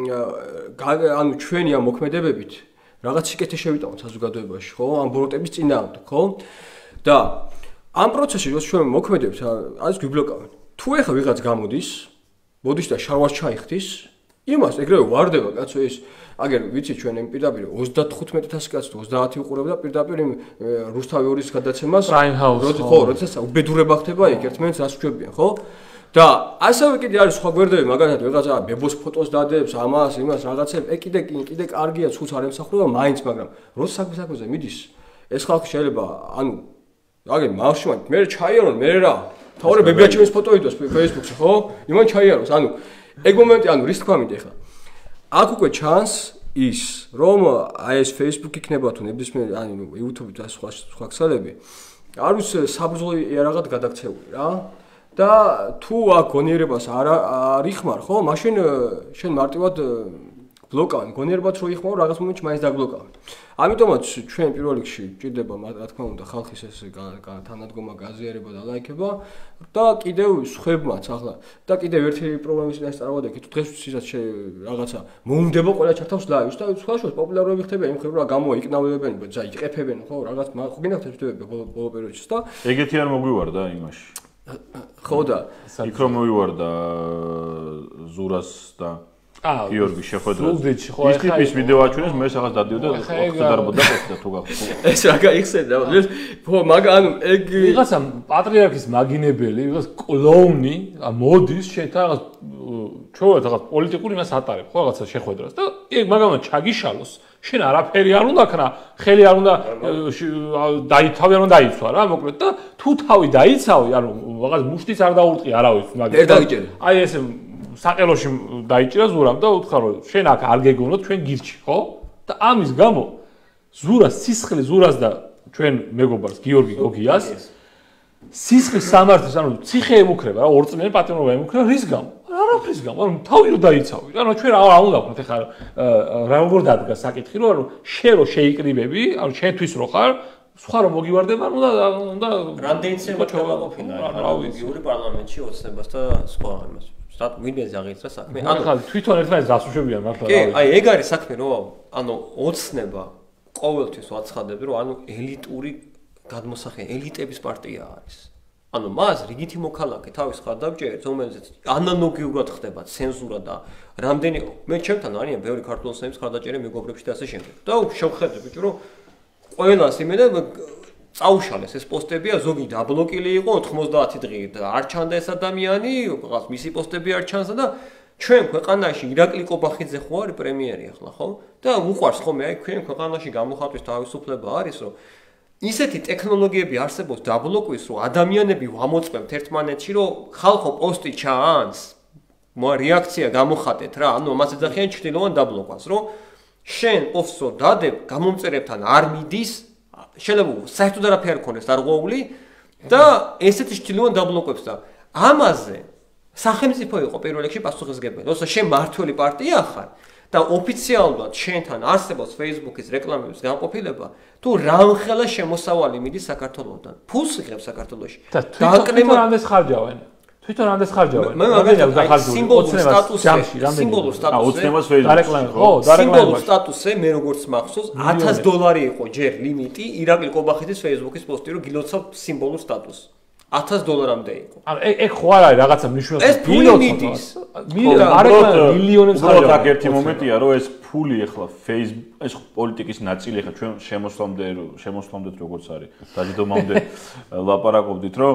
ანუ ჩვენი ამ მოქმედებებით რაღაც სიკეთე შევიტანოთ საზოგადოებაში ხო ამ ბოროტების წინააღმდეგ ხო და ამ პროცესში რომ ჩვენ მოქმედებთ არის გვიბლოკავენ თუ ეხა ვიღაც გამოდის მოდის და შარვას ჩაიხდის იმას ეგრევე ვარდება კაცო ეს აგერ ვიცი ჩვენ იმ პირდაპირ 35,000 კაცს 30 უყურებდა პირდაპირ იმ რუსთავი 2-ის გადაცემას ხო როდესაც უბედურება ხდება იქ ერთმანეთს რას ჩვებიან ხო და ასევე კიდე არის სხვა გვერდები მაგალითად ვიღაცა ბებოს ფოტოს დადებს ამას იმას რაღაცებს კიდე კარგია ცუც არ ემსახურება მაინც მაგრამ როცა საქმეზე მიდის ეს ხალხი შეიძლება ანუ აგერ მავშმან მე ჩაიარონ მე რა თავი ბებიაჩემის ფოტო ვიდოს Facebook-ში ხო იმან ჩაიაროს ანუ ეგ მომენტი ანუ რის თქვა მინდა ხა აქ უკვე ჩანს ის რომ აი ეს Facebook იქნება თუ ნებისმიერ ანუ YouTube და სხვა ქსელები არ ვიცი საბრძოლო იარაღად გადაქცეული რა და თუ აქ გონიერებას არ იხმარ ხო მაშინ შენ მარტივად ბლოკავენ გონიერებაც რო იხმარო რაღაც მომენტში მაინც დაგბლოკავენ ამიტომაც ჩვენ პირველ რიგში ჭირდება რა თქმა უნდა ხალხის ეს თანადგომა გაზიარება და ლაიქება და კიდევ სხვებმაც ახლა და კიდევ ერთი პრობლემის ის წარმოვიდგინეთ თუ დღეს რაღაცა მოუნდება ყველა ჩართავს ლაივს და სხვაშორის პოპულარობები ხდება იმ ხერხი რა გამოიკნავებენ და იყეფებენ ხო რაღაც ხო გინახეთ თვითები ბოლო პერიოდში და ეგეთი არ მოგვივარდა იმაში ხო და იქ რომ მოვივარდა ზურას და გიორგი შეხვედრა ის ტიპის ვიდეო აჩვენეს მე რაღაც დადიოდა ხდარბოდა და თუ გახსოვთ ეს რა გაიხსენდა ხო მაგ ანუ ეგ ვიღაცა პატრიარქის მაგინებელი ვიღაც კლოუნი მოდის შეთა რაღაც ჩვენ რაღაც პოლიტიკური მას ატარებ ხო რაღაცა შეხვედრას და ეგ მაგალითად ჩაგიშალოს შენ არაფერი არ უნდა ქნა ხელი არ უნდა დაითავი არ უნდა დაიცვა რა მოკლედ და თუ თავი დაიცავი ანუ რაღაც მუშტიც არ დაურტყი არავის მაგალითად აი ეს საყელოში დაიჭირა ზურამ და უთხრა შენ აქ არ გეგონოთ ჩვენ გირჩი ხო და ამის გამო ზურას სისხლი ზურას და ჩვენ მეგობარს გიორგი გოგიას სისხლის სამართლის ანუ ციხე ემუქრება რა ორწლიანი პატრონობა ემუქრება რის გამო არაფრის გამო ანუ თავი რო დაიცავი ანუ ჩვენ რა უნდა ვქნათ ეხლა რა როგორ დადგა საკითხი რომ ანუ შენ რო შეიკრიბები ანუ შენთვის რო ხარ სხვა რომ მოგივარდება უნდა რამდენიცე მოწყობინა გიური პარლამენტში ოცნებას და სხვა იმას ვინმეს აღიძრა საქმე ანუ ხა თვითონ ერთმანეთს დასუშვებიან მართლა კი აი ეგ არის საქმე რომ ანუ ოცნება ყოველთვის ვაცხადები რომ ანუ ელიტური გადმოსახე ელიტების პარტია არის ანუ მას რიგითი მოქალაქე თავის ხარდაბჭერით რომელზეც ანალოგიურად ხდება ცენზურა და რამდენი მე ჩემთან არიან ბევრი ქართულოსნების ხარდაჭერე მეგობრებში და ასე შემდეგ და შევხედე ბიჭო რომ ყველას იმედა წაუშალეს ეს პოსტებია ზოგი დაბლოკილი იყო 90 დღით არ ჩანდა ეს ადამიანი რაღაც მისი პოსტები არ ჩანსა და ჩვენ ქვეყანაში ირაკლი კობახიძე ხო არის პრემიერი ახლა ხო და უყვარს ხოლმე აი ჩვენ ქვეყანაში გამოხატვის თავისუფლება არის რომ ისეთი ტექნოლოგიები არსებობს დაბლოკვის რომ ადამიანები ვამოწმებთ ერთმანეთში რომ ხალხო პოსტი ჩაანს რეაქცია გამოხატეთ რა ანუ მას ეძახიან ჩრდილოვან დაბლოკვას რომ შენ პოსტს დადებ გამომწერებთან არ მიდის შეიძლება საერთოდ არაფერი არ ქონდეს დარღვეული და ესეთი ჩრდილოვან დაბლოკვებს და ამაზე სახელმწიფო იყო პირველ რიგში პასუხისმგებელი. როცა შენ მართველი პარტია ხარ და ოფიციალურად შენთან არსებობს Facebook-ის რეკლამების განყოფილება, თუ რამხელა შემოსავალი მიდის საქართველოსთან. ფულს იღებს საქართველოში. და თვითონ ამდენს ხარჯავენ. თვითონ ამდენს ხარჯავენ. სიმბოლურ სტატუსზე ოცნებას Facebook-ში ხო, სიმბოლურ სტატუსზე მე როგორც მახსოვს $1000 იყო ჯერ ლიმიტი ირაკლი კობახიძის Facebook-ის პოსტი რომ გილოცავ სიმბოლურ სტატუსს. $1000-მდე იყო. ანუ ეგ ხო არ არის რაღაცა მნიშვნელოვანი. ეს ფული მიდის. მილიონებს ხარჯავენ. აქ ერთი მომენტია რომ ეს ფული ახლა Facebook ეს პოლიტიკის ნაწილი ახლა ჩვენ შემოსვლამდე როგორც არის დაჯდომამდე ლაპარაკობდით რომ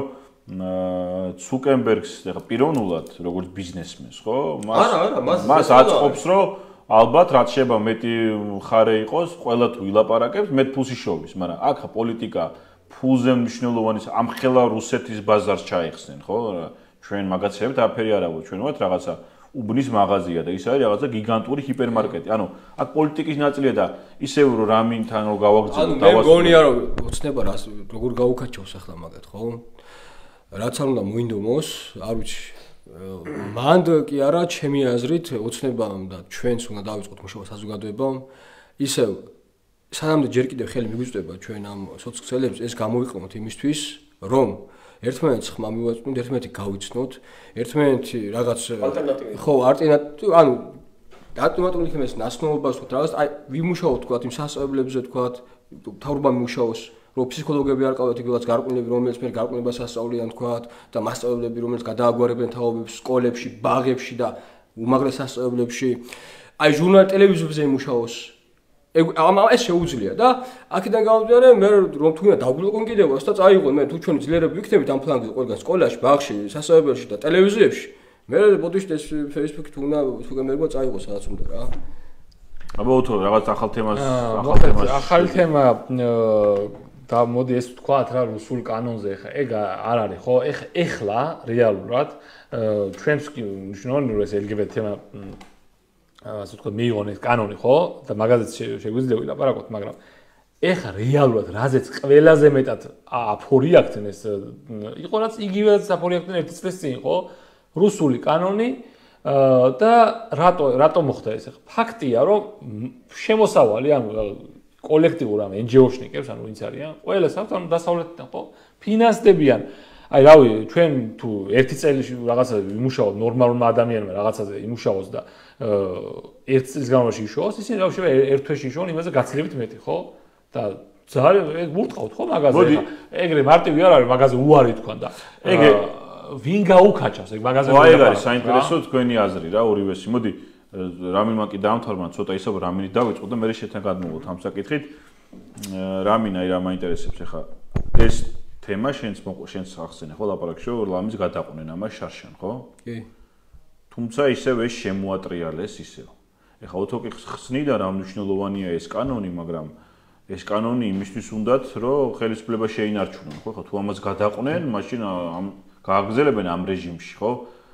ცუკენბერგს ახლა პიროვნულად როგორც ბიზნესმენს ხო მას აწყობს რომ ალბათ რაც შეიძლება მეტი მხარე იყოს ყველა თუ ილაპარაკებს მეტ ფულს შოვის მაგრამ აქ პოლიტიკა ფულზე მნიშვნელოვანი ამხელა რუსეთის ბაზარს ჩაიხსნენ, ხო? ჩვენ მაგაცებით არაფერი არ აღვ ჩვენ ვართ რაღაცა უბნის მაღაზია და ის არის რაღაცა გიგანტური ჰიპერმარკეტი. ანუ აქ პოლიტიკის ნაწილია და ისევ რომ რამინთან რომ გავაგზავნო და მე მგონია რომ ოცნება რას როგორ გაუკაჩავს ახლა მაგათ, ხო? რაც არ უნდა მოინდომოს, არ ვიცი. მანდ კი არა, ჩემი აზრით ოცნებამ და ჩვენც უნდა დავიწყოთ მუშაობა საზოგადოებამ. ისევ სანამდე ჯერ კიდევ ხელი მიგვიწვდება ჩვენ ამ სოციალებს ეს გამოვიყენოთ იმისთვის, რომ ერთმანეთს ხმა მივაწვდით, ერთმანეთი გავიცნოთ, ერთმანეთი რაღაც ხო, ალტერნატივი, ანუ დატოვოთ იქნებს ნაცნობობას თქვა რაღაც, აი ვიმუშაოთ თქვა იმ სასწავლებლებზე თქვა, თავრობა მიმუშაოს, რომ ფსიქოლოგები არ ყავდათ იგივე გარყვნილები, რომელიც მე გარყვნილებას ასწავლიან თქვა და მასწავლებლები, რომელიც გადააგვარებენ თაობებს სკოლებში, ბაღებში და უმაღლეს სასწავლებლებში, აი ჟურნალ ტელევიზიებზე იმუშაოს. ეს შეუძლია და აქედან გამომდინარე მე რომ თუ უნდა დავგულყონ კიდევაც და წაიღონ მე თუ ჩვენი ძლიერები ვიქნებით ამ ფლანგზე ყველგან სკოლაში, ბაღში, სასწავლებელში და ტელევიზიებში მე ბოდიშ ეს Facebook თუ უნდა თუგემერგო წაიღო სადაც უნდა რა. აბა უთო რაღაც ახალ თემას ახალი თემა და მოდი ეს ვთქვათ რა რუსულ კანონზე ხა ეგ არ არის ხო ეხლა რეალურად ჩვენს კი მნიშვნელოვანი რომ ეს LGBT თემა ასე ვთქვათ მიიღონეს კანონი ხო და მაგაზეც შეგვიძლია ვილაპარაკოთ მაგრამ ეხლა რეალურად რაზეც ყველაზე მეტად აფორიაქცენ ეს იყო რაც იგივე აფორიაქცენ ერთი წლის წინ ხო რუსული კანონი და რატო მოხდა ეს ახლა ფაქტია რომ შემოსავალი ანუ კოლექტივურ ამ NGO-შნიკებს ანუ ვინც არიან ყველა საერთოდ დასავლეთიდან ხო ფინანსდებიან აი რავი ჩვენ თუ ერთი წელი რაღაცა იმუშაოთ ნორმალურმა ადამიანმა რაღაცაზე იმუშაოს და ერთ წლის განმავლობაში იშოვოს ისინი რავი შეიძლება ერთ თვეში იშოვონ იმაზე გაცილებით მეტი ხო და ძალიან ეგ ვურტყავთ ხო მაგაზე ეგრე მარტივი არ არის მაგაზე უარი თქვა და ეგ ვინ გაუკაჩავს ეგ მაგაზე ეგ არის საინტერესო თქვენი აზრი რა ორივესი მოდი რამინმა კი დაამთავრა ცოტა ისევ რამინით დავიწყო და მე შეთან გადმოვოთ ამ საკითხით რამინა აი რა მაინტერესებს ახლა ეს თემა შენს ახსენე ხო ლაპარაკში რომ ლამის გადაყვნენ ამას შარშან ხო კი თუმცა ისევ ეს შემოატრიალეს ისევ ახლა უთოკი ხსნიდა რა მნიშვნელოვანია ეს კანონი მაგრამ ეს კანონი იმისთვის უნდათ რომ ხელისუფლება შეინარჩუნონ ხო თუ ამას გადაყვნენ მაშინ გააგრძელებენ ამ რეჟიმში ხო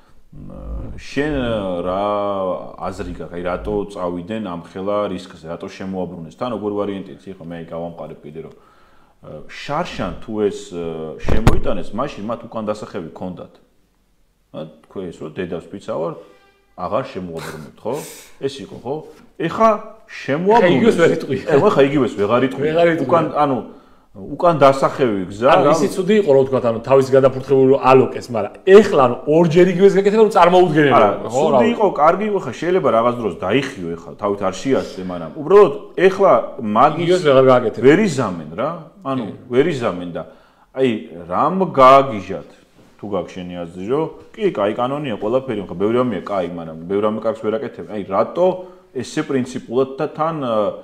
შენ რა აზრი გაქვს აი რატო წავიდნენ ამ ხელა რისკზე რატო შემოაბრუნეს თან როგორ ვარიანტიც იყო მე გავამყარებ კიდე რომ შარშან თუ ეს შემოიტანეს მაშინ მათ უკან დასახები ჰქონდათ თქვენ ეს რომ დედავს პიცავარ აღარ შემოაბრუნებთ ხო ეს იყო ხო ეხა შემოაბრუნეს ეხა იგივეს ვეღარ იტყვი უკან ანუ უკან დასახევი გზა რა ისიც ცუდი იყო რომ თქვა ანუ თავის გადაფურთხებული ალოკეს მაგრამ ეხლა ანუ ორჯერ იგივეს გაკეთება რომ წარმოუდგენელი ხო ცუდი იყო კარგი იყო ხა შეიძლება რაღაც დროს დაიხიო ეხლა თავით არ შეასწრე მაგრამ უბრალოდ ეხლა მაგის ვეღარ გააკეთებ ვერ იზამენ რა ანუ ვერ იზამენ და აი რამ გააგიჟათ თუ გაქვს შენი აზრი რომ კი კაი კანონია ყველაფერი ხა ბევრი რამეა კაი მაგრამ ბევრი რამე კარგს ვერ აკეთებ აი რატო ესე პრინციპულად და თან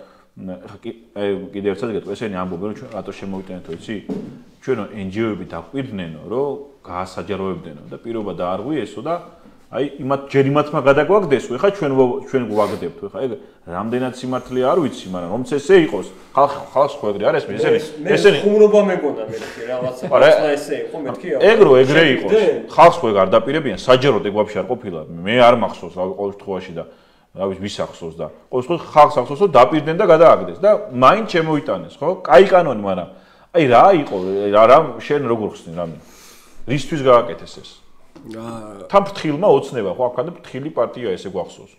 კიდევ ერთხელ გეტყვი ესენი ამბობენ რომ ჩვენ რატო შემოვიტანეთ იცი ჩვენო NGO-ები დაგვირდნენო რომ გაასაჯაროებდნენო და პირობა დაარღვიესო და აი ჯერ იმათმა გადაგვაგდესო ეხა ჩვენ გვაგდებთ ეხა ეგ რამდენად სიმართლეა არ ვიცი მაგრამ რომც ესე იყოს ხალხს ხო ეგრე არის ესენი ხუმრობა მეგონა მეთქი რაღაცა ახლა ესე იყო მეთქი ეგ რო ეგრე იყოს ხალხს ხო ეგ არ დაპირებიან საჯაროდ ეგ ვაფშე არ ყოფილა მე არ მახსოვს რა ყოველ შემთხვევაში და რა ვიცი ვის ახსოვს და ყოველ შემთხვევაში ხალხს ახსოვს რომ დაპირდნენ და გადააგდეს და მაინც შემოიტანეს ხო კაი კანონი მაგრამ აი რა იყო რა შენ როგორ ხსნი რამე რისთვის გააკეთეს ეს თან ფრთხილმა ოცნება ხო აქამდე ფრთხილი პარტია ესე გვახსოვს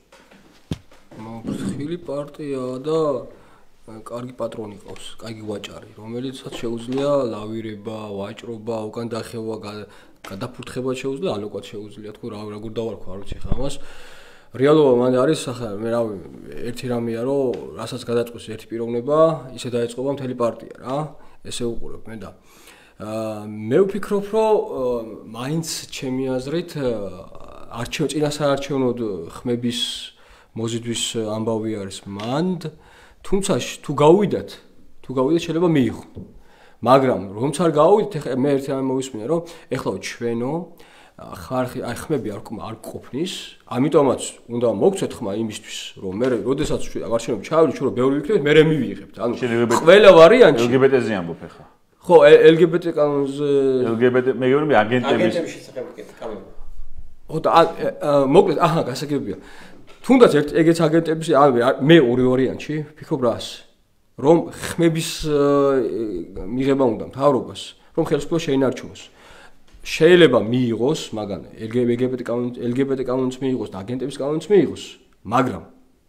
ფრთხილი პარტია და კარგი პატრონი ყავს კაიგი ვაჭარი რომელიცაც შეუძლია ლავირება ვაჭრობა უკან დახევა გადაფურთხება შეუძლია ალოკად შეუძლია თქო როგორ დავარქვა არ ვიცი ხა ამას რეალობა მან არის ახლა მე რავი ერთი რამეა რომ რასაც გადაწყვეტს ერთი პიროვნება ისე დაეწყობა მთელი პარტია რა ესე უყურებ მე და მე ვფიქრობ რომ მაინც ჩემი აზრით წინასაარჩევნოდ ხმების მოზიდვის ამბავი არის მანდ თუმცა თუ გავუვიდათ შეიძლება მიიღო მაგრამ რომც არ გავუვიდეთ ეხლა მე ერთი რამე მოვისმინე რომ ეხლა ჩვენო ხარხი აი ხმები არ ყოფნის ამიტომაც უნდა მოგცეთ ხმა იმისთვის რომ მე როდესაც აღარ შეიძლება ჩავივლი ჩვენ რომ ბევრი ვიქნებით მე მივიღებთ ანუ ყველა ვარიანტი LGBT-ზე ამბობ ეხლა ხო, LGBT კანონზე LGBT მეგონი აგენტების შესახებ კანონი. ხო და მოკლედ, გასაგებია. თუნდაც ეგეც აგენტების მე ორი ვარიანტი ვფიქრობ რას, რომ ხმების მიღება უნდა მთავრობას, რომ ხელისუფლება შეინარჩუნოს. შეიძლება მიიღოს, მაგრამ LGBT კანონიც მიიღოს და აგენტების კანონიც მიიღოს, მაგრამ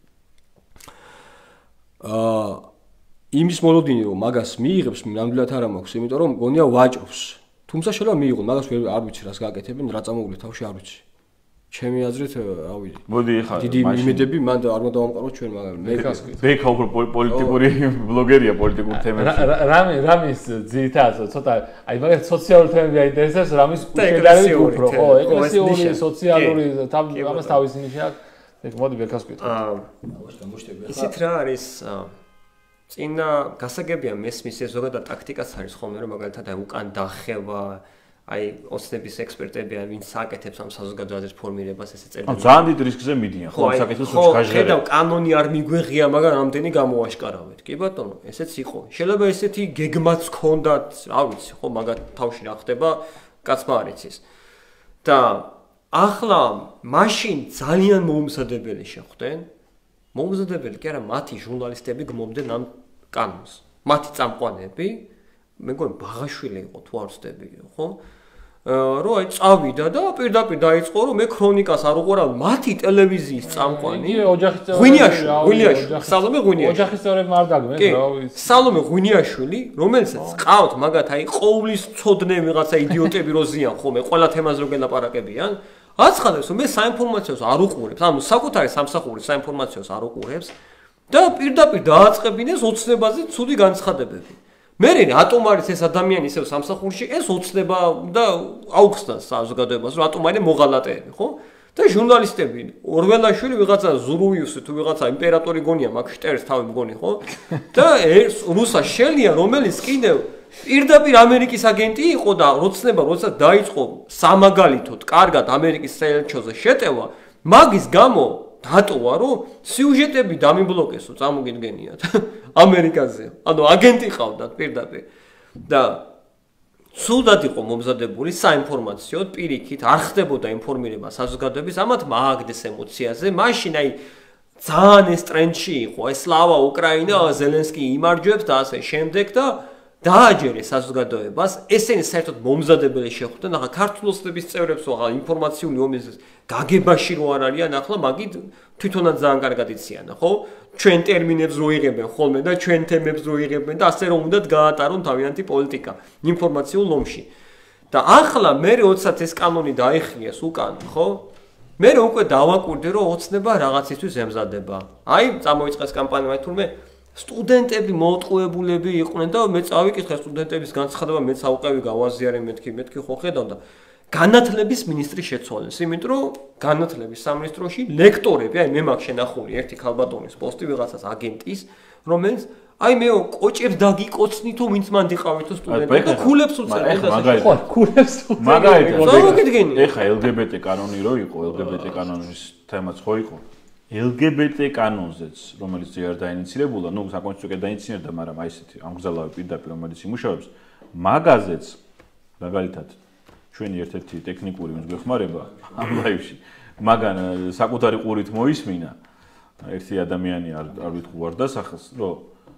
იმის მოლოდინი რომ მაგას მიიღებს ნამდვილად არ მაქვს, იმიტომ რომ გონია ვაჭრობს. თუმცა შეიძლება მიიღოს, მაგას არ ვიცი რას გააკეთებენ, რა წამოგვიყვეთ თავში არ ვიცი. ჩემი აზრით, რავი. მოდი ხარ. დიდი იმედები მან არ მოდავამყაროთ ჩვენ, მაგრამ ბექა უფრო პოლიტიკური ბლოგერია პოლიტიკურ თემებში. რამის ძირითადად ცოტა აი მაგას სოციალური თემები აინტერესებს, რამის შედარებით უფრო, ხო, ეკლესიური, სოციალური, ამას თავისი ნიშა აქვს. მოდი ბექას ვკითხოთ. ისეთ რა არის წინა გასაგებია მესმის ეს ზოგადად ტაქტიკაც არის ხოლმე რომ მაგალითად აი უკან დახევა აი ოცნების ექსპერტები ან ვინც აკეთებს ამ საზოგადოების ფორმირებას ესე წერდა. ძალიან დიდ რისკზე მიდიან ხო ამ საკითხს გაჟღერებს. ხედავ კანონი არ მიგვეღია, მაგრამ ამდენი გამოაშკარავეთ. კი ბატონო, ესეც იყო. შეიძლება ესეთი გეგმაც ჰქონდათ, რა ვიცი, ხო, მაგათ თავში რა ხდება, კაცმა არ იცის. და ახლა მაშინ ძალიან მოუმზადებელი შეხვდნენ. მოუმზადებელი კი არა, მათი ჟურნალისტები გმობდნენ ამ კანონს. მათი წამყვანები, მეგონი ბაღაშვილი იყო თუ არ ვცდები, ხო? რომ აი წავიდა და პირდაპირ დაიწყო რომ მე ქრონიკას არ უყურავ მათი ტელევიზიის წამყვანი ღვინიაშვილი სალომე ღვინიაშვილი ოჯახის წევრებმა არ დაგმენ რა ვიცი სალომე ღვინიაშვილი რომელსაც ყავთ მაგათ აი ყოვლის ცოდნე ვიღაცა იდიოტები როზიან ხოლმე ყველა თემაზე რო გელაპარაკებიან აცხადებს რომ მე საინფორმაციოს არ უყურებს ანუ საკუთარი სამსახურის საინფორმაციოს არ უყურებს და პირდაპირ დააწყებინეს ოცნებაზე ცუდი განცხადებები მე რატომ არის ეს ადამიანი ისევ სამსახურში ეს ოცნება და აუხსნა საზოგადოებას რომ რატომ არის მოღალატეები ხო და ჟურნალისტები ორველაშვილი ვიღაცა ზურუიუსი თუ ვიღაცა იმპერატორი გონია მაგ შტერს თავი მგონი ხო და ეს რუსა შელია რომელიც კიდევ პირდაპირ ამერიკის აგენტი იყო და როცნება როცა დაიწყო სამაგალითოდ კარგად ამერიკის საელჩოზე შეტევა მაგის გამო დატოვა რომ სიუჟეტები დამიბლოკესო წამოგიდგენიათ ამერიკაზე ანუ აგენტი ყავდათ პირდაპირ და სულად იყო მომზადებული საინფორმაციო პირიქით არ ხდებოდა ინფორმირება საზოგადოების ამათ მააგდეს ემოციაზე მაშინ აი ძალიან ეს ტრენდში იყო ეს სლავა უკრაინა ზელენსკი იმარჯვებს და ასე შემდეგ და დააჯერეს საზოგადოებას ესენი საერთოდ მომზადებელი შეხვდნენ ახლა ქართულოსნების წევრებს ახლა ინფორმაციული ომის გაგებაში რო არ არიან ახლა მაგით თვითონაც ძალიან კარგად იციან ხო ჩვენ ტერმინებს რო იღებენ ხოლმე და ჩვენ თემებს რო იღებენ და ასე რომ უნდათ გაატარონ თავიანთი პოლიტიკა ინფორმაციულ ომში და ახლა მე როდესაც ეს კანონი დაიხიეს უკან ხო მე უკვე დავაკვირდი რომ ოცნება რაღაცისთვის ემზადება აი წამოიწყეს კამპანია თურმე სტუდენტები მოტყუებულები იყვნენ და მე წავიკითხე სტუდენტების განცხადება მეც აუყევი გავაზიარე მეთქი ხო ხედავ და განათლების მინისტრი შეცვალეს იმიტომ რომ განათლების სამინისტროში ლექტორები აი მე მაქვს შენახული ერთი ქალბატონის პოსტი ვიღაცას агентის რომელიც აი მე კოჭებს დაგიკოცნით თუ ვინც მან დიყავით სტუდენტები და ქულებს უწევენ ხო ქულებს მაგალითად ეხა LGBT კანონი რო იყო LGBT კანონის თემაც ხო იყო LGBT კანონზეც, რომელიც არ დაინიცირებულა, ნუ საკონსტიტუციო დაინიცირდა, მაგრამ აი ესეთი ამგზავრები პირდაპირ რომელიც იმუშავებს, მაგაზეც მაგალითად ჩვენი ერთ-ერთი ტექნიკური ვინც გვეხმარება ამ ლაივში, მაგან საკუთარი ყურით მოისმინა ერთი ადამიანი არ ვიტყვი ვარ დასახელს, რომ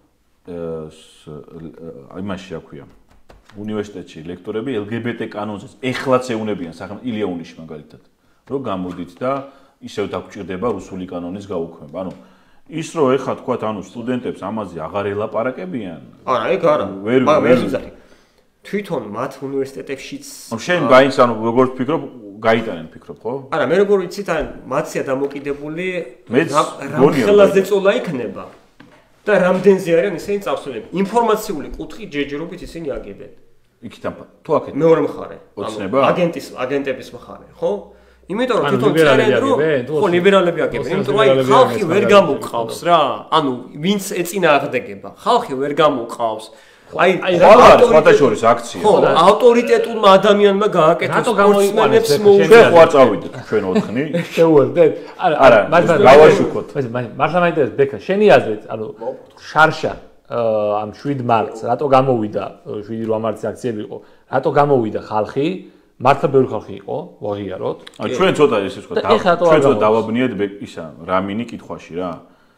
იმაში აქვია უნივერსიტეტში ლექტორები LGBT კანონზეც ეხლაც ეუნებიან სახელმწიფო ილიაუნიში მაგალითად, რომ გამოდით და ისევ დაგჭირდება რუსული კანონის გაუქმება. ანუ ის რო ეხა თქვა ანუ სტუდენტებს ამაზე აღარ ელაპარაკებიან. არა, ეგ არა. ვერ ვიზარი. თვითონ მათ უნივერსიტეტებშიც შენ გაინც ანუ როგორ ფიქრობ, გაიტანენ ფიქრობ, ხო? არა, მე როგორ ვიცით, ან მათია დამოკიდებული რამხელაზე წოლა იქნება. და რამდენზე არიან ისინი წავსულები. ინფორმაციული კუთხით ჯერჯერობით ისინი აგებენ. იქიდან თუ აქეთ მეორე მხარე. ოცნება? აგენტების მხარე, ხო? იმიტომ რომ თვითონ წერენ რომ ხო ლიბერალები აგებენ, იმიტომ რომ აი ხალხი ვერ გამოყავს რა. ანუ ვინც ეწინააღმდეგება, ხალხი ვერ გამოყავს. აი სხვადასხვა აქცია. ხო, ავტორიტეტულმა ადამიანმა გააკეთოს სპორტსმენებს ჩვენ ხო არ წავიდეთ ჩვენ ოთხნი. შეუერთდეთ. არა, გავაშუქოთ. მართლა მაინტერესებს ბექა, შენი აზრით, ანუ შარშა ამ 7 მარტს, რატო გამოვიდა 7-8 მარტის აქციები იყო, რატო გამოვიდა ხალხი, მართლა ბევრი ხალხი იყო, ვაღიაროთ. ჩვენ ცოტა ესე ვთქვა, ჩვენ ცოტა დავაბნიეთ ისა რამინი კითხვაში რა.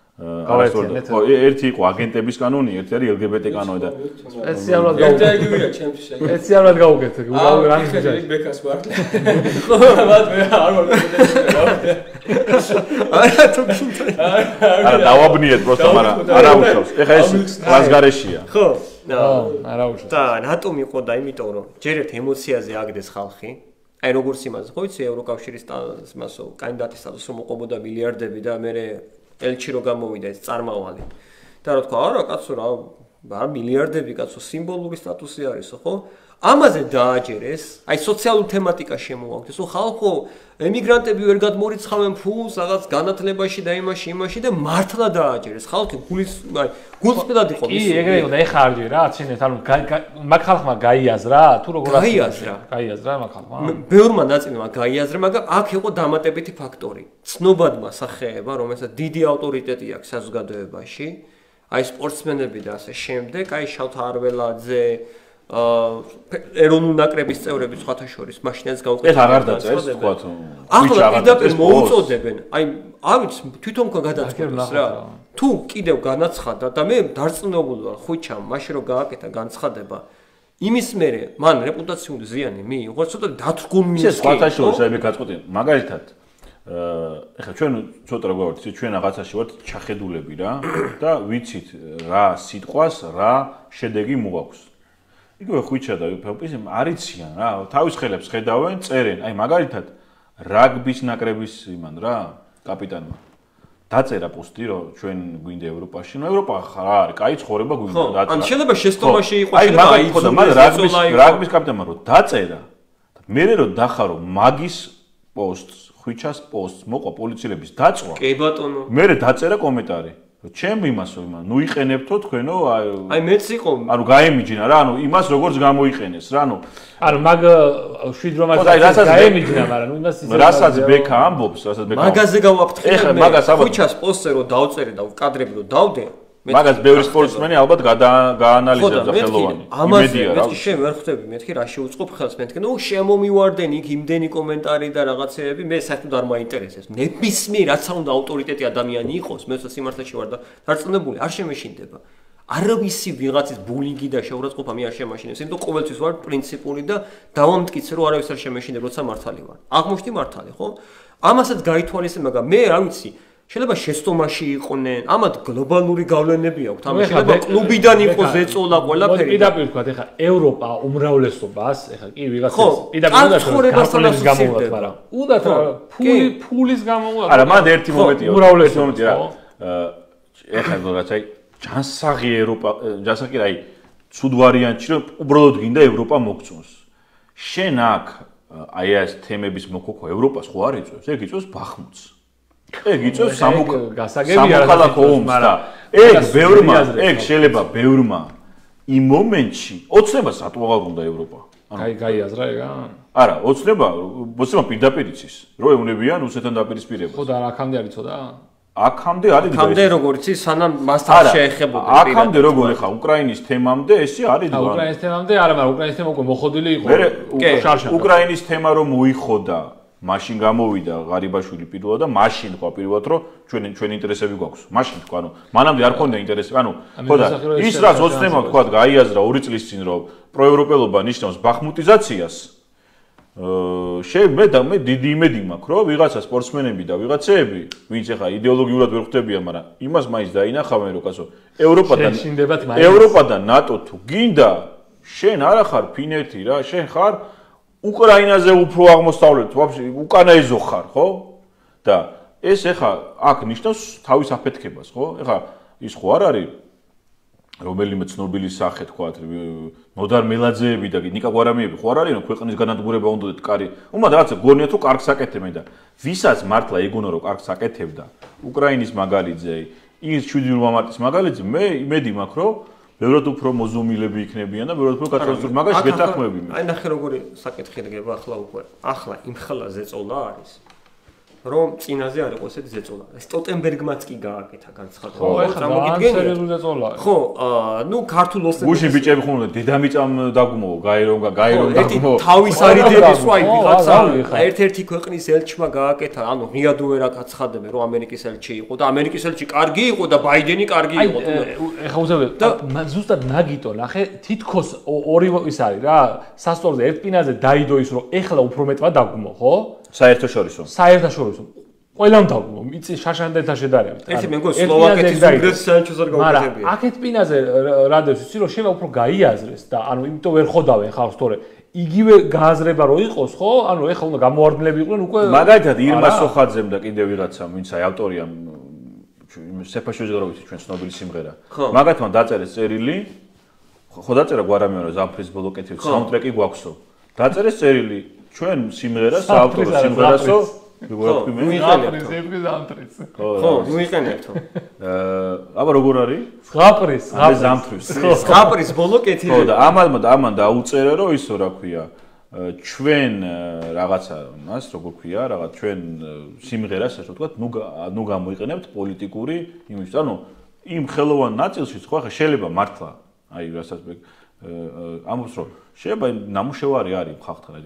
ერთი იყო აგენტების კანონი, ერთი არის LGBT კანონი და სპეციალურად გაუგეთე ჩემთვის. სპეციალურად გაუგეთე, რამის ბიჭი ბეკას ვარ. ხო, მათ მე არ ვარ კონტექსტში. არა თუ გინდა. არა დავაბნიეთ პროსტა, მაგრამ არა უშავს. ეხა ეს კლასგარეშია. ხო. არა უშავს. და რატომ იყო და იმიტომ რომ ჯერ ერთ ემოციაზე აგდეს ხალხი. აი როგორც იმას ხო იცი ევროკავშირის მასო კანდიდატის სტატუსს რომ მოყობოდა მილიარდები და მე ელჩი რო გამოვიდა ეს წარმავალი. და რა თქვა, არა კაცო რა მილიარდები კაცო სიმბოლური სტატუსი არისო, ხო? ამაზე დააჯერეს, აი სოციალური თემატიკა შემოაგდეს, ხო ხალხო ემიგრანტები ვერ გადმორიცხავენ ფულს რაღაც განათლებაში და იმაში და მართლა დააჯერეს. ხალხი გულწრფელად იყო ის. კი, ეგრე იყო და ეხა არ ჯერ რა, ცინეთ, ანუ მაგ ხალხმა გაიაზრა, თუ როგორ გაიაზრა მაგ ხალხმა. ბევრმა ნაწილმა გაიაზრა, მაგრამ აქ იყო დამატებითი ფაქტორი. ცნობადმა სახეება, რომელსაც დიდი ავტორიტეტი აქვს საზოგადოებაში, აი სპორტსმენები და ასე შემდეგ, აი შალთა არველაძე ეროვნულ ნაკრების წევრები სხვათა შორის მაშინაც გაუკეთეს. ეს აღარ დაწერს თქვა თუ. ახლა პირდაპირ მოუწოდებენ. აი ავიც თვითონ გადაწყდეს რა. თუ კიდევ განაცხადა და მე დარწმუნებული ვარ ხუჩამ მაშინ რომ გააკეთა განცხადება იმის მერე მან რეპუტაციული ზიანი მიიღო ცოტა დათრგუნმის ეს სხვათა შორის აი მე გაწყვეტი მაგალითად ეხლა ჩვენ ცოტა როგორ ვართ ჩვენ რაღაცაში ვართ ჩახედულები რა და ვიცით რა სიტყვას რა შედეგი მოაქვს. იგივე ხუჩა და ფეპისი არიციან რა თავის ხელებს ხედავენ წერენ აი მაგალითად რაგბის ნაკრების იმან რა კაპიტანმა დაწერა პოსტი რომ ჩვენ გვინდა ევროპაში ნუ ევროპა რა არის კაი ცხოვრება გვინდა დაწერა ან შეიძლება შეცდომაში იყოს აი რაგბის კაპიტანმა რომ დაწერა მე რომ დახარო მაგის პოსტს ხუჩას პოსტს მოყვა პოლიციელების დაწვა კი ბატონო მე დაწერა კომენტარი ჩემ იმასო იმან ნუ იყენებთო თქვენო აი მეც იყო ანუ გაემიჯნა რა ანუ იმას როგორც გამოიყენეს რა ანუ მაგ შვიდრომას გაემიჯნა მაგრამ ნუ იმას რასაც ბექა ამბობს რასაც ბექა მაგაზე გავაფრთხილე ხუჩას პოსტზე რომ დავწერე და კადრები რომ დავდე მაგას ბევრი სპორტსმენი ალბათ გაანალიზებს ხელოვანი იმედია რა მეთქი შენ ვერ ხვდები მეთქი რა შეუწყობ ხელს მეთქი ნუ შემომივარდენ იქ იმდენი კომენტარი და რაღაცეები მე საერთოდ არ მაინტერესებს ნებისმიერ რაც უნდა ავტორიტეტი ადამიანი იყოს მე სიმართლეში ვარ და დარწმუნებული არ შემეშინდება არავისი ვიღაცის ბულინგი და შეურაცხყოფა მე არ შემაშინებს იმიტომ ყოველთვის ვარ პრინციპული და დავამტკიცე რომ არავის არ შემეშინდება როცა მართალი ვარ აღმოჩნდი მართალი ხო ამასაც გაითვალისწინე მაგრამ მე არ ვიცი შეიძლება შეცდომაში იყვნენ, ამათ გლობალური გავლენები აქვთ, ამას შეიძლება კლუბიდან იყოს ეწოლა ყველაფერი. პირდაპირ ვთქვათ, ეხლა ევროპა უმრავლესობას, ეხლა კი ვიღაცას პირდაპირ უნდა გამოვაყოთ, მაგრამ უნდა ფულის გამოვაყოთ. არა, მანდ ერთი მომენტია. უმრავლესობა რა. ეხლა რაღაც აი ჯანსაღი ევროპა, ჯანსაღი აი ცუდ ვარიანტში რომ უბრალოდ გინდა ევროპა მოგწონს. შენ აქ აი ეს თემების მოქოქვა ევროპას ხო არ იწევს? ეგ იწევს ბახმუთს. ეგ იწევს სამოქალაქო ომს და ეგ შეიძლება ბევრმა იმ მომენტში ოცნებას რატო აღარ უნდა ევროპა? გაიაზრა ეგა? არა, ოცნება პირდაპირ იცის, რომ ეუნებიან რუსეთთან დაპირისპირებას. ხო და აქამდე არ იცოდა? აქამდე არის აქამდე როგორ იცი, სანამ მასთან შეეხებოდა. აქამდე როგორ ხა უკრაინის თემამდე ესე არის და უკრაინის თემამდე არა, მაგრამ უკრაინის თემა უკვე მოხოდილი იყო. უკრაინის თემა რომ მოიხოდა მაშინ გამოვიდა ღარიბაშვილი პირველად და მაშინ თქვა პირველად რომ ჩვენ ინტერესები გვაქვს. მაშინ თქვა, ანუ მანამდე არ ქონდა ინტერესები, ანუ ხო და ის რაც ოცნება თქვა გაიაზრა 2 წლის წინ რომ პროევროპელობა ნიშნავს ბახმუტიზაციას. მე დიდი იმედი მაქვს რომ ვიღაცა სპორტსმენები და ვიღაცეები, ვინც ახლა იდეოლოგიურად ვერ ხვდებიან, მაგრამ იმას მაინც დაინახავენ რომ კაცო ევროპა და ნატო თუ გინდა შენ არა ხარ ფინეთი რა, შენ ხარ უკრაინაზე უფრო აღმოსავლეთ, ვაფშე უკანა ეზო ხარ, ხო? და ეს ეხა აქ ნიშნავს თავის აფეთქებას, ხო? ეხა ის ხო არ არის რომელიმე ცნობილი სახე თქვა, ნოდარ მელაძეები და ნიკა გვარამიები ხო არ არის, რომ ქვეყნის განადგურება უნდათ კარი. უმად რაღაცა გონია თუ კარგს აკეთებენ და ვისაც მართლა ეგონა რომ კარგს აკეთებდა უკრაინის მაგალითზე, ის 7 მარტის მაგალითზე, მე იმედი მაქვს, რომ ბევრად უფრო მოზომილები იქნებიან და ბევრად უფრო კატასტროფული მაგაში გეთანხმები მე. აი ნახე როგორი საკითხი დგება ახლა უკვე. ახლა იმ ხელაზე წოლა არის. რომ წინაზე არ იყო ესეთი ზეწოლა. სტოლტენბერგმაც კი გააკეთა განცხადება. ხო, წარმოგიდგენია. სერიოზული ზეწოლა. ხო, ნუ ქართულ ოსტატს გუშინ ბიჭები ხუნდა დედამიწამ დაგმო, გაირომ ერთი თავის არიდების ვაი ვიღაცა ერთ-ერთი ქვეყნის ელჩმა გააკეთა, ანუ ღიადო ვერა გაცხადებენ რომ ამერიკის ელჩი იყო და ამერიკის ელჩი კარგი იყო და ბაიდენი კარგი იყო. ეხა უზევი ზუსტად ნაგიტო ნახე თითქოს ორი ის არის რა სასწორზე ერთ პინაზე დაიდო ის რომ ეხლა უფრო მეტმა დაგმო ხო საერთაშორისო ყველამ დაგმო იცი შაშანდელთან შედარებით ერთი მე მგონი სლოვაკეთის უნგრეთის საელჩოს არ გაუკეთებია მაგრამ აქეთ პინაზე რა დევს იცი რომ შევა უფრო გაიაზრეს და ანუ იმიტომ ვერ ხოდავენ ხალხს თორე იგივე გააზრება რო იყოს ხო ანუ ეხლა უნდა გამოვარდნილები იყვნენ უკვე მაგალითად ირმა სოხაძემ და კიდევ ვიღაცამ ვინც აი ავტორია სეფაშოვის გროვიცი ჩვენ ცნობილი სიმღერა მაგათმა დაწერეს წერილი ხო დაწერა გვარამიანო ზამთრის ბოლო კეთილი საუნდტრეკი გვაქვსო დაწერეს წერილი ჩვენ სიმღერას საავტორო სიმღერასო ხო მოიყენებთო აბა როგორ არის ზამთრის ბოლო კეთილი ხო და ამან დაუწერა რომ ისო რა ქვია ჩვენ რაღაცა მას როგორ ქვია რაღაც ჩვენ სიმღერას ასე ვთქვათ ნუ გამოიყენებთ პოლიტიკური იმის ანუ იმ ხელოვან ნაწილშიც ხო ახლა შეიძლება მართლა აი რასაც ამბობს რომ შეიძლება ნამუშევარი არის ხალხთან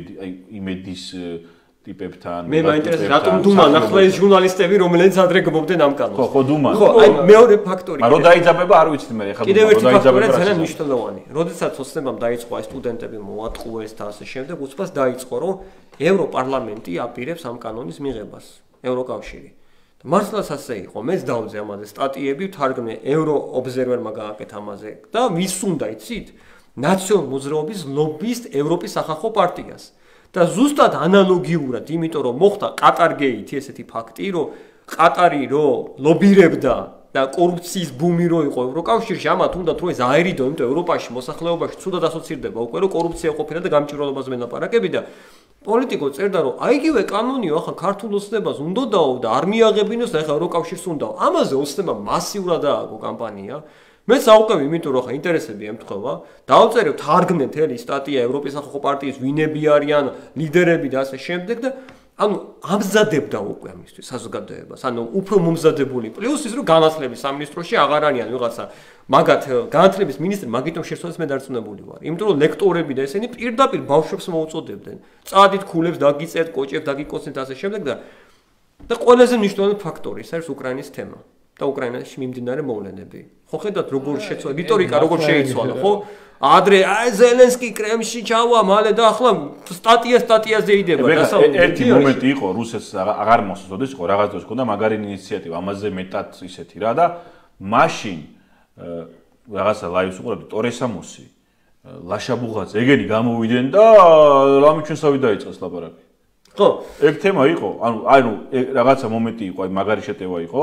იმედის ტიპებთან მე მაინტერესებს რატომ დუმან ახლა ეს ჟურნალისტები რომლებიც ადრე გმობდნენ ამ კანონს ხო დუმან ხო აი მეორე ფაქტორი მაგრამ დაიძაბება არ ვიცით მე ახლა კიდევ ერთი ფაქტორია ძალიან მნიშვნელოვანი როდესაც ოცნებამ დაიწყო აი სტუდენტები მოატყუეს და ასე შემდეგ უცბად დაიწყო რომ ევროპარლამენტი აპირებს ამ კანონის მიღებას ევროკავშირი მართლაც ასე იყო მეც დავძე ამაზე სტატიები თარგმნე ევროობზერვერმა გააკეთა ამაზე და ვის უნდა იცით ნაციონალ მოძრაობის ლობისტ ევროპის სახალხო პარტიას და ზუსტად ანალოგიურად იმიტომ რომ მოხდა ყატარგეითი ესეთი ფაქტი რომ ყატარი რო ლობირებდა და კორუფციის ბუმი რო იყო ევროკავშირში ამათ უნდათ რომ ეს აერიდო იმიტომ ევროპაში მოსახლეობაში ცუდად ასოცირდება უკვე რომ კორუფცია ყოფილა და გამჭვირვალობაზე მელაპარაკები და პოლიტიკო წერდა რომ აიგივე კანონიო ახლა ქართულ ოცნებას უნდაო და არ მიაღებინოს და ახლა ევროკავშირს უნდაო ამაზე ოცნება მასიურად ააგო კამპანია მე საუბრობ იმიტომ რომ ხა ინტერესები ემთხვევა დავწერებ თარგმნე მთელი სტატია ევროპის სახალხო პარტიის ვინები არიან ლიდერები და ასე შემდეგ და ანუ ამზადებდა უკვე ამისთვის საზოგადოებას ანუ უფრო მომზადებული პლუს ის რომ განათლების სამინისტროში აღარ არიან ვიღაცა მაგათ განათლების მინისტრი მაგიტომ შეცვალეს მე დარწმუნებული ვარ იმიტომ რომ ლექტორები და ესენი პირდაპირ ბავშვებს მოუწოდებდნენ წადით ქულებს დაგიწერთ კოჭებს დაგიკოცნით ასე შემდეგ და ყველაზე მნიშვნელოვანი ფაქტორი ის არის უკრაინის თემა და უკრაინაში მიმდინარე მოვლენები. ხო ხედავთ როგორ შეცვალა რიტორიკა როგორ შეიცვალა, ხო? ადრე აი ზელენსკი კრემლში ჩავა, მალე და ახლა სტატიაზე იდება დასავლეთ. ერთი მომენტი იყო რუსეთს აღარ მოსწოდეს, ხო რაღაც დროს ქონდა მაგარი ინიციატივა, ამაზე მეტად ისეთი რა და მაშინ რაღაცა ლაივს უყურებდი ტორესამოსი, ლაშაბუღაც ეგენი გამოვიდნენ და რამე ჩვენსავე დაიწყეს ლაპარაკი. ხო, ეგ თემა იყო, ანუ რაღაცა მომენტი იყო, აი მაგარი შეტევა იყო.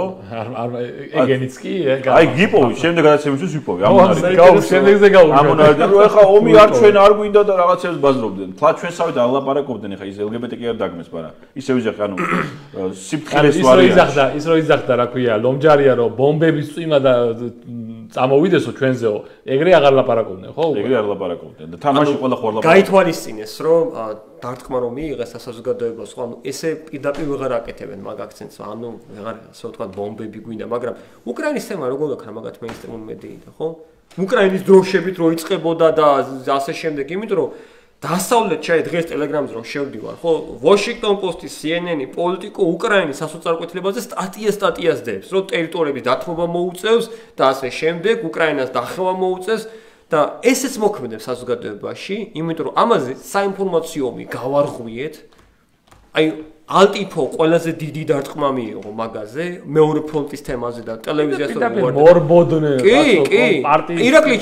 ეგენიც კი, აი გიპოვი, შემდეგ გადაცემისთვის ვიპოვი. შემდეგზე გავუშვი. ამონარდა რომ ეხა ომი არ ჩვენ არ გვინდა და რაღაცებს ბაზრობდნენ. თლა ჩვენსავე და ალაპარაკობდნენ ეხა ის LGBT კი არ დაგმეს, მაგრამ ისე ვიზახ, ანუ სიფრთხილეს ვარიანტი. ის რო იზახდა, რა ქვია, ლომჯარია რომ ბომბების წვიმა და წამოვიდესო ჩვენზეო, ეგრე აღარ ლაპარაკობდნენ, ხო? ეგრე არ ლაპარაკობდნენ და თამაში ყველა ხო ლაპარაკობდნენ. გაითვალისწინეს, რომ დარტყმა რომ მიიღეს საზოგადოებას, ხო, ანუ ესე პირდაპირ ვეღარ აკეთებენ მაგ აქცენტს, ანუ ვეღარ ასე ვთქვათ ბომბები გვინდა, მაგრამ უკრაინის თემა როგორ აქვს მაგათ მეინსტრიმულ მედიიდან, ხო? უკრაინის დროშებით რო იწყებოდა და ასე შემდეგ, იმიტომ რომ დასავლეთ ჩაი დღეს ტელეგრამზე რომ შევდივარ, ხო, Washington Post-ი, CNN-ი, პოლიტიკო უკრაინის სასოწარკვეთილებაზე სტატიას დებს, რომ ტერიტორიების დათმობა მოუწევს და ასე შემდეგ, უკრაინას დახევა მოუწევს და ესეც მოქმედებს საზოგადოებაში, იმიტომ რომ ამაზე საინფორმაციო ომი გავარღვიეთ. აი ალტიფო ყველაზე დიდი დარტყმა მიიღო მაგაზე, მეორე ფრონტის თემაზე და ტელევიზიას მორბოდნე პარტიის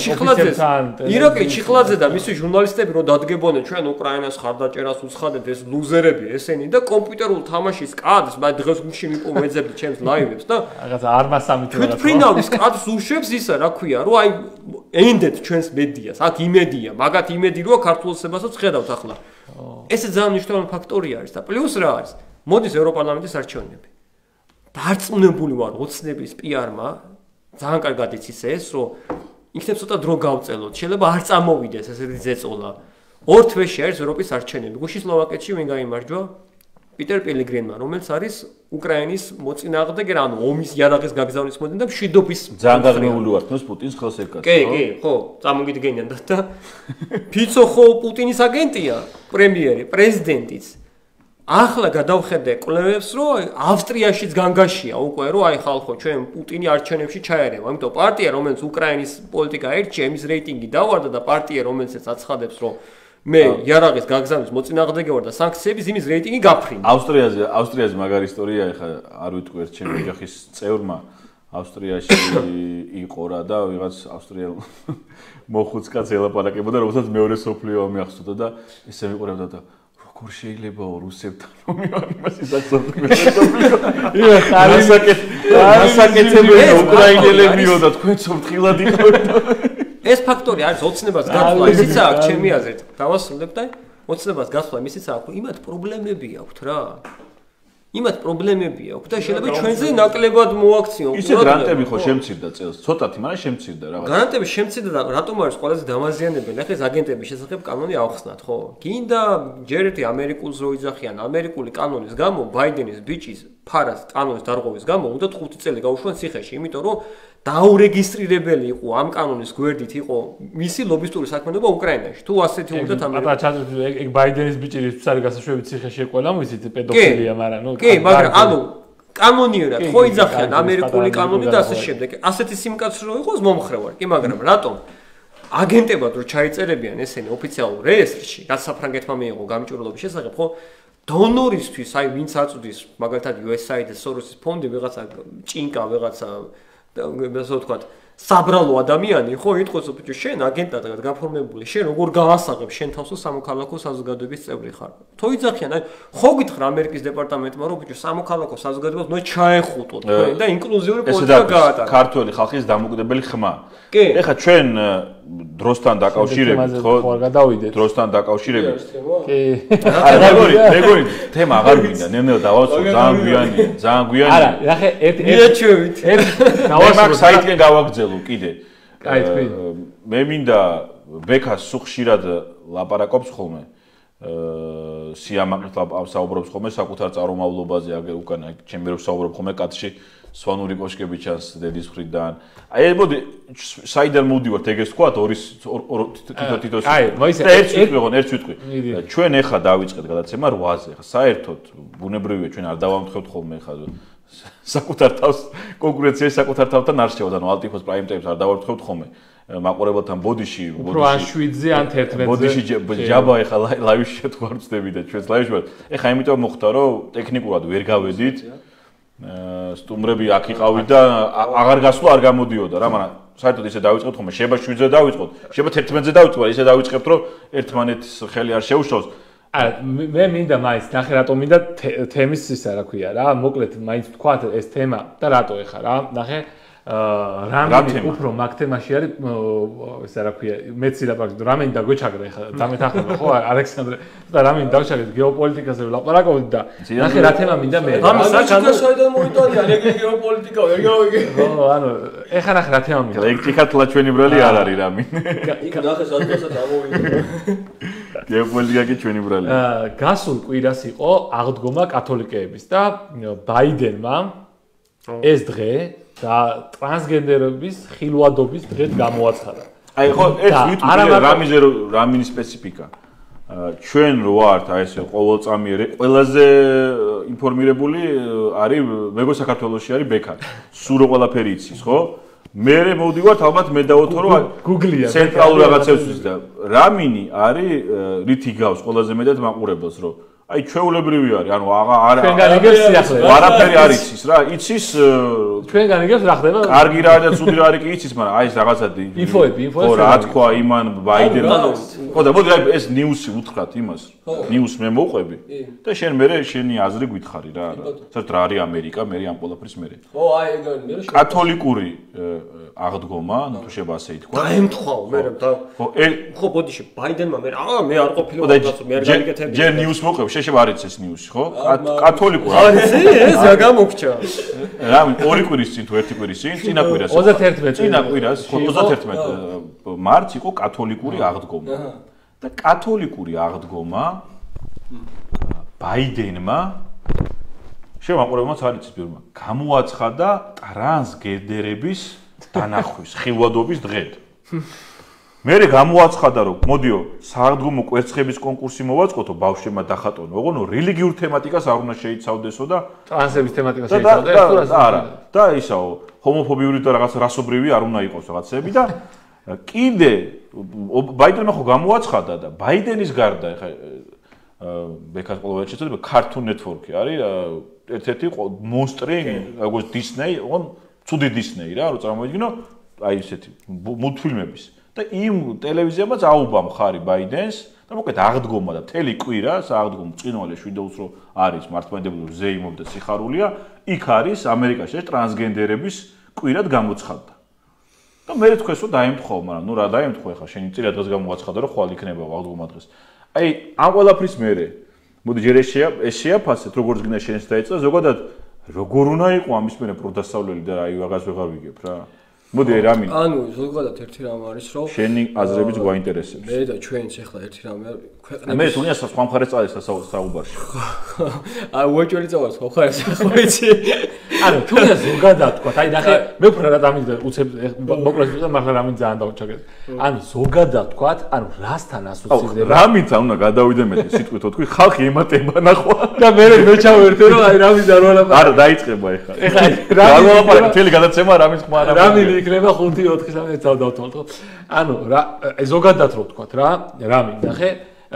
ირაკლი ჩიხლაძე და მისი ჟურნალისტები რო დადგებოდნენ ჩვენ უკრაინას ხარდაჭერას უცხადეთ ეს ლუზერები ესენი და კომპიუტერულ თამაშის კადრს მე დღეს გუშინ მიპოვეძებდი ჩემს ლაივებს და რაღაცა არმასამით რა თვითფრინავის კადრს უშვებს ისა რა ქვია რომ აი ენდეთ ჩვენს მედიას აქ იმედია მაგათ იმედი როა ქართულოსებასაც ხედავთ ახლა ესე ძალიან მნიშვნელოვანი ფაქტორი არის და პლუს რა არის მოდის ევროპარლამენტის არჩევნები დარწმუნებული ვარ ოცნების პიარმა ძალიან კარგად იცის ეს რომ იქნებ ცოტა დრო გავწელოთ შეიძლება არ წამოვიდეს ესეთი ზეწოლა ორ თვეში არის ევროპის არჩევნები გუშინ სლოვაკეთში ვინ გაიმარჯვა პიტერ პელიგრინმა, რომელიც არის უკრაინის მოწინააღმდეგე, ანუ ომის იარაღის გაგზავნის მოედანი და მშვიდობის ძალიან გაგმეული ვართ ნოს პუტინს ხელს ეკაც. კი, ხო, წარმოგიდგენიან და ფიცო ხო პუტინის აგენტია, პრემიერი, პრეზიდენტიც. ახლა გადავხედე კვლევებს, რომ ავსტრიაშიც განგაშია უკვე, რომ აი ხალხო, ჩვენ პუტინი არჩევნებში ჩაერევა, იმიტომ პარტია, რომელიც უკრაინის პოლიტიკა ერჩია, იმის რეიტინგი დავარდა და პარტია, რომელიც აცხადებს, რომ მე იარაღის გაგზავნის მოწინააღმდეგე ვარ და სანქციების იმის რეიტინგი გაფრინდა. ავსტრიაზე მაგარი ისტორია, ეხლა არ ვიტყვი ერთ ჩემი ოჯახის წევრმა ავსტრიაში იყო რა და ვიღაც ავსტრიელ მოხუც კაცს ელაპარაკებოდა, რომელსაც მეორე სოფლიო ომი ახსოვდა და ესე ვიყურებდა და როგორ შეიძლება რუსებთან ომი არ იმას ისახსოვდა. ასაკეთებელი უკრაინელები მოდა თქვენ სოფთხილად იყავით. ეს ფაქტორი არის ოცნებას გასვლა, ისიც აქვს ჩემი აზრით. დავასრულებ და ოცნებას გასვლა ისიც აქვს, იმათ პრობლემები აქვს რა. იმათ პრობლემები აქვს და შეიძლება ჩვენზე ნაკლებად მოაქციონ. ისე გრანტები ხო შემცირდა წელს. ცოტათი, მაგრამ შემცირდა რაღაც. გრანტები შემცირდა და რატომ არის ყველაზე დამაზიანებელი? ახლა ეს აგენტების შესახებ კანონი ავხსნათ, ხო? გინდა ჯერ ერთი ამერიკულს რო იძახიან, ამერიკული კანონის გამო, ბაიდენის ბიჭის ფარას კანონის დარღვევის გამო უნდა 5 წელი გაუშვან ციხეში, იმიტომ რომ დაურეგისტრირებელი იყო ამ კანონის გვერდით იყო მისი ლობისტური საქმიანობა უკრაინაში. თუ ასეთი უნდა ამერიკა ეგ ბაიდენის ბიჭი რის არის გასაშვები ციხეში ეყოლა, ვიცით პედოფილია, მაგრამ ნუ კი, მაგრამ ანუ კანონიერად ხო იძახიან ამერიკული კანონი და ასე შემდეგ. ასეთი სიმკაცრე რო იყოს მომხრევარ. კი, მაგრამ რატომ აგენტებად რო ჩაიწერებიან ესენი ოფიციალურ რეესტრში, რაც საფრანგეთმა მიიღო გამჭვირვალობის შესახებ, ხო დონორისთვის, აი ვინც აწვდის, მაგალითად USAID და Soros-ის ფონდი ვიღაცა ჭინკა, ვიღაცა ასე ვთქვათ, საბრალო ადამიანი, ხო, იტყოს, ბიჭო, შენ აგენტად გაფორმებული, შენ როგორ გაასაღებ შენ თავს სამოქალაქო საზოგადოების წევრი ხარ. თუ იძახიან, აი, ხო გითხრა ამერიკის დეპარტამენტმა, რომ ბიჭო, სამოქალაქო საზოგადოებას ნუ ჩაეხუტოთ, და ინკლუზიური პოლიტიკა გაატარა. ქართველი ხალხის დამოკიდებელი ხმა. კი. ეხლა ჩვენ დროსთან დაკავშირებით, ხო? დროსთან დაკავშირებით. კი. მეგონი, თემა აღარ მინდა, ნელ-ნელა დავასრულო, ძალიან გვიანია. არა, ნახე, მიაჩვევით. დავასრულო, საიტკენ გავაგზელო კიდე. კაი, თქვი. მე მინდა ბექას სუხშირად ლაპარაკობს ხოლმე. სიამაყით საუბრობს ხოლმე საკუთარ წარმომავლობაზე, აგერ უკან ჩემი რო საუბრობ ხოლმე კაცში სვანური კოშკები ჩანს დედის მხრიდან. აი მოდი საიდან მოვდივართ ეგეს თქვათ ორის თითო-თითოს. აი, მოიცა ერთ ვიტყვი. ჩვენ ეხა დავიწყეთ გადაცემა 8-ზე. ხა საერთოდ ბუნებრივია ჩვენ არ დავამთხევთ ხოლმე ხა საკუთარ თავს კონკურენციაში საკუთარ თავთან არ შევა, ანუ ალტიფოს პრაიმ ტაიმს არ დავამთხევთ ხოლმე. მაყურებელთან ბოდიში უფრო ან 7-ზე ან 11-ზე ბოდიში ჯაბა ეხა ლაივში თქვა ვწდები და ჩვენს ლაივში ვარ. ეხა იმიტომ მოხდა რომ ტექნიკურად ვერ გავედით. სტუმრები აქ იყავით და აღარ გასვლა არ გამოდიოდა რა, მაგრამ საერთოდ ისე დავიწყეთ ხოლმე, შეიძლება 7-ზე დავიწყოთ, შეიძლება 11-ზე დავიწყოთ, ისე დავიწყებთ რომ ერთმანეთს ხელი არ შეუშავს. არა, მე მინდა მაინც ნახე რატომ მინდა თემის ისა რა ქვია რა, მოკლედ მაინც თქვა ეს თემა და რატო ეხა რა, ნახე რამე უფრო მაგ თემაში არის ესა რა ქვია, მეც ილაპარაკე, რამე დაგვეჩაგრა ეხა დამეთახება ხო ალექსანდრე და რამე დავჩაგეთ გეოპოლიტიკაზე ვლაპარაკობთ და ნახე რა თემა მინდა მე. რამე საერთოდ მოიტანია ეგ გეოპოლიტიკა ვერ გავიგე. ხო, ანუ ეხა ნახე რა თემა მინდა. ეგ ტიქათლა ჩვენი ბრალი არ არის რამე. იქ ნახე სადღაც ამოვიდა. გეოპოლიტიკა კი ჩვენი ბრალი. გასულ კვირას იყო აღდგომა კათოლიკეების და ბაიდენმა ეს დღე და ტრანსგენდერების ხილვადობის დღედ გამოაცხადა. აი ხო, ეს ვიტყვი რამის სპეციფიკა. ჩვენ რო ვართ აი ეს ყოველწამიერი ყველაზე ინფორმირებული არის მეგო საქართველოში არის ბექა. სულ რო ყველაფერი იცის, ხო? მე მოვდივართ ალბათ მე დავოთო რომ გუგლია ცენტრალურ რაღაცებს და რამინი არის რითი გავს ყველაზე მეტად მაყურებელს რომ აი ჩვეულებრივი არის ანუ არა ჩვენგან იგებს სიახლე არაფერი არ იცის რა იცის ჩვენგან იგებს რა ხდება კარგი რა და ცუდი რა არის კი იცის მაგრამ აი ეს რაღაცა ინფოები ხო რა თქვა იმან ბაიდენმა ხო და მოდი აი ეს ნიუსი უთხრათ იმას ნიუს მე მოვყვები და შენ მე შენი აზრი გითხარი რა საერთოდ რა არის ამერიკა მე ამ ყველაფრის მე ხო აი ეგ მე კათოლიკური აღდგომა ნუ თუ შეიძლება ასე ითქვა დაემთხვა მე და ხო ბოდიში ბაიდენმა მე არ ყოფილი მე არ გავიკეთებდი ჯერ ნიუს მოვყვები შეიძლება არ იცეს ნიუსი ხო კათოლიკური არის ეს რა გამოგჩა რა ორი კვირის წინ თუ ერთი კვირის წინ წინა კვირას 31 წინა კვირას 31 მარტს იყო კათოლიკური აღდგომა და კათოლიკური აღდგომა ბაიდენმა შემაყურებელმაც არ იცის პირველმა. გამოაცხადა ტრანსგენდერების დანახვის ხილვადობის დღედ. მერე გამოაცხადა რომ მოდიო საღდგომო კვერცხების კონკურსი მოვაწყოთო ბავშვებმა დახატონო. ოღონდ რელიგიურ თემატიკას არ უნდა შეიცავდესო და ტრანსების თემატიკას შეიცავდეს. არა. და ისაო ჰომოფობიური და რაღაც რასობრივი არ უნდა იყოს რაღაცები და კიდე ბაიდენმა ხო გამოაცხადა და ბაიდენის გარდა ეხა ბეკას ყოველდღე შეწოდება Cartoon Network-ი არის ერთ-ერთი მონსტრი როგორც Disney, ოღონდ ცუდი Disney რა, რომ წარმოიდგინო აი ესეთი მულტფილმების და იმ ტელევიზიამაც აუბა მხარი ბაიდენს და მოკლედ აღდგომა და მთელი კვირა სააღდგომო წინვალე შვიდაუს რო არის მართლმადიდებლური ზეიმობ და სიხარულია, იქ არის ამერიკაში ტრანსგენდერების კვირად გამოცხადდა. და მე თქვენს რომ დაემთხო, მაგრამ ნუ რა დაემთხო ხა შენი წირა დღეს გამოაცხადა რომ ხვალ იქნება აღდგომა დღეს. აი ამ ყველაფრის მერე მოდი ჯერ ეს შეაფასეთ როგორც გინდა შენს დაიწყო ზოგადად როგორ უნდა იყო ამის მერე პროდასავლელი და აი რაღაც ვეღარ ვიგებ რა. მოდი აი რამინი. ანუ ზოგადად ერთი რამ არის რომ შენი აზრებიც გვაინტერესებს. მე და ჩვენც ახლა ერთი რამ ქვეყნები მე თუნია სხვა მხარეს წავალ საუბარში. აი უეჭველი წავალ სხვა მხარეს ხო იცი. ანუ თუნია ზოგადად თქვა, აი ნახე მე უფრო რა დამიძდა უცებ მოკლედ ვიყავ მაგრამ რამინ ძალიან დავჭაგეთ. ანუ ზოგადად თქვა, ანუ რასთან ასოცირდება? რამიც უნდა გადავიდე მე სიტყვით თქვი ხალხი ემატება ნახვა და მე ჩავერთე რომ აი რამის არ ვალაპარაკე. არა დაიწყება ეხლა. ეხლა რა ვალაპარაკე მთელი გადაცემა რამის ხმა არა. რამი იქნება 5-4-3 დავთვალთო. ანუ რა ზოგადად რო თქვა რა, რამი ნახე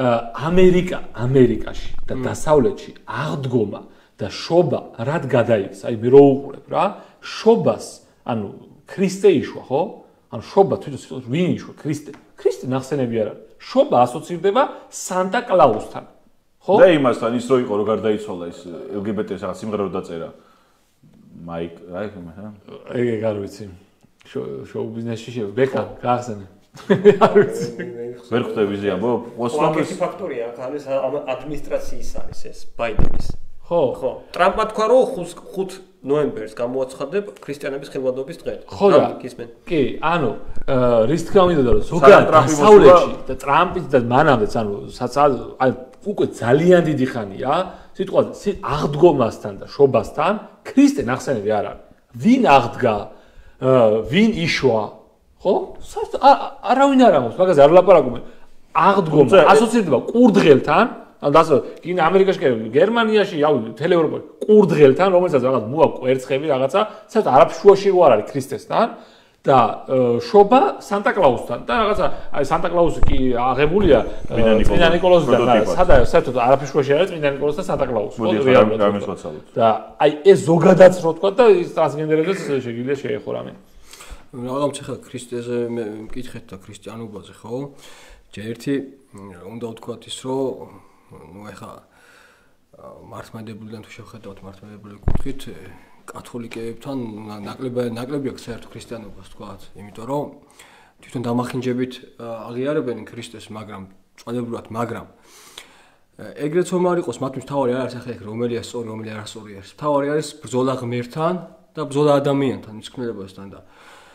ამერიკაში და დასავლეთში აღდგომა და შობა რად გადაიქცა? აი მე რო უყურებ რა, შობას, ანუ ქრისტე იშვა, ხო? ანუ შობა თვითონ ვინ იშვა? ქრისტე. ქრისტე ნახსენები არ არის. შობა ასოცირდება სანტა კლაუსთან. ხო? და იმასთან ის რო იყო რო გარდაიცვალა ის LGBT-ს რაღაც სიმღერა რო დაწერა. მაიკ, აი ხა. ეგ არ ვიცი. შოუ ბიზნესში შევა. ბეკა, გაახსენე. არ ვიცი. ვერ ხვდები ზიამბო? ოსმანის ფაქტორია, ხალის ადმინისტრაციის არის ეს ბაიდენის. ხო. ხო. ტრამპმა თქვა რომ 5 ნოემბერს გამოაცხადებ ქრისტიანების ხილვადობის დღეს. ხო და კი, ანუ რის თქმა უნდა რომ ზოგადად დასავლეთში და ტრამპის და მანამდეც ანუ აი უკვე ძალიან დიდი ხანია სიტყვა აღდგომასთან და შობასთან ქრისტე ნახსენები არ არის. ვინ აღდგა? ვინ იშვა? ხო? არავინ არ ამბობს, მაგაზე არ ვლაპარაკობენ. აღდგომა ასოცირდება ყურდღელთან, ანუ დასო, კინო ამერიკაში, გერმანიაში, ავი, მთელ ევროპაში ყურდღელთან, რომელსაც რაღაც მოაქვს კვერცხები, რაღაცა, საერთოდ არაფშუაში რო არ არის ქრისტესთან და შობა სანტა კლაუსთან და რაღაცა, აი სანტა კლაუსი კი აღებულია წმინდა ნიკოლოზთან, სადაა საერთოდ არაფშუაში არის წმინდა ნიკოლოზ და სანტა კლაუსი. მოდი რამეს ვაცალოთ. და აი ეს ზოგადად რო თქვა და ის ტრანსგენდერებს შეგიძლია შეეხო რამე. რაღაც ხა ქრისტეზე მკითხეთ და ქრისტიანობაზე ხო? ერთი უნდა ვთქვათ ის რომ ნუ ეხა მართლმადიდებლიდან თუ შევხედავთ მართლმადიდებლური კუთხით კათოლიკეებთან ნაკლები აქვს საერთო ქრისტიანობას ვთქვათ, იმიტომ რომ თვითონ დამახინჯებით აღიარებენ ქრისტეს, მაგრამ წვალებურად, მაგრამ ეგრეც რომ არ იყოს მათთვის თავარი არ არის ახლა რომელია სწორი, რომელი არასწორი არის. თავარი არის ბრძოლა ღმერთთან და ბრძოლა ადამიანთან, მსქმელებასთან და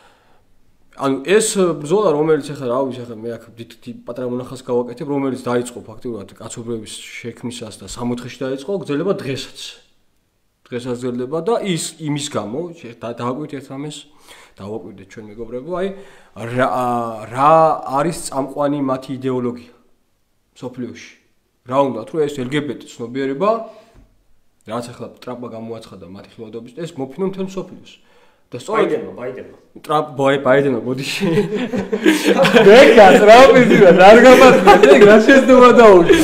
ანუ ეს ბრძოლა რომელიც ახლა რა ვიცი ახლა მე აქ პატარა მონახას გავაკეთებ რომელიც დაიწყო ფაქტიურად კაცობრიობის შექმნისას და 60-ში დაიწყო გრძელდება დღესაც გრძელდება და ის იმის გამო დავაკვირდით ერთ რამეს დავაკვირდით ჩვენ მეგობრებო აი რა არის წამყვანი მათი იდეოლოგია სოფლიოში რა უნდათ რომ ეს LGBT ცნობიერება რაც ახლა ტრამპმა გამოაცხადა მათი ხილვადობის ეს მოფინო მთელ სოფლიოს და სწორედ ბაიდენმა ბოდიში ბეკა ტრამპიზია არ გამართლებს ეგ რა შეცდომა დაუშვი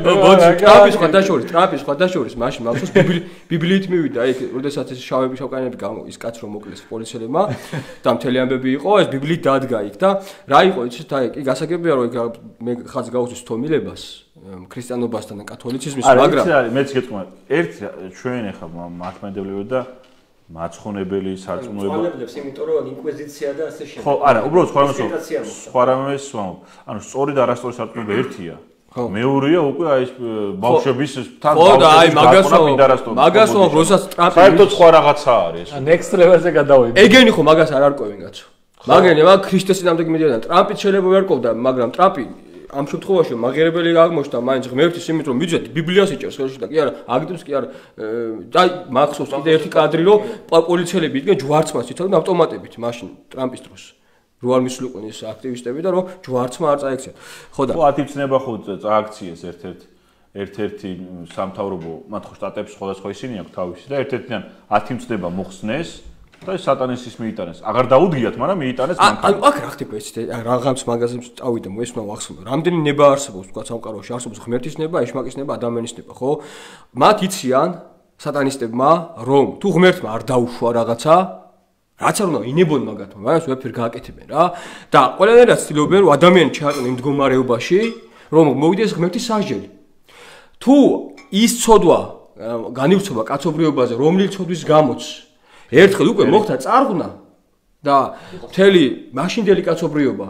გამი ტრამპის ხადაშორის მაშინ მახსოვს ბიბლიით მივიდა ეგ როდესაც ეს შავკანები ის კაც რომ მოკლეს პოლიციელებმა და მთელი ამბები იყო ეს ბიბლიით დადგა იქ და რა იყო იცით აი კი გასაგებია რომ მე ხაზი გავუსვის თომილებას ქრისტიანობასთან და კათოლიციზმის მაგრამ მეც გეტყვი ერთ ჩვენ ახლა მართლმადიდებლები და მაცხონებელი სარწმუნოება ხონებლებს იმიტომ რომ ინკვიზიცია და ასე შემდეგ ხო არა უბრალოდ სხვა რამეს ვამბობ ანუ სწორი და არასწორი სარწმუნოება ერთია მეორეა უკვე აი ეს ბავშვების თან ხო და აი მაგას როსაც ტრამპი საერთოდ სხვა რაღაცა არის next level-ზე გადავიდი ეგენი ხო მაგას არ არკვევენ კაცო მაგენი მაგ ქრისტეს წინამდე მიდიან ტრამპიც შეიძლება ვერ ყოფდა მაგრამ ტრამპი ამ შემთხვევაში მაღერებელი აღმოჩნდა მაინც ღმერთის იმით რომ მიძვეთ ბიბლიას იჭერს ხელში და კი არა აგდებს კი არა და მახსოვს კიდე ერთი კადრი რომ პოლიციელები იდგნენ ჯვარცმას იცოდნენ ავტომატებით მაშინ ტრამპის დროს რო არ მისულიყვნენ ეს აქტივისტები და რომ ჯვარცმა არ წაექცია ხო და 10 ცნება ხო წააქციეს ერთ-ერთი სამთავრობო მათ ხო შტატებს სხვადასხვა ისინი აქვს თავისი და ერთ-ერთიდან 10 ცნება მოხსნეს და სატანისის მიიტანეს. აღარ დაუდგიათ, მაგრამ მიიტანეს მანქანა. ანუ აქ რა ხდება იცით? რაღაც მაგაზინს წავიდა, მოესმნა ვახსოვ. რამდენი ნება არსებობს თქვა სამყაროში? არსებობს ღმერთის ნება, ეშმაკის ნება, ადამიანის ნება, ხო? მათ იციან სატანისტებმა, რომ თუ ღმერთმა არ დაუშვა რაღაცა, რაც არ უნდა ინებონ მაგათმა, მაგრამ ვეფერ გააკეთებენ რა. და ყველანაირად ცდილობენ რომ ადამიანი ჩააყენონ იმ მდგომარეობაში, რომ მოვიდეს ღმერთის სასჯელი. თუ ის ცოდვა განივცომა კაცობრიობაზე, რომლის ცოდვის გამოც ერთხელ უკვე მოხდა წარღვნა და მთელი მაშინდელი კაცობრიობა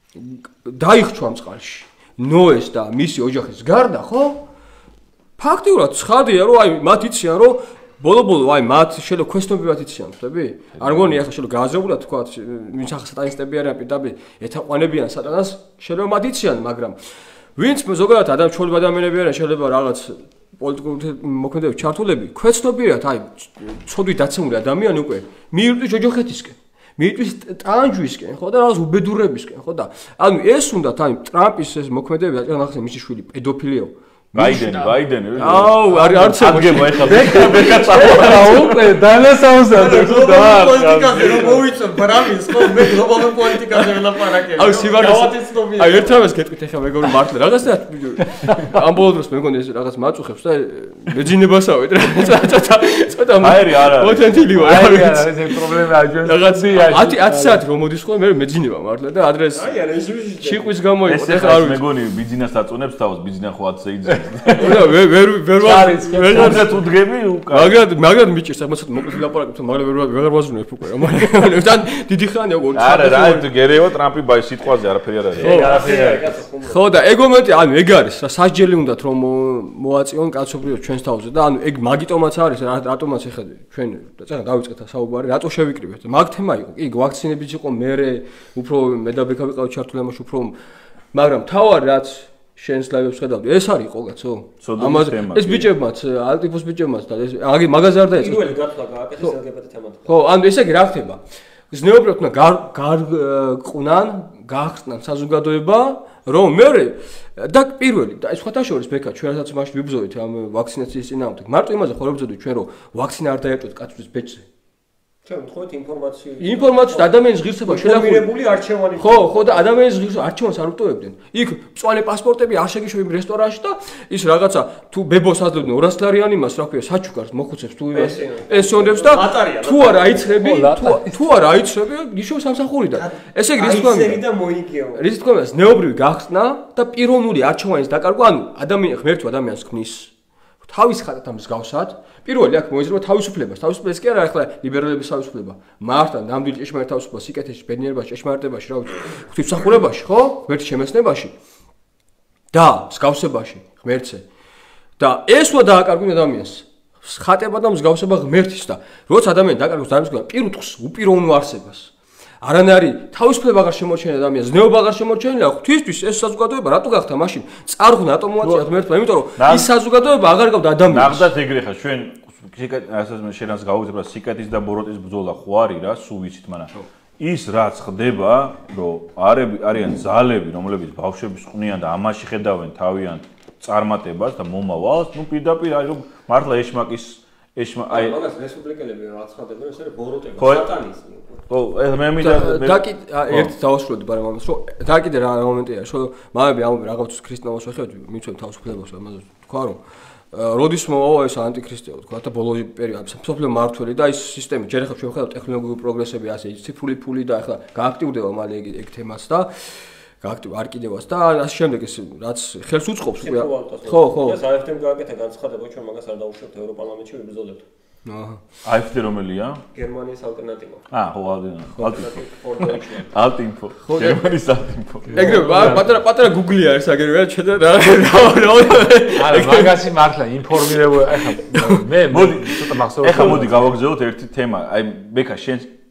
დაიხჩვა მწყალში ნოეს და მისი ოჯახის გარდა ხო ფაქტიურად ცხადია რომ აი მათ იციან რომ ბოლო-ბოლო აი მათ შეიძლება ქვეშნობრივად იციან ხდები არ მგონია ახლა შეიძლება გააზრებულად თქვა ვინც ახლა სატანისტები არიან პირდაპირ ეთაყვანებიან სატანას შეიძლება მათ იციან მაგრამ ვინც ზოგადად ადამიანები არიან შეიძლება რაღაც პოლიტიკური მოქმედებების ჩართულები ქვეცნობიერად აი ცოდვით დაცემული ადამიანი უკვე მიირტვის ოჯახეთისკენ მიირტვის ტანჯვისკენ ხო და რაღაც უბედურებისკენ ხო და ანუ ეს უნდათ აი ტრამპის ეს მოქმედებები ახლა მისი შვილი პედოფილიო ბაიდენი აუ არც აღგება ეხლა ბეკა წავა უკვე დანასაუნსად და პოლიტიკაზე რომ მოვიწონ ბრამის ხო მე გლობალურ პოლიტიკაზე ველაპარაკებ აუ სიმაგრეს აი ერთამას გეტყვით ეხლა მეგონი მართლა რაღაცა ამ ბოლო დროს მეგონი ეს რაღაც მაწუხებს და მეძინებასავით რა ცოტა აერი არა ოტენტილი ვარ აი არა ეს პრობლემა აჯენ რაღაცა 10 საათი რომ მოდის ხო მე მეძინება მართლა და ადრეს აი არა ეს შიყვის გამოიყო ეხლა არ მეგონი ბიზნესს აწონებს თავს ბიზნესა ხო 10-ზე იძებს ვერ უდგები მაგრამ მიჭირს აღმოსად მოკლედ ლაპარაკობთ მაგრამ ვერ ვაზრუნებ უკვე მაგრამ თან დიდი ხანია როგორ არა რა გერევა ტრამპი ბაი სიტყვაზე არაფერი არ არის ხო და ეგ მომენტი ანუ ეგ არის სასჯელი უნდათ რომ მოაწიონ კაცობრიობას ჩვენს თავზე და ანუ ეგ მაგიტომაც არის რატომაც ეხლა ჩვენ წეგან დავიწყეთ საუბარი რატო შევიკრიბეთ მაგ თემა იყო კი ვაქცინებიც იყო მე უფრო მედაბექა ვიყავ ჩართული ამაში უფრო მაგრამ თავარი რაც შენს ლაივებს ხედავდი ეს არის ყოგაცო ამაზე ეს ბიჭებმაც ალტიფოს ბიჭებმაც და ეს აგი მაგაზე არ დაეწყო პირველი გათვლა გააკეთეს LGBT თემატიკაზე ხო ანუ ესე იგი რა ხდება ზნეობრივად უნდა გარყვნან გაახსნან საზოგადოება რომ მე და პირველი და ეს სხვათა შორის ბექა ჩვენაც მაშინ ვიბრძოდით ამ ვაქცინაციის წინააღმდეგ მარტო იმაზე ხო ვიბრძოდით ჩვენ რომ ვაქცინა არ დაერჭოთ კაცთვის ბეჭზე ჩვენ ვთქვით ინფორმაციის ადამიანის ღირსება შედახული არჩევანი ხო და ადამიანის ღირსება არჩევანს არ უტოვებდნენ იქ მწვანე პასპორტები არ შეგიშვა იმ რესტორანში და ის რაღაცა თუ ბებოს აძლევდნენ 200 ლარიანი მას რა ქვია საჩუქარს მოხუცებს თუ პენსიონერებს და თუ არ აიცრები თუ არ აიცრები იშო სამსახურიდან ესე იგი რის თქმა უნდა ნეობრივი გახსნა და პიროვნული არჩევანის დაკარგვა ანუ ღმერთი ადამიანს ქმნის თავის ხატად მსგავსად პირველი აქ მოიზრება თავისუფლებას თავისუფლებას კი არა ახლა ლიბერალების თავისუფლება მართლა ნამდვილი ჭეშმარიტ თავისუფლება სიკეთეში ბედნიერებაში ჭეშმარიტებაში რა ვიცი ღვთისმსახურებაში ხო ღმერთის შემეცნებაში და მსგავსებაში ღმერთზე და ეს უნდა დააკარგვინ ადამიანს ხატება და მსგავსება ღმერთის და როცა ადამიანი დაკარგვს დამისგება პირუტყვს უპიროვნო არსებას არანაირი თავისუფლება აღარ შემორჩენილა ადამიანს, ზნეობა აღარ შემორჩენილა, ღვთისთვის ეს საზოგადოება რატო გახდა მაშინ? წარღვნა ატომოაცია ღმერთმა, იმიტომ რომ ის საზოგადოება აღარ გავდა ადამიანს. ნახდათ ეგრე ხა ჩვენ ასე შენას გავუძებ რა სიკეთის და ბოროტის ბრძოლა ხო არის რა, სულ ვიცით, მაგრამ ის რაც ხდება, რომ არიან ძალები, რომლებიც ბავშვებს ყვნიან და ამაში ხედავენ თავიანთ წარმატებას და მომავალს, ნუ პირდაპირ აი რომ მართლა ეშმაკის აი მაგას რესპუბლიკელები რაც ხდებიან, ეს არის ბოროტება, სატანიზმი. ხო, მე მინდა და კი ერთ დავასრულებდი მაგრამ ამას რომ და კიდე რა მომენტია რომ მაგები ამბობენ რაღაცას ქრისტიანობას ვეხებთ მიცვენ თავისუფლებას ამაზე თქვა რომ როდის მოვა ეს ანტიქრისტეო თქვა და ბოლო პერიოდში სოფლიო მართველი და ის სისტემა ჯერ ახლა ჩვენ ვხედავთ ტექნოლოგიური პროგრესები ასე ციფრული ფული და ახლა გააქტიურდება მალე ეგ თემას და გააქტიურდება არ კიდევაც და ასე შემდეგ ეს რაც ხელს უწყობს ხო ეს AFD-მ გააკეთა განცხადება ჩვენ მაგას არ დავუშვებთ ევროპარლამენტში ვიბრძოლებთ AFD რომელია? გერმანიის ალტერნატივა. ხო, ალტინფო. გერმანიის ალტინფო. ეგრე პატარა Google-ი არის აგერია შედა რა. არა, მაგასი მართლა ინფორმირებული ახლა მე მოდი ცოტა მახსოვს. ახლა მოდი გავაგზავნოთ ერთი თემა. აი ბექა შენ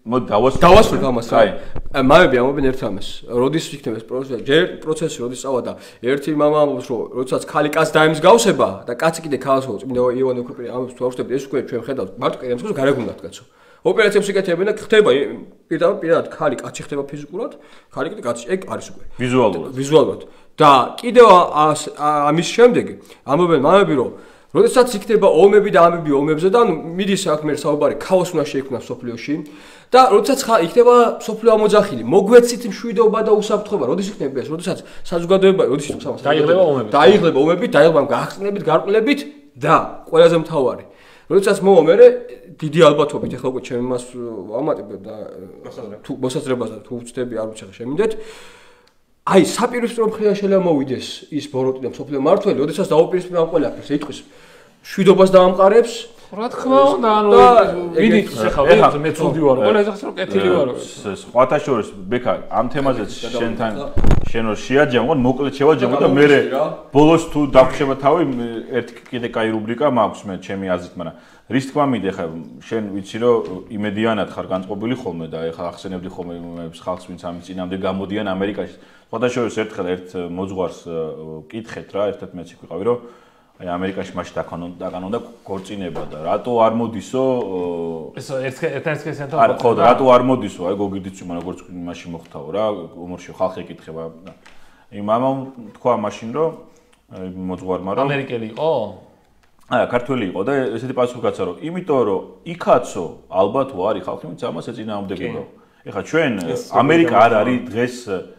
მოდი დავასრულებ ამას. მამები ამობენ ერთ ამას. როდის იქნება ეს პროცესი, როდის წავა და ერთი მამა ამბობს, რომ როდესაც ქალი კაცს დაემსგავსება და კაცი კიდე ქალს წმინდა იოანე უქვეპრე ამბობს, თუ აღწევთ ეს უკვე ჩვენ ხედავთ, მარტო კერემსკოს გარეგუნდათ კაცო. ოპერაციებს იკეთებენ და ხდება პირდაპირ ქალი კაცი ხდება ფიზიკურად, ქალი კიდე კაცი, ეგ არის უკვე ვიზუალურად. და კიდევ ამის შემდეგ ამბობენ მამები, რომ როდესაც იქნება ომები და ამები ომებზე და მიდის აქ მე საუბარი ქაოსი უნდა შეიქმნა სოფლიოში და როდესაც იქნება სოფლიო ამოძახილი, მოგვეცით მშვიდობა და უსაფრთხოება, როდის იქნება ეს? როდესაც საზოგადოება, როდის დაიღლება ომები, დაიღლება გახსნებით, გარყვნილებით და ყველაზე მთავარი როდესაც მოვა მე დიდი ალბათობით ეხლა უკვე ჩემ მას ვამატებ და თუ მოსაზრებას და თუ ვწდები არ ვიცი შემიდეთ აი საპირისპირო მხრივ შეიძლება მოვიდეს ის ბოროტი და სოფლიო მართველი, როდესაც დაუპირისპირა ამ ყველაფერს, იტყვის მშვიდობას დაამყარებს. რა თქმა უნდა, ანუ ვინით ეხლა მე ცუდი ვარ, ყველა ეხლა რომ კეთილი ვარ. სხვათა შორის ბექა ამ თემაზეც შენთან შენ რო შეაჯამო, მოკლედ შევაჯამო და მე ბოლოს თუ დაგვშება თავი ერთი კიდე კაი რუბრიკა მაქვს მე ჩემი აზრით, მაგრამ რის თქმა მინდა ეხლა შენ ვიცი რომ იმედიანად ხარ განწყობილი ხოლმე და ეხლა ახსენებდი ხოლმე იმებს ხალხს ვინც ამის წინამდე გამოდიან ამერიკაში. სხვათა შორის ერთხელ ერთ მოძღვარს კითხეთ რა, ერთად მეც იქ ვიყავი რომ აი ამერიკაში მაშინ დაკანონ და ქორწინება და რატო არ მოდისო ეს ერთ-ერთი არა ხო და რატო არ მოდისო აი გოგირდიც უმან როგორც მაშინ მოხდაო რა უმორში ხალხი ეკითხება აი მამამ თქვა მაშინ რომ მოძღვარმა რომ ამერიკელი იყო აი ქართველი იყო და ესეთი პასუხი გაცა რომ იმიტომ რომ იქაცო ალბათ ვარი ხალხი ვინც ამას ეწინააღმდეგება ეხლა ჩვენ ამერიკა არ არის დღეს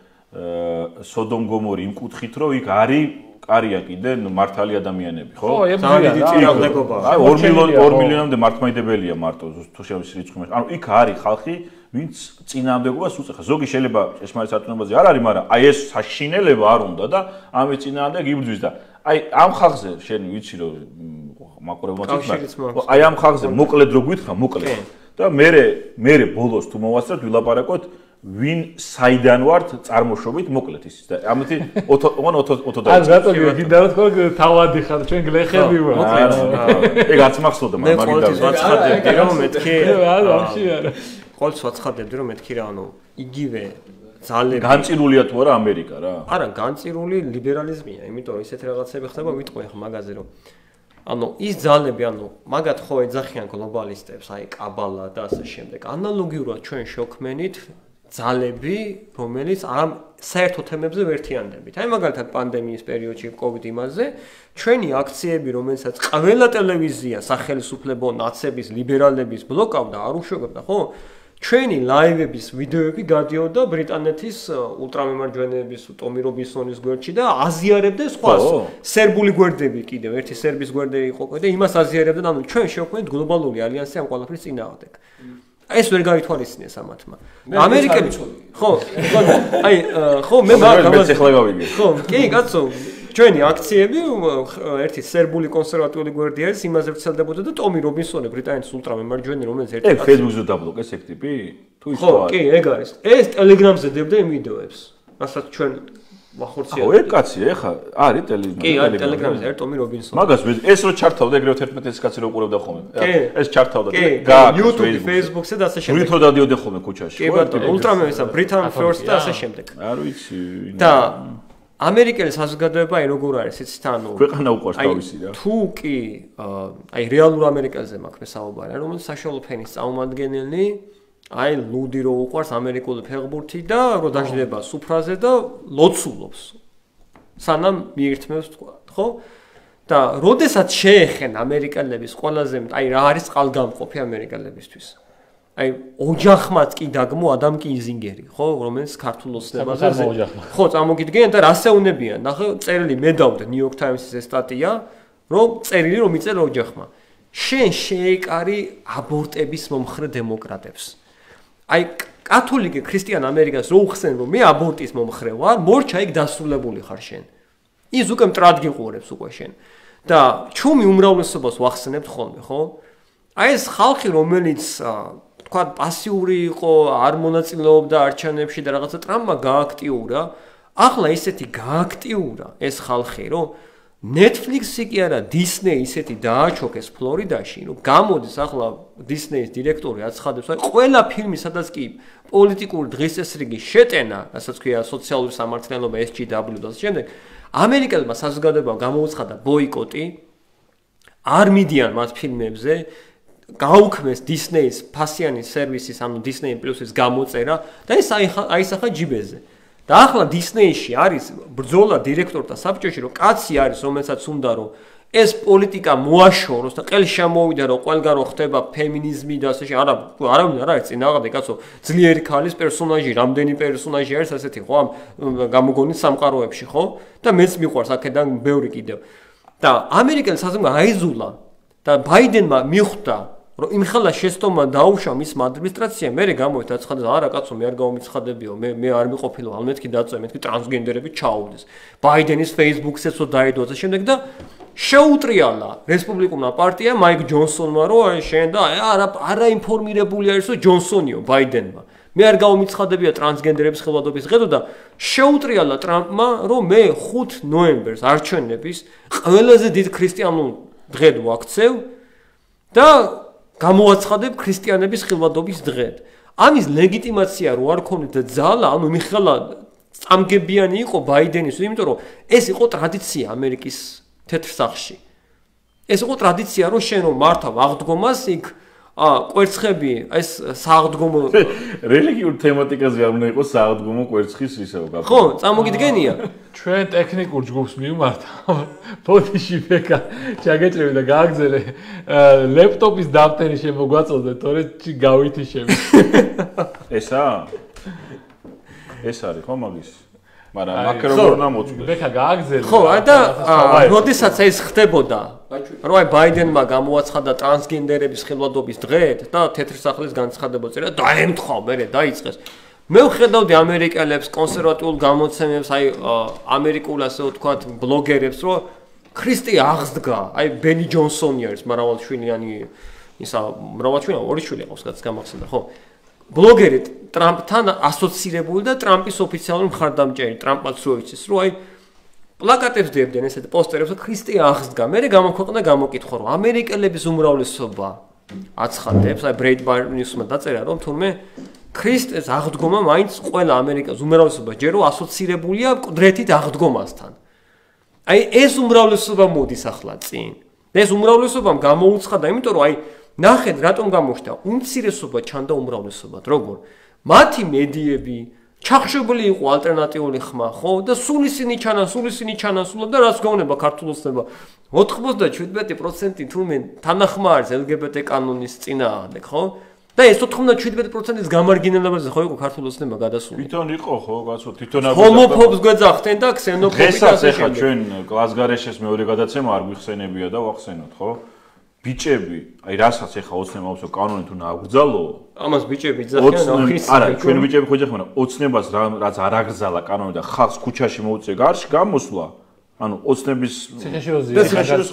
სოდომ გომორი იმ კუთხით რომ იქ არის არია კიდე მართალი ადამიანები, ხო? ხო, ძალიან დიდი წინააღმდეგობა. აი 2 მილიონამდე მართლმადიდებელია მარტო თუ შევსი რიცხვი. ანუ იქ არის ხალხი, ვინც წინააღმდეგობას უწეხა. ზოგი შეიძლება ჭეშმარიტ სარწმუნოებაზე არ არის, მაგრამ აი ეს საშინელება არ უნდა და ამის წინააღმდეგ იბრძვის და აი ამ ხალხზე შენ ვიცი რომ მაყურებელმა თვითონ აი ამ ხალხზე მოკლედ რო გვითხრა, მოკლედ. და მე ბოლოს თუ მოვასწრებთ ვილაპარაკოთ ვინ საიდან ვართ წარმოშობით მოკლედ ის და ამეთი 20 ან რატო გინდა რა თქმა უნდა თავადი ხარ ჩვენ გლეხები ვარ ეგ არც მახსოვდა მაგრამ ვაცხადებდი რომ მეთქი არა ვაფშე არა ყოველთვის ვაცხადებდი რომ მეთქი რა ანუ იგივე ძალები განწირულია თუ არა ამერიკა რა არა განწირული ლიბერალიზმია იმიტომ რომ ისეთ რაღაცები ხდება ვიტყვი ახლა მაგაზე რომ ანუ ის ძალები ანუ მაგათ ხო ეძახიან გლობალისტებს აი კაბალა და ასე შემდეგ ანალოგიურად ჩვენ შოქმენით ძალები, რომელიც ამ საერთო თემებზე ვერთიანდებით. აი მაგალითად პანდემიის პერიოდში COVID იმაზე, ჩვენი აქციები, რომელსაც ყველა ტელევიზია სახელმწიფო ნაცების, ლიბერალების ბლოკავდა, არ უშვებდა, ხო? ჩვენი ლაივების ვიდეოები გადიოდა ბრიტანეთის ულტრამემარჯვენეების ტომი რობინსონის გვერდში და აზიარებდა სხვას. სერბული გვერდები კიდევ, ერთი სერბის გვერდი იყო და იმას აზიარებდნენ, ანუ ჩვენ შევქმნით გლობალური ალიანსი ამ ყველაფრის წინააღმდეგ. ეს ვერ გაითვალისწინეს ამათმა. ამერიკელი ხო, აი, ხო, მე მაგას ახლა გავიგე. ხო, კი, კაცო, ჩვენი აქციები ერთი სერბული კონსერვატიული გვერდი არის, იმაზე ვრცელდებოდა და ტომი რობინსონი, ბრიტანეთის ულტრამემარჯვენე, რომელიც ერთი ეგ Facebook-ზე დაბლოკეს ეგ ტიპი? თუ ის ხო, კი, ეგ არის. ეს Telegram-ზე დებდა იმ ვიდეოებს. რასაც ჩვენ ვახორციელებთ. ხო, ეგ კაცია, ეხა არის Telegram-ზე. კი, არის Telegram-ზე, არის ტომი რობინსონი. მაგას ეს რო ჩართავდა ეგრევე 11 კაცი რო უყურებდა ხოლმე. ეს ჩართავდა და გააკეთეს YouTube, Facebook-ზე და ასე შემდეგ. ვრითო დადიოდი ხოლმე ქუჩაში. კი ბატონო, ულტრამემესა, Britain First და ასე შემდეგ. არ ვიცი. და ამერიკელი საზოგადოება აი როგორ არის, იცით ანუ ქვეყანა უყვარს თავისი რა. თუ კი აი რეალურ ამერიკელზე მაქვს მე საუბარი, რომელიც საშუალო ფენის წარმომადგენელი აი ლუდი რო უყვარს ამერიკული ფეხბურთი და რო დაждდება სუფრაზე და ლოცულობს. სანამ მიირთმევს თქვა, ხო? და როდესაც შეეხენ ამერიკელების ყველაზე აი რა არის წყალგამყოფი ამერიკელებისთვის? აი ოჯახმაც კი დაგმო ადამ კინზინგერი, ხო, რომელიც ქართულ ოცნებაზე ხო წარმოგიდგენთ და რას ეუნებიან? ნახე, წერილი მე დავდე New York Times-ის სტატია, რომ წერილი რომ იწერა ოჯახმა. შენ შეეკარი აბორტების მომხრე დემოკრატებს. აი კათოლიკე ქრისტიან ამერიკას რო უხსენ რომ მე აბორტის მომხრე ვარ, მორჩა იქ დასრულებული ხარ შენ. ის უკვე მტრად გიყურებს უკვე შენ. და ჩუმი უმრავლესობას ვახსენებთ ხოლმე, ხო? აი ეს ხალხი რომელიც თქვა პასიური იყო, არ მონაწილეობდა არჩევნებში და რაღაცა ტრამპმა გააქტიურა, ახლა ისეთი გააქტიურა ეს ხალხი, რომ Netflix-ი კი არა, Disney ისეთი დააჩოქეს ფლორიდაში, რომ გამოდის ახლა Disney-ის დირექტორი აცხადებს, აი ყველა ფილმი, სადაც კი პოლიტიკური დღესასრიგი შეტენა, რასაც ქვია სოციალური სამართლიანობა SJW და შემდეგ, ამერიკელმა საზოგადოებამ გამოუცხადა ბოიკოტი, არ მიდიან მათ ფილმებზე, გაუქმეს Disney-ის ფასიანი სერვისის, ანუ Disney Plus-ის გამოწერა და ეს აისახა ჯიბეზე. და ახლა Disney-ში არის ბრძოლა დირექტორთა საბჭოში, რომ კაცი არის, რომელსაც უნდა რომ ეს პოლიტიკა მოაშოროს და ყელი შემოვიდა, რომ ყველგან რო ხდება ფემინიზმი და ასე არავინ არ არის წინააღმდეგ, კაცო, ძლიერი ქალის პერსონაჟი, რამდენი პერსონაჟი არის ასეთი, ხო, ამ გამოგონილ სამყაროებში, ხო? და მეც მიყვარს აქედან ბევრი კიდევ. და ამერიკელი საზოგადოება აიზულა და ბაიდენმა მიხვდა რომ იმხელა შეცდომა დაუშვა მის ადმინისტრაციამ, მე გამოვიდა ცხადდა, არა კაცო, მე არ გამომიცხადებიო, მე არ მიყოფილო, მეთქი დაწვა, მეთქი ტრანსგენდერები ჩაუვდეს. ბაიდენის Facebook-სეცო დაედოცა შემდეგ და შეუტრიალა რესპუბლიკურმა პარტიამ მაიკ ჯონსონმა, რომ აი შენ და არა ინფორმირებული არის, რომ ჯონსონიო ბაიდენმა. მე არ გამომიცხადებია ტრანსგენდერების ხელოვნების ღედო და შეუტრიალა ტრამპმა, რომ მე 5 ნოემბერს არჩევნების ყველაზე დიდ ქრისტიანულ დღედ ვაქცევ და გამოაცხადებ ქრისტიანების ხილვადობის დღედ. ამის ლეგიტიმაცია რო არ ქონდა ძალა, ანუ მიხელა წამგებიანი იყო ბაიდენის, იმიტომ რომ ეს იყო ტრადიცია ამერიკის თეთრ სახლში. ეს იყო ტრადიცია, რომ შენ რომ მართავ აღდგომას, იქ კვერცხები, ეს სააღდგომო რელიგიურ თემატიკაზე არ უნდა იყოს სააღდგომო კვერცხის ისევ გაფრთხილება. ხო, წამოგიდგენია. ჩვენ ტექნიკურ ჯგუფს მივმართავ. ბოდიში ფეკა ჩაგეჭრები და გააგზელე ლეპტოპის დაფტერი შემოგვაწოდე, თორე გავითიშები. ესა? ეს არის ხო მაგის? მაგრამ მაკრონი უნდა მოწმდეს. ფეკა გააგზელე. ხო, და როდესაც ეს ხდებოდა, რომ აი ბაიდენმა გამოაცხადა ტრანსგენდერების ხილვადობის დღედ და თეთრი სახლის განცხადება წერა, დაემთხვა, მერე დაიწყეს. მე ვხედავდი ამერიკელებს, კონსერვატიულ გამოცემებს, აი ამერიკულ ასე ვთქვათ, ბლოგერებს, რომ ქრისტე აღსდგა, აი ბენი ჯონსონი არის მრავალშვილიანი, ისა მრავალშვილიანი, ორი შვილი ყავს, რაც გამახსენდა, ხო? ბლოგერი ტრამპთან ასოცირებული და ტრამპის ოფიციალური მხარდამჭერი, ტრამპაც რო იცის, რომ აი პლაკატებს დებდნენ ესეთ პოსტერებს, რომ ქრისტე აღსდგა. მე გამოქვეყნა გამოკითხვა, რომ ამერიკელების უმრავლესობა აცხადებს, აი ბრეიტბაიტ ნიუსმა დაწერა, რომ თურმე ქრისტეს აღდგომა მაინც ყველა ამერიკას უმრავლესობა ჯერ რომ ასოცირებულია მკვდრეთით აღდგომასთან. აი ეს უმრავლესობა მოდის ახლა წინ. ეს უმრავლესობამ გამოუცხადა, იმიტომ რომ აი ნახეთ რატომ გამოჩნდა უმცირესობა ჩანდა უმრავლესობად, როგორ? მათი მედიები ჩახშებული იყო ალტერნატიული ხმა, ხო? და სულ ისინი ჩანასულებ და რაც გეუბნება ქართულ ოცნება 97% თურმე თანახმა არის LGBT კანონის წინააღმდეგ, ხო? და ეს 97%-ის გამარგინებაზე ხო იყო ქართულ ოცნება გადასული. თვითონ იყო ხო, კაცო, თვითონ ჰომოფობს გვეძახდნენ და ქსენოფობი და ასე შემდეგ. ჩვენ კლასგარეშეს მეორე გადაცემა არ გვიხსენებია და ვახსენოთ, ხო? ბიჭები, აი რასაც ეხა ოცნება აუცო კანონით უნდა აგრძალო. ამას ბიჭები ძახიან ახის. არა, ჩვენ ბიჭები ხო ჯახმენა, ოცნებას რაც არ აგრძალა კანონით და ხალხს ქუჩაში მოუწე გარშ გამოსვლა. ანუ ოცნების ციხეშიოზი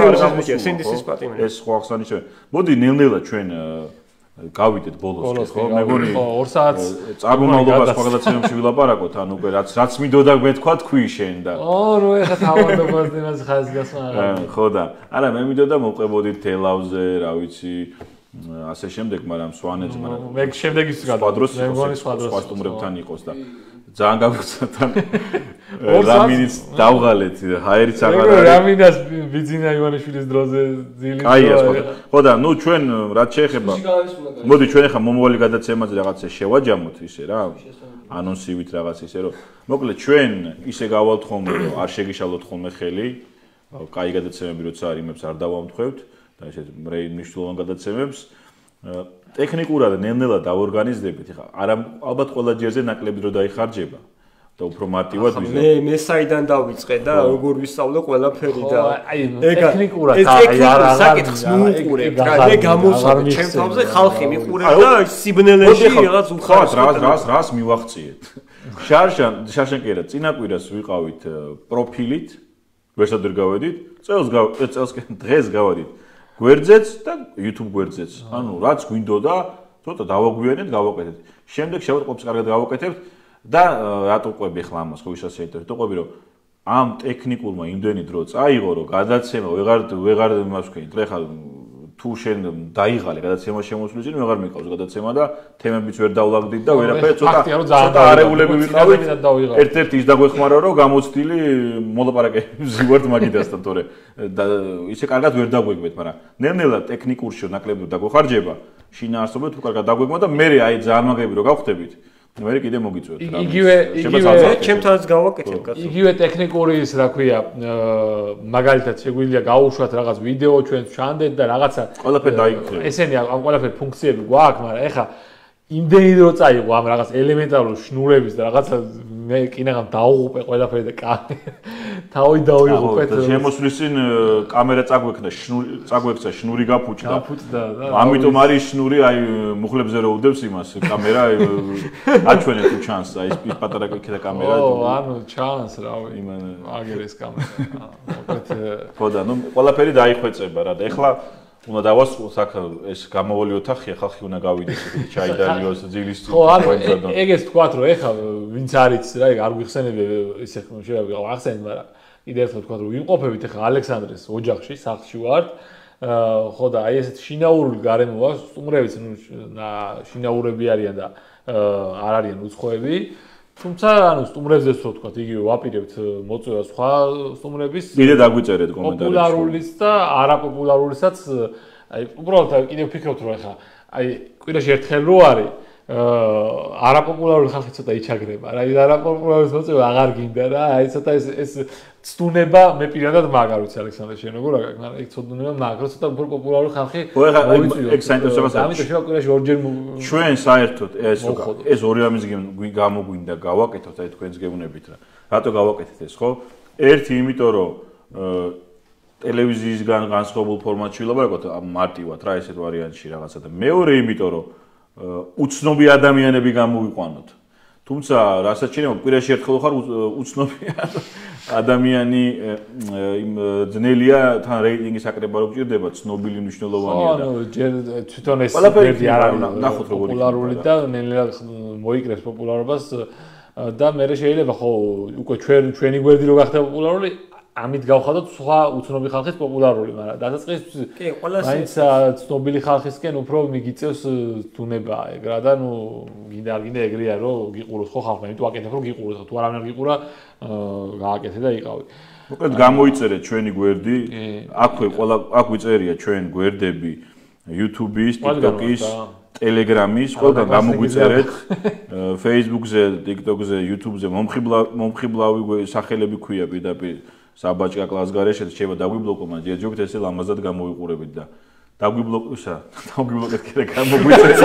ეს ხო ახსანიშნავია. მოდი ნელ-ნელა ჩვენ გავიდეთ ბოლოს, ხო? მეგონი 2 საათს წარმომავლობას გადაცემებში ვილაპარაკოთ, ანუ უკვე რაც მინდოდა მეთქვა თქვი შენ და რო ეხა თავადობას დენას ხაზგასმა არა. ხო და არა მე მინდოდა მოვყებოდით თელავზე, რა ვიცი, ასე შემდეგ, მაგრამ სვანეთს, მაგრამ მე შემდეგ ის გადადროს სხვა სტუმრებთან იყოს და ძალიან გავიხსენთან რამინის დავღალეთ, ჰაერიც აღარ არის. რამინას ბიძინა ივანიშვილის დროზე ძილი. აია, ხო და ნუ ჩვენ რაც შეეხება მოდი ჩვენ ახლა მომავალი გადაცემაზე რაღაცა შევაჯამოთ ისე რა ანონსივით რაღაც ისე რომ მოკლედ ჩვენ ისე გავალთ ხოლმე რომ არ შეგიშალოთ ხოლმე ხელი კაი გადაცემები როცა არის იმებს არ დავამთხვევთ და ესე მნიშვნელოვან გადაცემებს ტექნიკურად ნელ-ნელა დავორგანიზდებით ხა არა ალბათ ყველა ჯერზე ნაკლები დრო დაიხარჯება და უფრო მარტივად ვიზრდები. მე საიდან დავიწყე და როგორ ვისწავლე ყველაფერი და აი ტექნიკურად აი არა საკითხს მოუყურებ რა მე გამოსვლა ჩემ თავზე ხალხი მიყურებს და სიბნელეში რაღაც უხარს რას მივახციეთ. შარშან კი არა წინაკვირას ვიყავით პროფილით ვერსად ვერ გავედით წელს დღეს გავედით გვერდზეც და YouTube გვერდზეც. ანუ რაც გვინდოდა ცოტა დავაგვიანეთ გავაკეთეთ. შემდეგ შევეტყობს კარგად გავაკეთებთ და რატო ყვები ხლა ამას ხო ვისაც შეიძლება თუ ყვები რომ ამ ტექნიკულმა იმდენი დრო წაიღო, რომ გადაცემა ვეღარ იმას ვქენით. ეხლა თუ შენ დაიღალე გადაცემა შემოსვლის წინ ვეღარ მიყავს გადაცემა და თემებიც ვერ დავლაგდით და ვერაფერი ცოტა არეულები ვიყავით. ერთ-ერთი ის დაგვეხმარა, რომ გამოცდილი მოლაპარაკებებზე ვართ მაგიდასთან, თორე ისე კარგად ვერ დაგვეგმეთ, მაგრამ ნელ-ნელა ტექნიკურში ნაკლებად დაგვეხარჯება, შინაარსობრივ თუ კარგად დაგვეგმა და მე აი ძალიან მაგრები რომ გავხდებით. მე კიდე მოგიწევთ რა. იგივე ჩემთანაც გავაკეთებ კაცო. იგივე ტექნიკური ის რა ქვია, მაგალითად შეგვიძლია გაუშვათ რაღაც ვიდეო ჩვენს ჩანდეთ და რაღაცა ყველაფერი დაიგროვოთ. ესენი ამ ყველაფერი ფუნქციები გვაქვს, მაგრამ ეხა იმდენი დრო წაიღო ამ რაღაც ელემენტარულ შნურების და რაღაცა მე კინაღამ დაუღუპე ყველაფერი და კამერა თავი დაუიღუპეთ. შემოსვლის წინ კამერა წაგვექცა შნური გაფუჭდა. გაფუჭდა და ამიტომ არის შნური აი მუხლებზე რო უდევს იმას კამერა აჩვენეთ თუ ჩანს აი ეს პატარა კიქე კამერა. ანუ ჩანს რავი იმან აგერეს კამერა. მოკლედ ხო და ნუ ყველაფერი დაიხვეწება რა და ეხლა უნდა დავასრულოთ აქ ეს გამოვლი ოთახია ხალხი უნდა გავიდეს ჩაიდარიოს ძილის ხო ანუ ეგეც თქვათ რომ ეხლა ვინც არის რა ეგ არ გვიხსენები ისე შეიძლება აღხსენეთ მაგრამ კიდე ერთხელ თქვათ რომ ვიმყოფებით ეხლა ალექსანდრეს ოჯახში სახლში ვართ ხო და აი ესეთ შინაურული გარემოა სტუმრებიც ნუ შინაურები არიან და არ არიან უცხოები თუმცა ანუ სტუმრებზეც რო თქვათ იგივე ვაპირებთ მოწვევა სხვა სტუმრების კიდე დაგვიწერეთ კომენტარებში პოპულარულიც და არაპოპულარულისაც აი უბრალოდ კიდე ვფიქრობთ რომ ეხა აი კვირაში ერთხელ რო არის არაპოპულარული ხალხი ცოტა იჩაგრება რა ის არაპოპულარულის მოწვევა აღარ გინდა რა აი ცოტა ეს ცდუნება მე პირადად მაგ არ ვიცი ალექსანდრე შენ როგორ აგაკ მაგრამ ეგ ცდუნება მაგ რო ცოტა უფრო პოპულარული ხალხი ეგ საინტერესოა ამიტომ შევა კვირაში ორჯერ ჩვენ საერთოდ ეს ორი ამის გამოგვინდა გავაკეთოთ აი თქვენს გეუბნებით რა რატო გავაკეთეთ ეს ხო ერთი იმიტომ რომ ტელევიზიისგან განსხვავებულ ფორმატში ვილაპარაკოთ მარტივად რა ესეთ ვარიანტში რაღაცა და მეორე იმიტომ რომ უცნობი ადამიანები გამოვიყვანოთ. თუმცა, რასაც შეიძლება კვირაში ერთხელ ხარ უცნობი ადამიანი იმ ძნელია თან რეიტინგის აკრება რო გჭირდება, ცნობილი მნიშვნელოვანია და ანუ თვითონ ეს ბერდი არ არის ნახოთ როგორ პოპულარული და ნელ-ნელა მოიკრებს პოპულარობას და მე შეიძლება ხო უკვე ჩვენი გვერდი რო გახდა პოპულარული ამით გავხადოთ სხვა უცნობი ხალხის პოპულარული, მაგრამ დასაწყისში კი, ყველას მაინც ცნობილი ხალხისკენ უფრო მიგიწევს თუნება ეგ რა და ნუ გინდა ეგრეა რომ გიყუროს ხო ხალხმა, იმიტომ აკეთებ რომ გიყუროს, თუ არავინ არ გიყურა გააკეთე და იყავი. მოკლედ გამოიწერეთ ჩვენი გვერდი, აქვე აქ ვიწერია ჩვენ გვერდები YouTube-ის, TikTok-ის, Telegram-ის, ყველგან გამოგვიწერეთ, Facebook-ზე, TikTok-ზე, YouTube-ზე მომხიბლავი სახელები ქვია პირდაპირ საბაჭკა კლასგარეშე შეიძლება დაგვიბლოკო, მაგრამ ჯერჯერობით ესე ლამაზად გამოვიყურებით და დაგვიბლოკეთ კიდე გამოგვიწერეთ.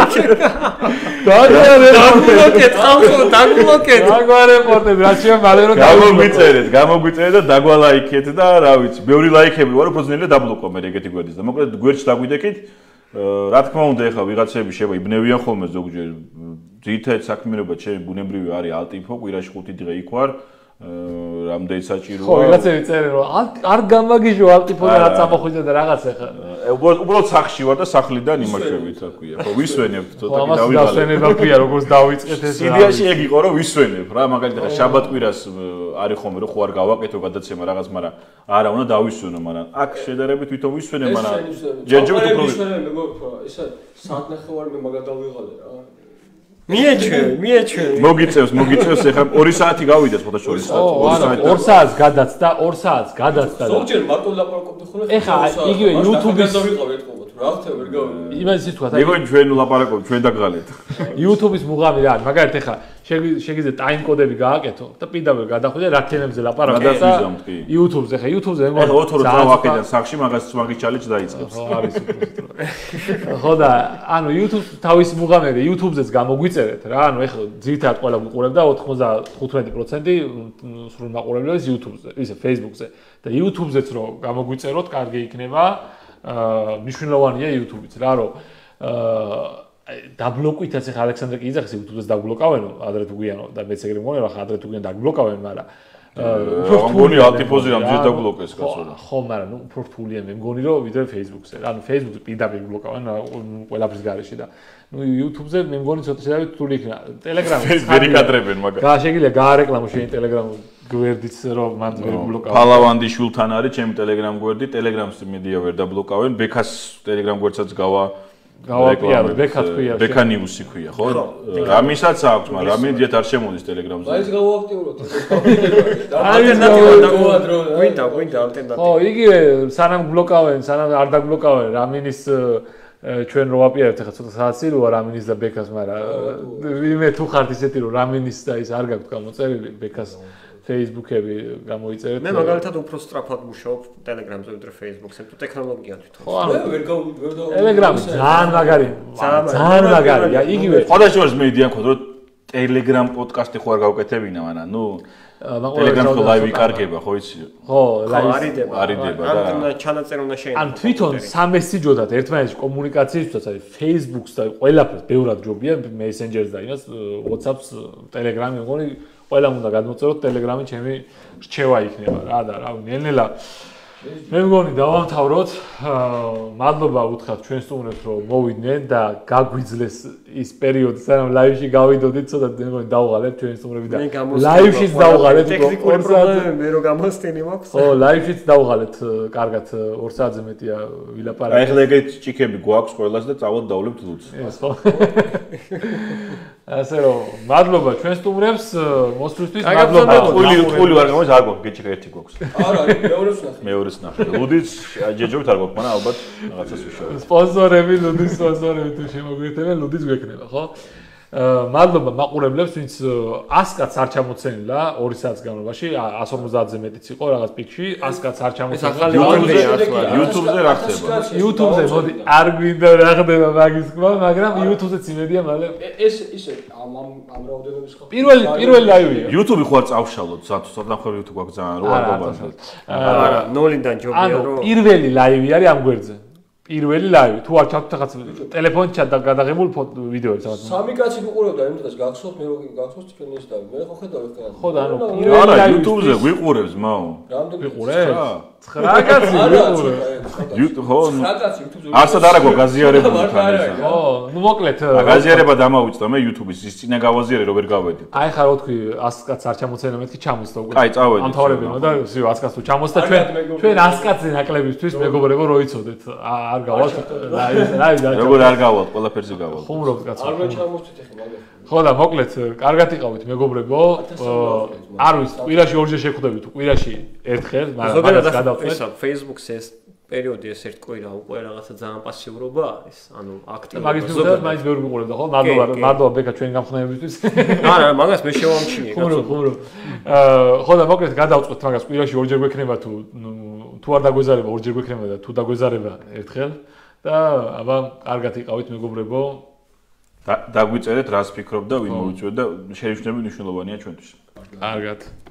დაგვიბლოკეთ. დაგვარეპორტებ, რა შეიძლება მალე რომ გამოგვიწერეთ და დაგვალაიქეთ და რა ვიცი, ბევრი ლაიქები ვარ, უფრო ძნელია დაბლოკო მე ეგეთი გვერდის და მოკლედ გვერდში დაგვიდექით. რა თქმა უნდა, ეხლა ვიღაცები შეიძლება იბნევიან ხოლმე ზოგჯერ ძირითადად საქმიანობა ჩემი ბუნებრივი არის ალტიფო, კვირაში 5 დღე იქ ვარ. რამდენი საჭიროა. ხო, ვიღაცები წერენ რომ არ გამაგიჟო ალტიფო და რაც ამოხვიდა და რაღაც ახლა. უბრალოდ სახლში ვარ და სახლიდან იმაშევით, რა ქვია. ხო, ვისვენებთ ცოტა კი დავიღალე. ამას დასვენება ქვია, როგორც დავიწყეთ ეს. იდეაში ეგ იყო რომ ვისვენებ რა, მაგალითად შაბათ-კვირას არის ხოლმე რომ ხო არ გავაკეთო გადაცემა რაღაც, მაგრამ არა უნდა დავისვენო, მაგრამ აქ შედარებით თვითონ ვისვენებ, მაგრამ ჯერჯერობით უფრო ვისვენებ მეგობრებო, ისა საათნახევარი მე მაგალ დავიღალე რა. მიეჩვენ. მოგიწევს ეხლა 2 საათი გავიდეს ფოტოშოპის საათი. 2 საათს გადაცდა, 2 საათს გადაცდა. ზოგჯერ მარტო ლაპარაკობდი ხოლმე. ეხლა იგივე YouTube-ის დავიყავ ერთხელ რა ხდება ვერ გავიგე. იმას ის თქვა. მეგონი ჩვენ ლაპარაკობთ, ჩვენ დაგღალეთ. YouTube-ის მუღამი რა არის? მაგალითად ეხლა შეგიძლია ტაიმ კოდები გააკეთო და პირდაპირ გადახვიდე რა თემებზე ლაპარაკობთ და YouTube-ზე ხა YouTube-ზე მე მგონი 4 დღე ვაკეთებ სახლში მაგას ჩალენჯი დაიწყებს. ხო არის უფრო. ხო და ანუ YouTube თავის მუღამები YouTube-ზეც გამოგვიწერეთ რა ანუ ეხლა ძირითადად ყველა გვიყურებ და 95% სრულ მაყურებლებს YouTube-ზე, ისე Facebook-ზე და YouTube-ზეც რო გამოგვიწეროთ, კარგი იქნება. მნიშვნელოვანია YouTube-იც რა რომ დაბლოკვითაც ახლა ალექსანდრე კი იძახის YouTube-ს დაბლოკავენო ადრე თუ გვიანო და მეც ეგრე მგონია ახლა ადრე თუ გვიან დაბლოკავენ მაგრამ მგონი ალტიფოზი რამდენად დაბლოკეს კაცო. ხო, მაგრამ ნუ უფრო რთულია მე მგონი რომ ვიდრე Facebook-ზე. ანუ Facebook-ზე პირდაპირ ბლოკავენ ყველაფრის გარეშე და ნუ YouTube-ზე მე მგონი ცოტა შეიძლება რთული იქნება. Telegram-ზე ვერ იკადრებენ მაგრამ. შეგიძლია გაარეკლამო შენი Telegram გვერდიც რომ მან ვერ ბლოკავენ. ფალავანდიშვილთან არის ჩემი Telegram გვერდი, Telegram-ს მედია ვერ დაბლოკავენ, ბექას Telegram გვერდსაც გავაპიარო, ბექა თქვია. ბექა ნიუსი ქვია, ხო? რამისაც აქვს, მაგრამ რამიდიათ არ შემოდის Telegram-ზე. მაინც გავააქტიუროთ. ალტერნატივა დაგვადრო. გვინდა ალტერნატივა. ხო, იგივე სანამ ბლოკავენ, სანამ არ დაბლოკავენ რამინის ჩვენ რო ვაპიარებთ ახლა ცოტა საათი როა რამინის და ბექას, მაგრამ ვინმე თუ ხართ ისეთი რომ რამინის და ის არ გაქვთ გამოწერილი ბექას Facebook-ები გამოიწერეთ. მე მაგალითად უფრო სწრაფად მუშაობ Telegram-ზე ვიდრე Facebook-ზე, თუ ტექნოლოგია თვითონ. ხო, ანუ ვერ Telegram-ი ძალიან მაგარი. ძალიან მაგარია. იგივე. ხოდაშორის მე იდეა მქონდა რომ Telegram პოდკასტი ხო არ გავკეთებინა, მაგრამ ნუ Telegram-ს ლაივი კარგება, ხო იცი? ხო, ლაივი არიდება და ან ჩანაწერი უნდა შეინიშნოს. ან თვითონ სამესიჯოდათ ერთმანეთში კომუნიკაციისთვისაც არის Facebook-ს და ყველაფერს ბევრად ჯობია Messenger-ს და იმას WhatsApp-ს, Telegram-ი მგონი ყველამ უნდა გადმოწეროთ Telegram-ი ჩემი რჩევა იქნება რა და რა ნელ-ნელა მე მგონი დავამთავროთ. მადლობა უთხრათ ჩვენ სტუმრებს რომ მოვიდნენ და გაგვიძლეს ის პერიოდი სანამ ლაივში გავიდოდით, ცოტა მე მგონი დავღალეთ ჩვენ სტუმრები და ლაივშიც დავღალეთ ტექნიკური პრობლემები მე რო გამოსტენი მაქვს. ხო, ლაივშიც დავღალეთ კარგად 2 საათზე მეტია ვილაპარაკეთ. აი ხლა ეგეთ ჭიქები გვაქვს ყველას და წავად დავლებთ ლუდს. ეს ხო. ასე რომ მადლობა ჩვენ სტუმრებს მოსვლისთვის, მადლობა. ყული არ გამოდის, არ გვაქვს გეჭიქა ერთი გვაქვს. არა, მეორეს ნახე. მეორეს ნახე. ლუდიც ჯეჯობთ არ გვაქვს, მაგრამ ალბათ რაღაცას ვიშოვებთ. სპონსორები, ლუდის სპონსორები თუ შემოგვიერთებენ, ლუდის გვექნება, ხო? მადლობა მაყურებლებს, ვინც 100 კაცს არ ჩამოცენილა 2 საათის განმავლობაში, 150-ზე მეტიც იყო რაღაც პიკში, 100 კაცს არ ჩამოცენილა. YouTube-ზე რა ხდება? YouTube-ზე მოდი არ გვინდა რა ხდება მაგის თქმა, მაგრამ YouTube-ზეც იმედია მალე. ეს ისე ამ რაოდენობის ხო? პირველი ლაივია. YouTube-ი ხო არ წავშალოთ, სათუსაც ნახევარი YouTube გვაქვს ძალიან რო არ გაბანოთ. არა, ნოლიდან ჯობია ანუ რომ პირველი ლაივი არის ამ გვერდზე. პირველი ლაივი, თუ არ ჩავთ რაღაც ტელეფონში გადაღებული ვიდეოები სადაც. სამი კაცი გიყურებდა იმ დღეს გახსოვთ მე როგორ გახსოვთ თქვენ ის და მე ხო ხედავ ეს. ხო და ანუ არა, YouTube-ზე ვიყურებს მაო. რამდენი ვიყურებს? 9 კაცი ვიყურებს. YouTube ხო 9 კაცი YouTube-ზე. არსად არა გაზიარებული თან ეს. ხო, ნუ მოკლედ გაზიარება დამავიწყდა მე YouTube-ის ის წინა გავაზიარე რომ ვერ გავედი. აი ხარ თქვი 100 კაცს არ ჩამოცენა მეთქი ჩამოსდა უკვე. აი წავედი. ამ თავრებინო და 100 კაცს თუ ჩამოსდა ჩვენ 100 კაცზე ნაკლებისთვის მეგობრებო რო იცოდეთ არ გავალთ როგორ არ გავალთ ყველაფერზე გავალთ. ხუმრობთ კაცო. არ მოჩამოსთით ახლა მაგას. ხო და მოკლედ კარგად იყავით მეგობრებო. არ ვიცი, კვირაში ორჯერ შეგხვდებით, კვირაში ერთხელ, მაგრამ გადავწყვეტ. ესა Facebook-ს ეს პერიოდი ეს ერთ კვირა უკვე რაღაცა ძალიან პასიურობა არის, ანუ აქტიურობა. მაგის მიუხედავად მაინც ბევრი მიყურებდა, ხო? მადლობა ბექა ჩვენი გამხნევებისთვის. არა, მაგას მე შევამჩნიე, კაცო. ხუმრო. ხო და მოკლედ გადავწყვეტ მაგას კვირაში ორჯერ გვექნება თუ არ დაგვეზარება ორჯერ გვექნება და თუ დაგვეზარება ერთხელ და აბა კარგად იყავით მეგობრებო. დაგვიწერეთ რას ფიქრობ და ვინ მოვიწვევ და შენიშნები მნიშვნელოვანია ჩვენთვის. კარგად.